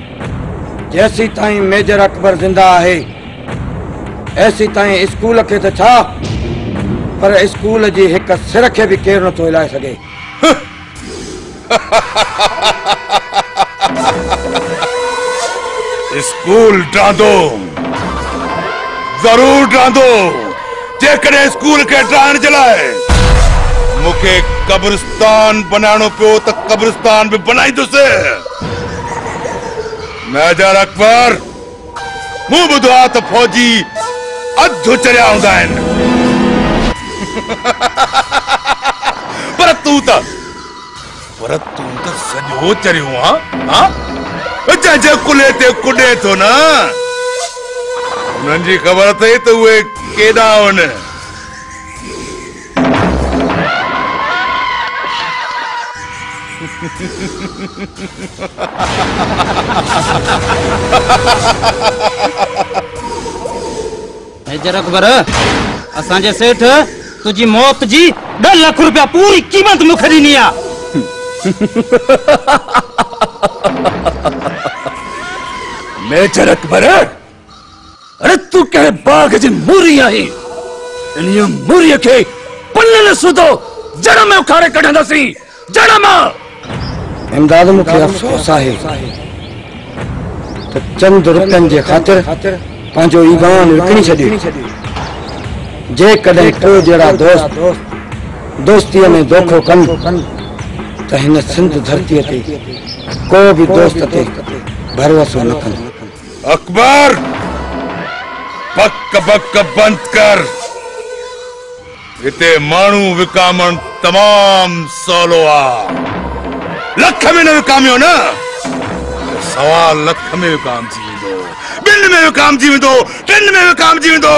जैसी ताईं मेजर अकबर जिंदा है ऐसी ताईं स्कूल के तो छा पर स्कूल जी एक सिर के भी केर नथो हिलाए सके। स्कूल डांदो जरूर डांदो जेकॾहिं स्कूल के डांड जलाए मुखे कब्रिस्तान बनानो पियो तो कब्रिस्तान भी बनाईंदुसि। मेजर अकबर मूं ॿुधो आहे त फौजी अधु चरिया हूंदा आहिनि पर तूं त पर तूं त सॼो चरियो आहे। जंहिंजे कुल्हे ते कुॾे थो न उन्हनि जी ख़बर अथई त उहे केॾा आहिनि। मेजर अकबर, असांजे सेठ तुझी मौत जी ॾह लख रुपया पूरी कीमत मूंखे ॾिनी आहे। मेजर अकबर, अरे तू कहे बाग जी मूरी आई इन मूरी के पल्ले सुधो जड़ में उखाड़े कढंदासी जड़ में। इमदाद मुखे अफसोस है तो चंद रुपयन जे खातिर पांजो ईमान विकणी छॾियो। जे कदे तो जड़ा दोस्त दोस्ती में धोखो कन त हिन सिंध धरती ते को भी दोस्त ते भरोसो न कन। अकबर पक पक बंद कर। इते मानू विकामण तमाम सोलो आ। लख में न विकामियो न सवा लख में विकाम जी वेंदो, बिन में विकाम जी वेंदो, टिन में विकाम जी वेंदो।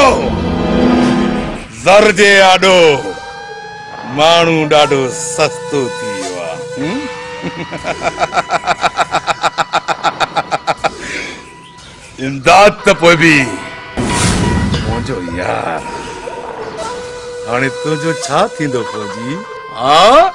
ज़र जे आडो मानू डाडो सस्तो थी वियो आ। इमदाद त पोइ बि मुंहिंजो यार हाणे तुंहिंजो छा थींदो फौजी? हा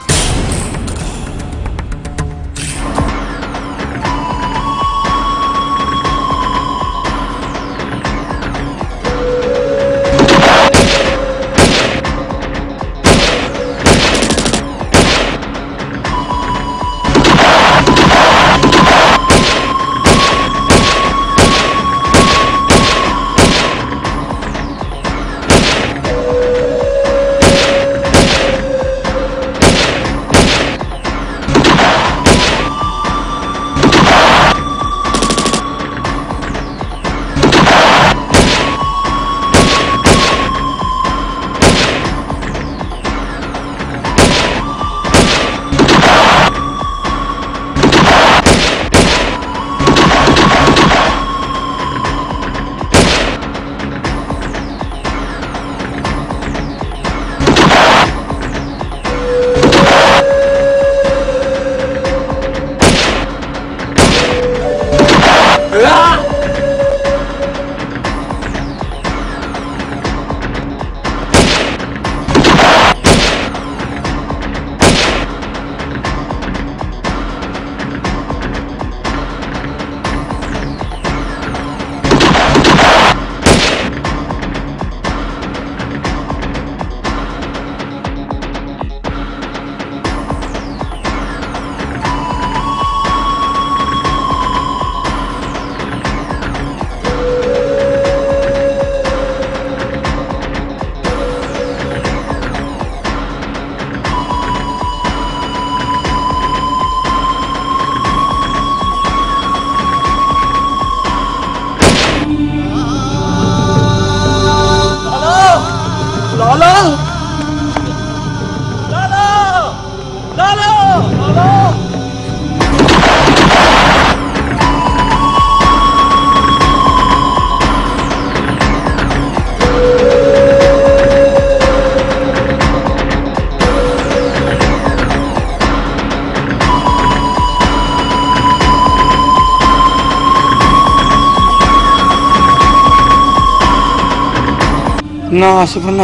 ना आसिफ न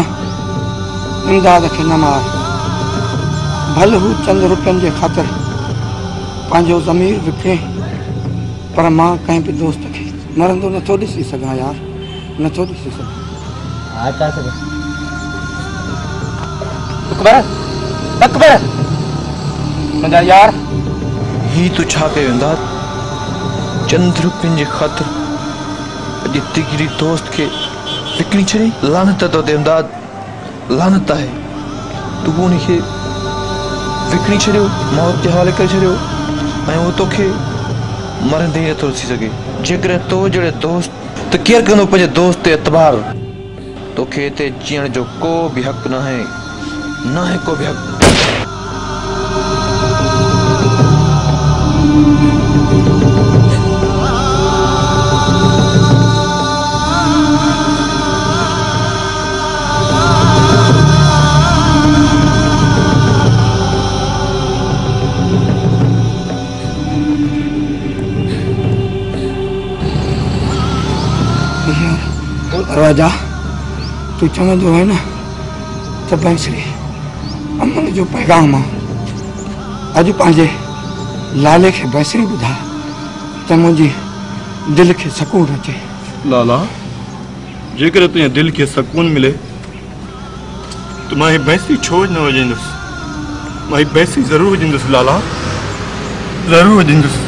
इमदाद के न मार। भल हू चंद रुपयन के खातिर पांजो ज़मीर विकिणे पर मां कंहिं भी दोस्त के मरंदो नथो ॾिसी सघां यार, नथो ॾिसी सघां। हा छा सघे अकबर अकबर मुंहिंजा यार ही तू छा कयो इमदाद? चंद रुपयन जे ख़ातिर अॼु तिगरी दोस्त के विकिणी छॾी? लानत तो ते इमदाद, लानत है। तू उनखे विकिणी छॾियो, मौत के हवाले करे छॾियो ऐं उहो तोखे मरंदे ई नथो ॾिसी सघे। जेकॾहिं तो जहिड़े दोस्त त केरु कंदो पंहिंजे दोस्त ते एतबार? तोखे हिते जीअण जो को बि हक़ न आहे, न आहे को बि हक़। राजा तू चवंदो है न त बैंसरी अमन जो पैगाम आहे। अॼु पंहिंजे लाले खे बैंसरी ॿुधा त मुंहिंजी दिलि खे सुकून अचे। लाला जेकर तुझे दिल के सुकून मिले तो मैं बैंसरी छो न वॼंदुसि? मैं बैंसरी ज़रूर वॼंदुसि लाला, ज़रूर वॼंदुसि।